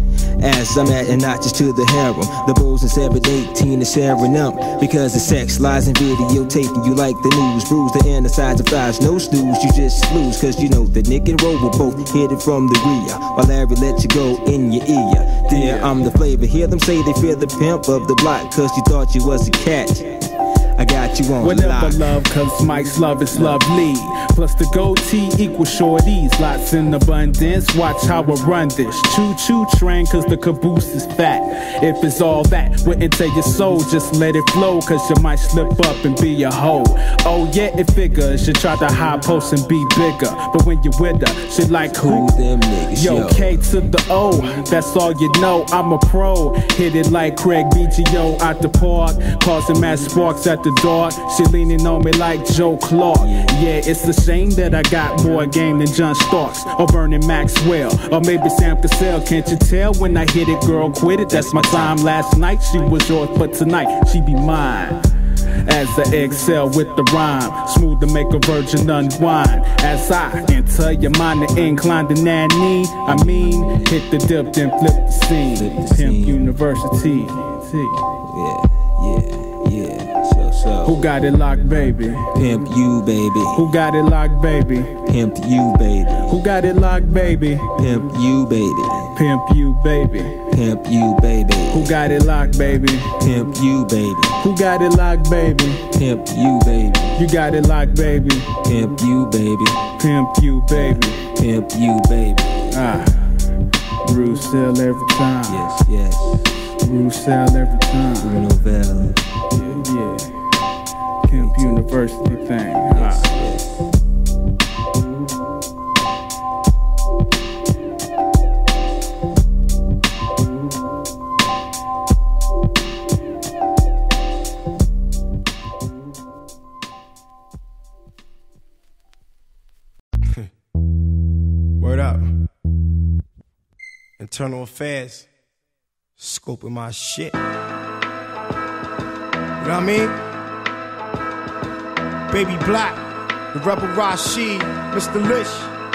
As I'm adding notches to the harem, the bulls in seven eighteen is sharing them. Because the sex lies in videotaping you like the news. Bruise the inner sides of thighs, no snooze, you just lose. Cause you know that Nick and Roll were both hit it from the rear, while Larry let you go in your ear. Dear, I'm the flavor, hear them say they fear the pimp of the block, cause you thought you was a cat. I got you on Whatever lock. love, cause Mike's love is lovely. Plus the goatee equals shorties. Lots in abundance, watch how I run this. Choo choo train, cause the caboose is fat. If it's all that, wouldn't take your soul, just let it flow, cause you might slip up and be a hoe. Oh yeah, it figures, you try to high post and be bigger, but when you're with her, she like who? Them niggas, yo, yo. K to the O, that's all you know, I'm a pro. Hit it like Craig B G O out the park, causing mad sparks at the dark. She leaning on me like Joe Clark. Yeah, it's a shame that I got more game than John Starks or Vernon Maxwell or maybe Sam Cassell. Can't you tell when I hit it, girl, quit it? That's my time. Last night she was yours, but tonight she be mine. As I excel with the rhyme, smooth to make a virgin unwind. As I enter your mind and incline to nanny, I mean, hit the dip, then flip the scene. Flip the Pimp scene. University. Yeah, yeah, yeah. So, so. Who got it locked, baby? Pimp you, baby. Who got it locked, baby? Pimp you, baby. Who got it locked, baby? Pimp you, baby. Pimp you, baby. Pimp you, baby. Who got it locked, baby? Pimp you, baby. Who got it locked, baby? Pimp you, baby. You got it locked, baby. Pimp you, baby. Pimp you, baby. Pimp you, baby. Ah, Roussel every time. Yes, yes. Roussel every time. Bruno Valley. Yeah, yeah. Pimp University thing. Yes, ah. yes. Word up. Internal Affairs. Scoping my shit. You know what I mean? Baby Black, the Rebel Rashid, Mister Lish.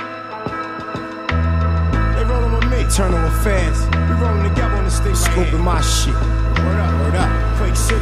They rolling with me. Internal Affairs. We rolling together on the stage. Scoping right my shit. Word up, word up. Quake City.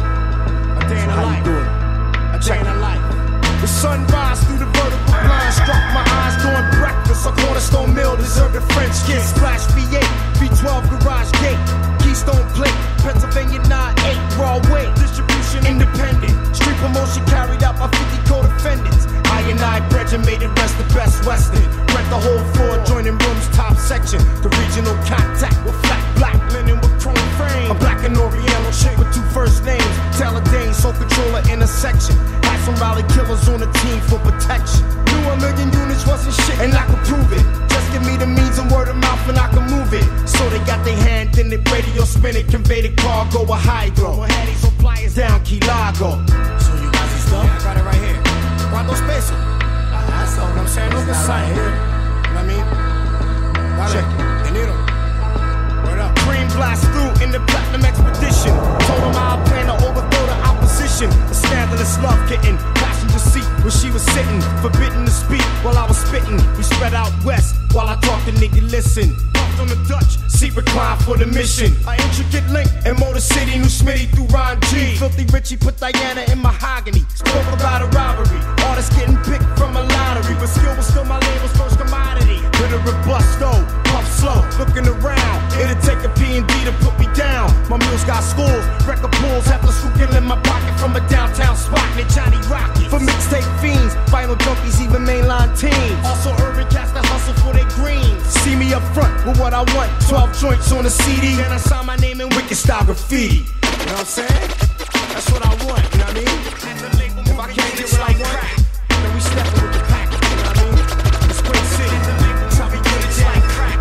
A day in a life. How you doing? A day in a life. The sunrise through the vertical blind struck my eyes during breakfast. A Cornerstone Mill deserved a French kiss. Splash V eight, V twelve garage gate, Keystone plate, Pennsylvania nine eight raw weight. Distribution independent, street promotion carried out by fifty co-defendants. I and I brethren made it rest the best Western. Rent the whole floor, joining rooms top section. The regional contact with flat black linen with chrome frame. A black and Oriental chick with two first names. Taladane, soul controller intersection. Had some rally killers on the team for protection. Knew a million units wasn't shit, and I could prove it. Just give me the means and word of mouth and I can move it. So they got their hand in it, radio spin it, convey the cargo with hydro. Had these suppliers down Key Largo. So you got these stuff? Yeah, I got it right here. Cuando peso? That's all I'm saying. No good sign here. You know what I mean? Check it. Dinero. Word up. Cream blast through in the platinum expedition. Told them I plan to overthrow the opposition. A scandalous love kitten. Passenger seat where she was sitting. Forbidden to speak while I was spitting. We spread out west while I talk to nigga listen. Puffed on the Dutch, seat recline for the mission. An intricate link in Motor City, New Smitty through Ron G. Filthy Richie put Diana in mahogany. Spoke about a robbery. Artists getting picked from a lottery. But skill was still my label's first commodity. With a robust though, puff slow, looking around. It'll take a P and D to put me down. My mules got schools, record pools, have the squeaking in my pocket from a downtown spot in Johnny Rocket. For mixtape fiends, vinyl junkies, even mainline teams. Also urban cats that hustle for their greens. See me up front with what I want, twelve joints on a C D. Then I sign my name in wicked style graffiti. You know what I'm saying? That's what I want, you know what I mean? If I can't get what I want, then we steppin' with the pack, you know what I mean? It's Quake City, it's how we get it down.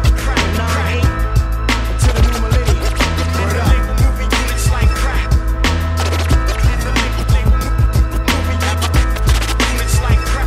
nine eight until the new millennium. Word up. Movie units like crack. Units like crack.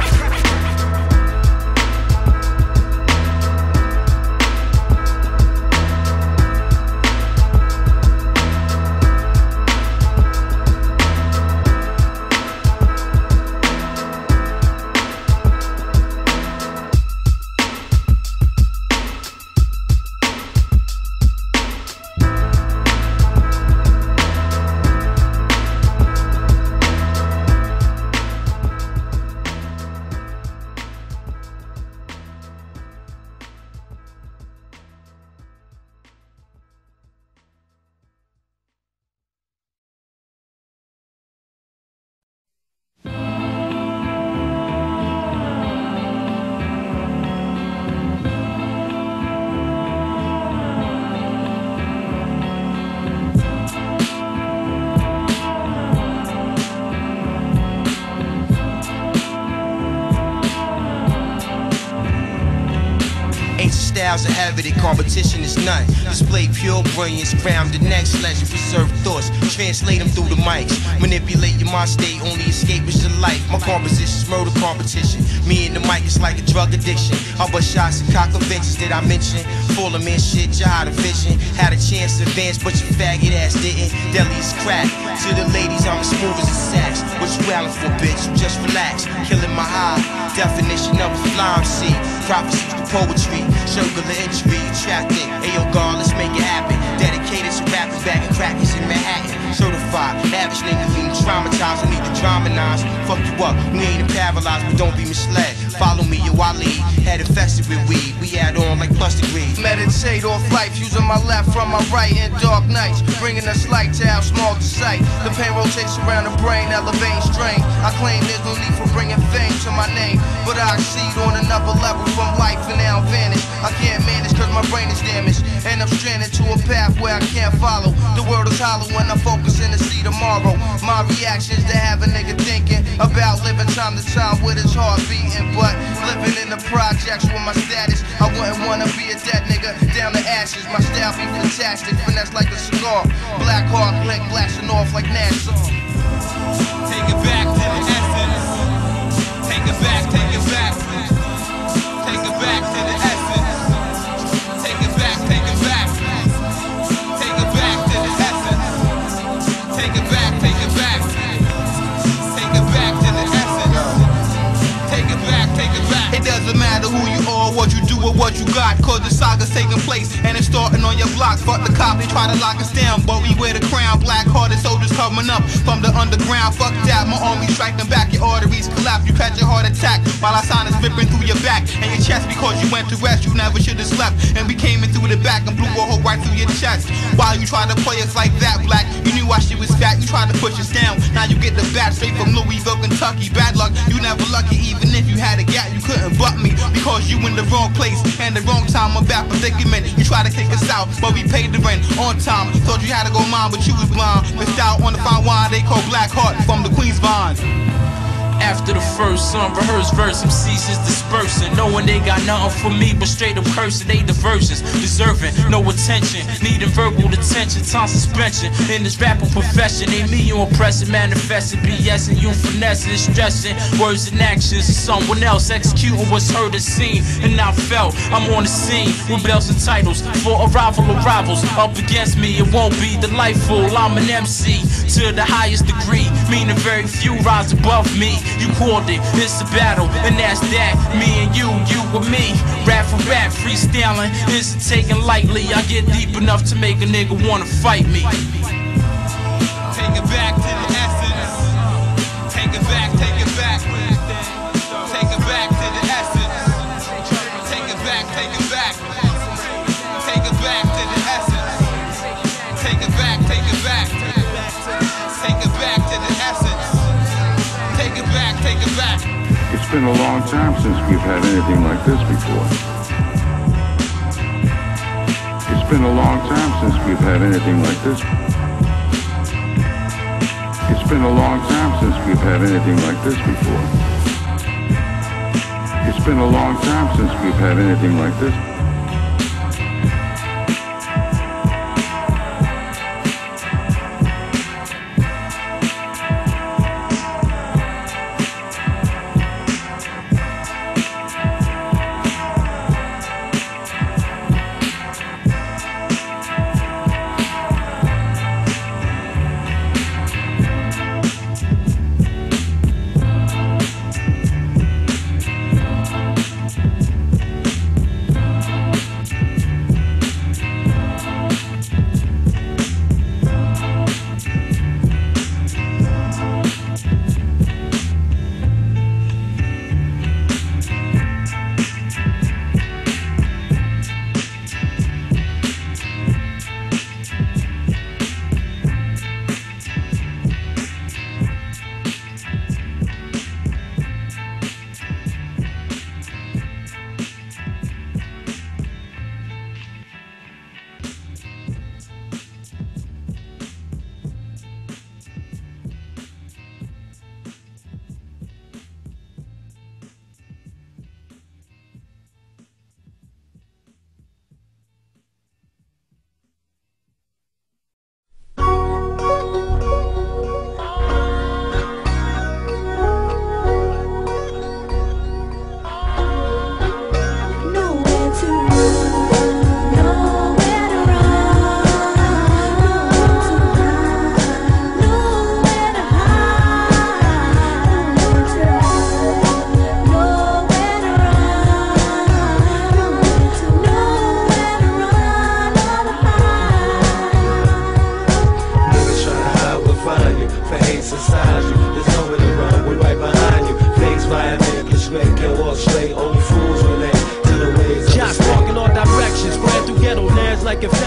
skies are heavy, the competition is none. Display pure brilliance, crown the next legend, preserve thoughts, translate them through the mics. Manipulate your mind state, only escape is your life. My composition's murder competition. Me and the mic is like a drug addiction. I bust shots and cock conventions that I mentioned. Full of man shit, you had a vision. Had a chance to advance, but your faggot ass didn't. Deli's crack. To the ladies, I'm as smooth as a sax. What you wailing for, bitch? You just relax. Killing my high. Definition of a fly M C. Prophecies to poetry. Circular injury. Trapped it. Ayo, God, let's make it happen. Dedicated to rapping, bagging crackers in Manhattan. Certified. Average nigga being traumatized. I need to dramatize. Fuck you up. We ain't paralyzed, but don't be misled. Follow me, yo, I lead. Had infested with weed. We add on like plus degrees. Meditate off life, using my left from my right in dark nights. Bringing us light to how small to sight. The pain rotates around the brain, elevating strain. I claim there's no need for bringing fame to my name, but I exceed on another level from life and now vanish. I can't manage cause my brain is damaged, and I'm stranded to a path where I can't follow. The world is hollow when I'm focusing to see tomorrow. My reactions to have a nigga thinking about living time to time with his heart beating, but living in the projects with my status, I wouldn't wanna be a dead nigga down to ashes. My style be fantastic, finesse like a cigar. Black heart click blasting off like NASA. Take it back to the essence. Take it back, take it back. Take it back to the essence. Take it back, take it back. Take it back to the essence. Take it back, take it back. Take it back to the essence. Take it back, take it back. It doesn't matter who you are, what you do, or what you got, cause the saga's taking place and it's starting on your block. Fuck the cop, they try to lock us down, but we wear the crown. Black-hearted soldiers coming up from the underground. Fuck that, my army striking back, your arteries collapse, you catch a heart attack while our sign is ripping through your back and your chest because you went to rest. You never should have slept, and we came in through the back and blew a hole right through your chest. While you tried to play us like that, black, you knew our shit was fat. You tried to push us down, now you get the bat straight from Louisville, Kentucky. Bad luck, you never lucky, even if you had a gap, you couldn't butt me because you in the wrong place and the wrong time. I'm back predicament. You try to kick us out, but we paid the rent on time. Thought you had to go mine, but you was blind. Missed out on the fine wine they call Black Heart from the Queen's Vine. After the first unrehearsed verse, M Cs is dispersing, knowing they got nothing for me but straight up cursing. They diversions, deserving no attention, needing verbal detention, time suspension. In this rapping profession, ain't me you oppressing, manifesting, BSing, you finessing, stressing words and actions of someone else, executing what's heard and seen. And I felt I'm on the scene with bells and titles for a rival of rivals up against me. It won't be delightful. I'm an M C to the highest degree, meaning very few rise above me. You called it, it's a battle, and that's that. Me and you, you with me. Rap for rap, freestyling isn't taken lightly. I get deep enough to make a nigga wanna fight me. Take it back to the essence. Take it back, take it back. Take it back to the essence. Take it back, take it back. Take it back to the essence. Take it back, take it back. Take it back to the essence. Take it back, take it back. It's been a long time since we've had anything like this before. It's been a long time since we've had anything like this. It's been a long time since we've had anything like this before. It's been a long time since we've had anything like this.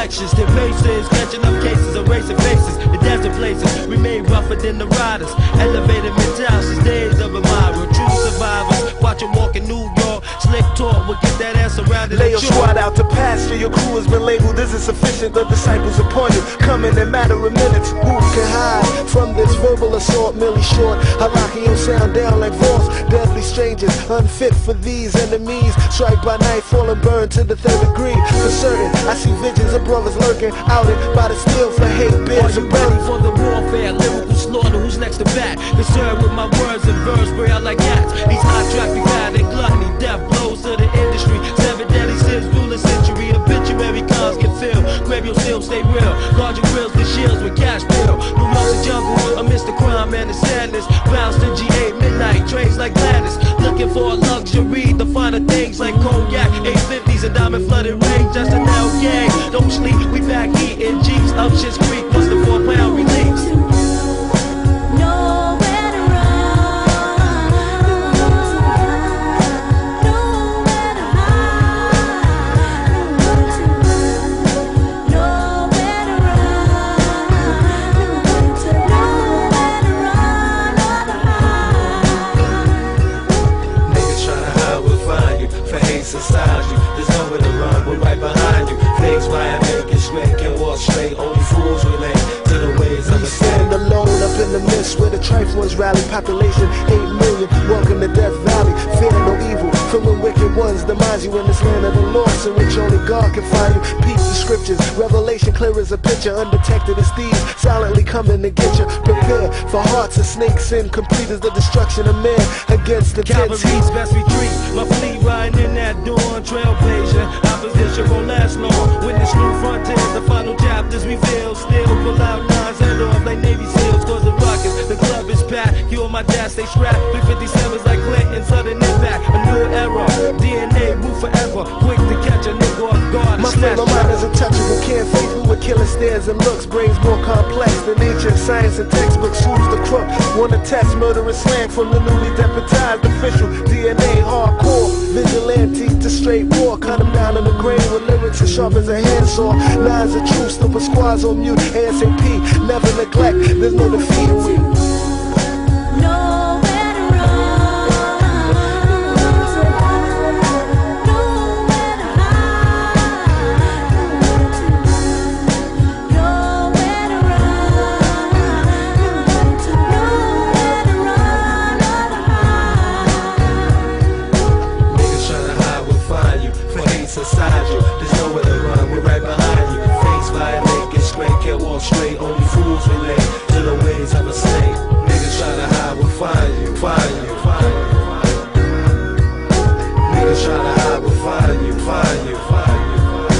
actions. Then races, catching up cases, erasing faces. The desert places remain rougher than the riders. Elevated mentals since days of admirer. True survivors, watch them walk in New York. Slick talk will get that ass around. Lay your squad out to pasture. Your crew has been labeled as insufficient. The disciples upon you, coming in matter of minutes. Who can hide from this verbal assault? Merely short, Halaki your sound down like force. Deadly strangers, unfit for these enemies. Strike by night, fall and burn to the third degree. For certain, I see visions of brothers lurking, outed by the steel for hate, beers and ready for the warfare, lyrical slaughter. Who's next to bat? Concerned with my words and verse, spray out like cats. These hot tracks be bad and gluttony, death blows to the industry. Seven deadly sins, rule a century. Obituary cars get filled. Grab your steel, stay real. Guard your grills with shields with cash bill. New York's a jungle amidst the crime and the sadness. Bounce to G eight midnight trains like Gladys. Looking for a luxury, the finer things like cognac, eight fifties and diamond flooded rain. Just an L gang, don't sleep. We back eating Jeeps up Shit's Creek. What's the four pound release? Inside you, there's nowhere to run, we're right behind you. Things flying, make it straight, can walk straight. Only fools relate to the ways of the stand alone up in the mist where the trifle ones rally. Population eight million, welcome to Death Valley. Fear no evil from the wicked ones. Demise you in this land of the lost in which only God can find you. Peep the scriptures, revelation clear as a picture. Undetected as thieves, silently coming to get you. Prepare for hearts of snakes and complete as the destruction of man against the cavalry's best retreat. My fleet riding in that dawn, trailblazer. Opposition won't last long. Witness new frontiers, the final chapters reveal. Still pull out nines, head off like Navy SEALs, cause the rockets. The club is packed, you and my dad stay strapped. three fifty-sevens like Clinton, sudden impact. A new era, D N A move forever. Quick to catch a nigga off guard. My frame of mind is untouchable, can't face me with killing stares and looks. Brains more complex than ancient science and textbooks. Who's the crook? Wanna test murderous slang from the newly deputized official. D N A hardcore, vigilante to straight war. Cut them down in the grain with lyrics as sharp as a handsaw. Lines of truth, still put squads on mute. A S A P, never neglect, there's no defeating we. Inside you, there's nowhere to run, we're right behind you. Face flying, make it straight, can't walk straight. Only fools relate to the ways of a snake. Niggas try to hide, we'll find you, find you, find you. Niggas try to hide, we'll find you, find you, find you.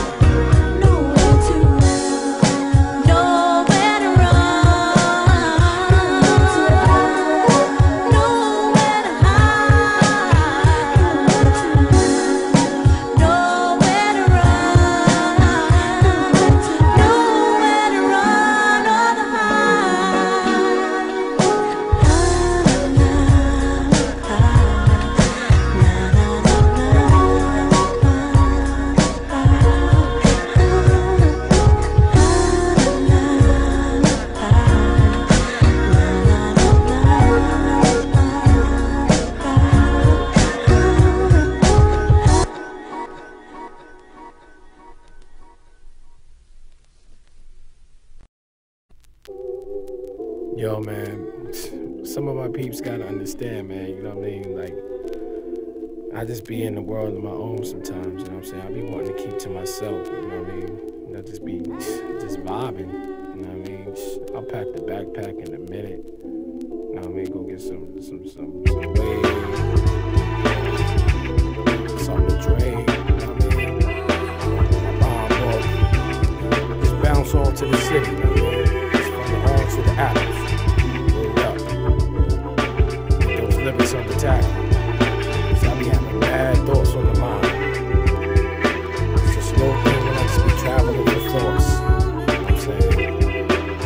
Yo, man, some of my peeps gotta understand, man, you know what I mean? Like, I just be in the world of my own sometimes, you know what I'm saying? I be wanting to keep to myself, you know what I mean? You know, just be just vibing, you know what I mean? I'll pack the backpack in a minute, you know what I mean? Go get some, some, some, some weed, something to drink, you know what I mean? Um, well, just bounce on to the city, you know what I mean? Just from the horns to the apples. Living on the tackle. So I be having bad thoughts on the mind. It's a slow thing when I just be traveling with thoughts. You know what I'm saying?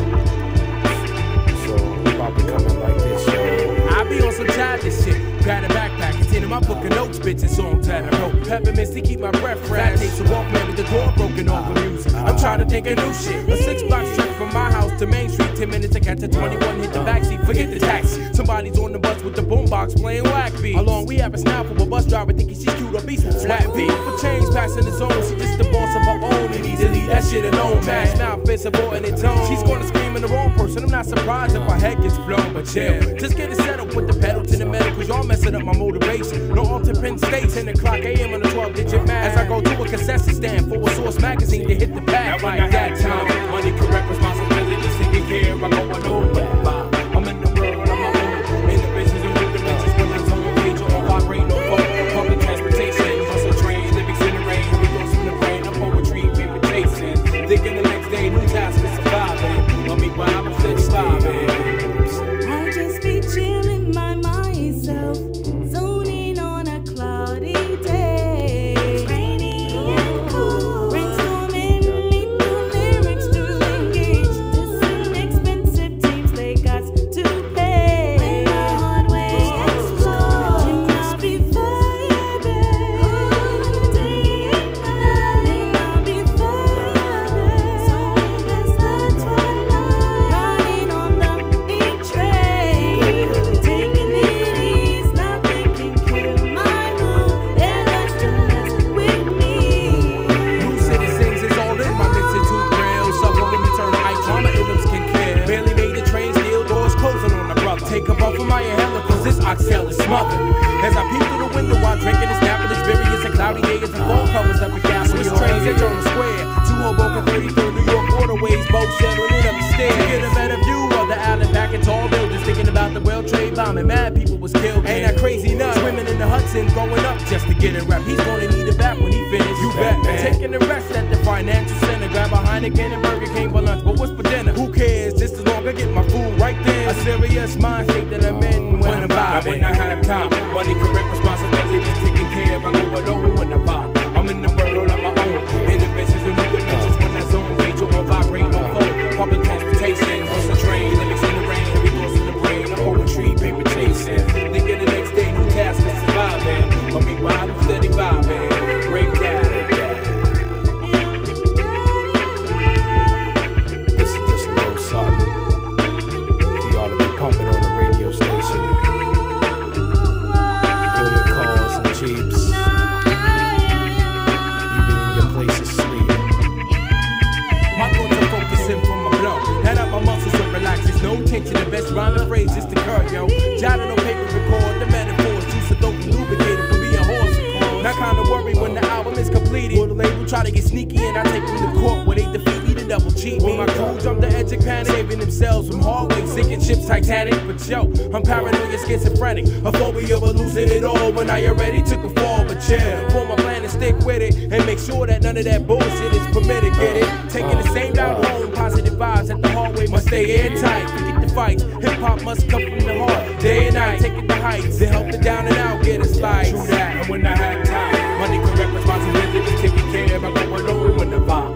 So I'm about to come in like this, yo. I be on some childish shit. Grab a backpack, containing my book of notes, bitches, songs that I wrote. peppermints to keep my breath fresh. That takes a Walkman with the door broken off of music. I'm trying to think of new shit. A six block trek from my house to Main Street. Ten minutes to catch a twenty-one, hit the backseat, forget the taxi. Somebody's on the bus with the boombox playing whack beats. Along we have a snap from a bus driver thinking she's cute or beast with flat beat. For change passing the zone, she just the boss of her own. We need to leave that shit alone, man. Mouth fits subordinate tone. She's gonna scream in the wrong person. I'm not surprised if her head gets blown, but chill. Just get it settled, put the pedal to the metal, cause y'all messing up my motivation. No alter pin states, ten o'clock A M on the twelve digit math. As I go to a cassette stand for a Source magazine to hit the pad. Now when I got time, money, correct responsibility, just taking care. I go nowhere. I'm in the world, I'm my own. In the business of new dimensions, when I'm on page or on vibrate, no phone. Public transportation, hustle train, lyrics in the rain. We go from the brain, I'm poetry, paper chasing. Thinking the next day, new task is surviving. Love me while I'm still surviving. I just be chilling by myself, zoning on a cloudy day. Rainy and cool, brainstorming lethal lyrics to engage. This an expensive teams they got to pay. When the hard way explodes, it must be fire, babe. Day and night, it must be fire, babe. So past the twilight, riding on the big train. Taking it easy, nothing can kill my mood. They're just to mess with me. New citizens is all in my Institute grill. Suffering eternal eye trauma, illums can kill. Barely made the train, steel doors closing on the brother. Take a puff from my inhaler, cause this oxtail is smothered. As I peek through the window while drinking this nap of experience, a cloudy day as the phone covers up a gas. Swiss trains at Journal Square. Two Hoboken, thirty-third New York waterways, both settling up the stairs. Get a better view of the island back in tall buildings. Thinking about the World Trade bombing, mad people was killed. Ain't that crazy nuts? Swimming in the Hudson, growing up just to get a rep. He's gonna need it back when he finished. You bet, man. Taking the rest at the financial center. Grab a Heineken and Burger King for lunch, but what's for dinner? Who cares? Just as long as I get my food right there. A serious mind state that I'm in when I'm vibing. When I have time, money, correct responsibility, just taking care of. I go alone when I vibe. I'm in the world on my own. In the business of new dimensions, when that zone page or vibrate no phone. Public transportation, hustle train, lyrics in the rain, every course in the brain. I'm poetry, paper chasing. Thinking the next day, new task is surviving. But meanwhile, I'm steady vibing. Break down. This is just a little something. You ought to be pumping on the radio station. Billion calls and jeeps. Even in your place of sleep. My thoughts are focusing from my blow. Head up my muscles so relax. There's no tension. The best rhyming phrase is the curve, yo. Jotted on paper, record the metaphors. Juice a dope lubricated from being horse. Not kind of worry when the album is completed. Or the label try to get sneaky and I take them to court where they defeat me to double cheat. When my crew jump the edge of panic, saving themselves from hallways, sinking ships Titanic. But yo, I'm paranoid, schizophrenic, a phobia of losing it all. When I already took a fall, but chill. For my plan to stick with it and make sure that none of that bullshit is permitted. Get it? Taking the same route home, positive vibes at the hallway must stay airtight. Forget the fights, hip hop must come from the heart. Day and night, taking the heights to help the down and out get us lights. True that, and when I have time, money, correct responsibility, just taking care of. I go alone when the vibe.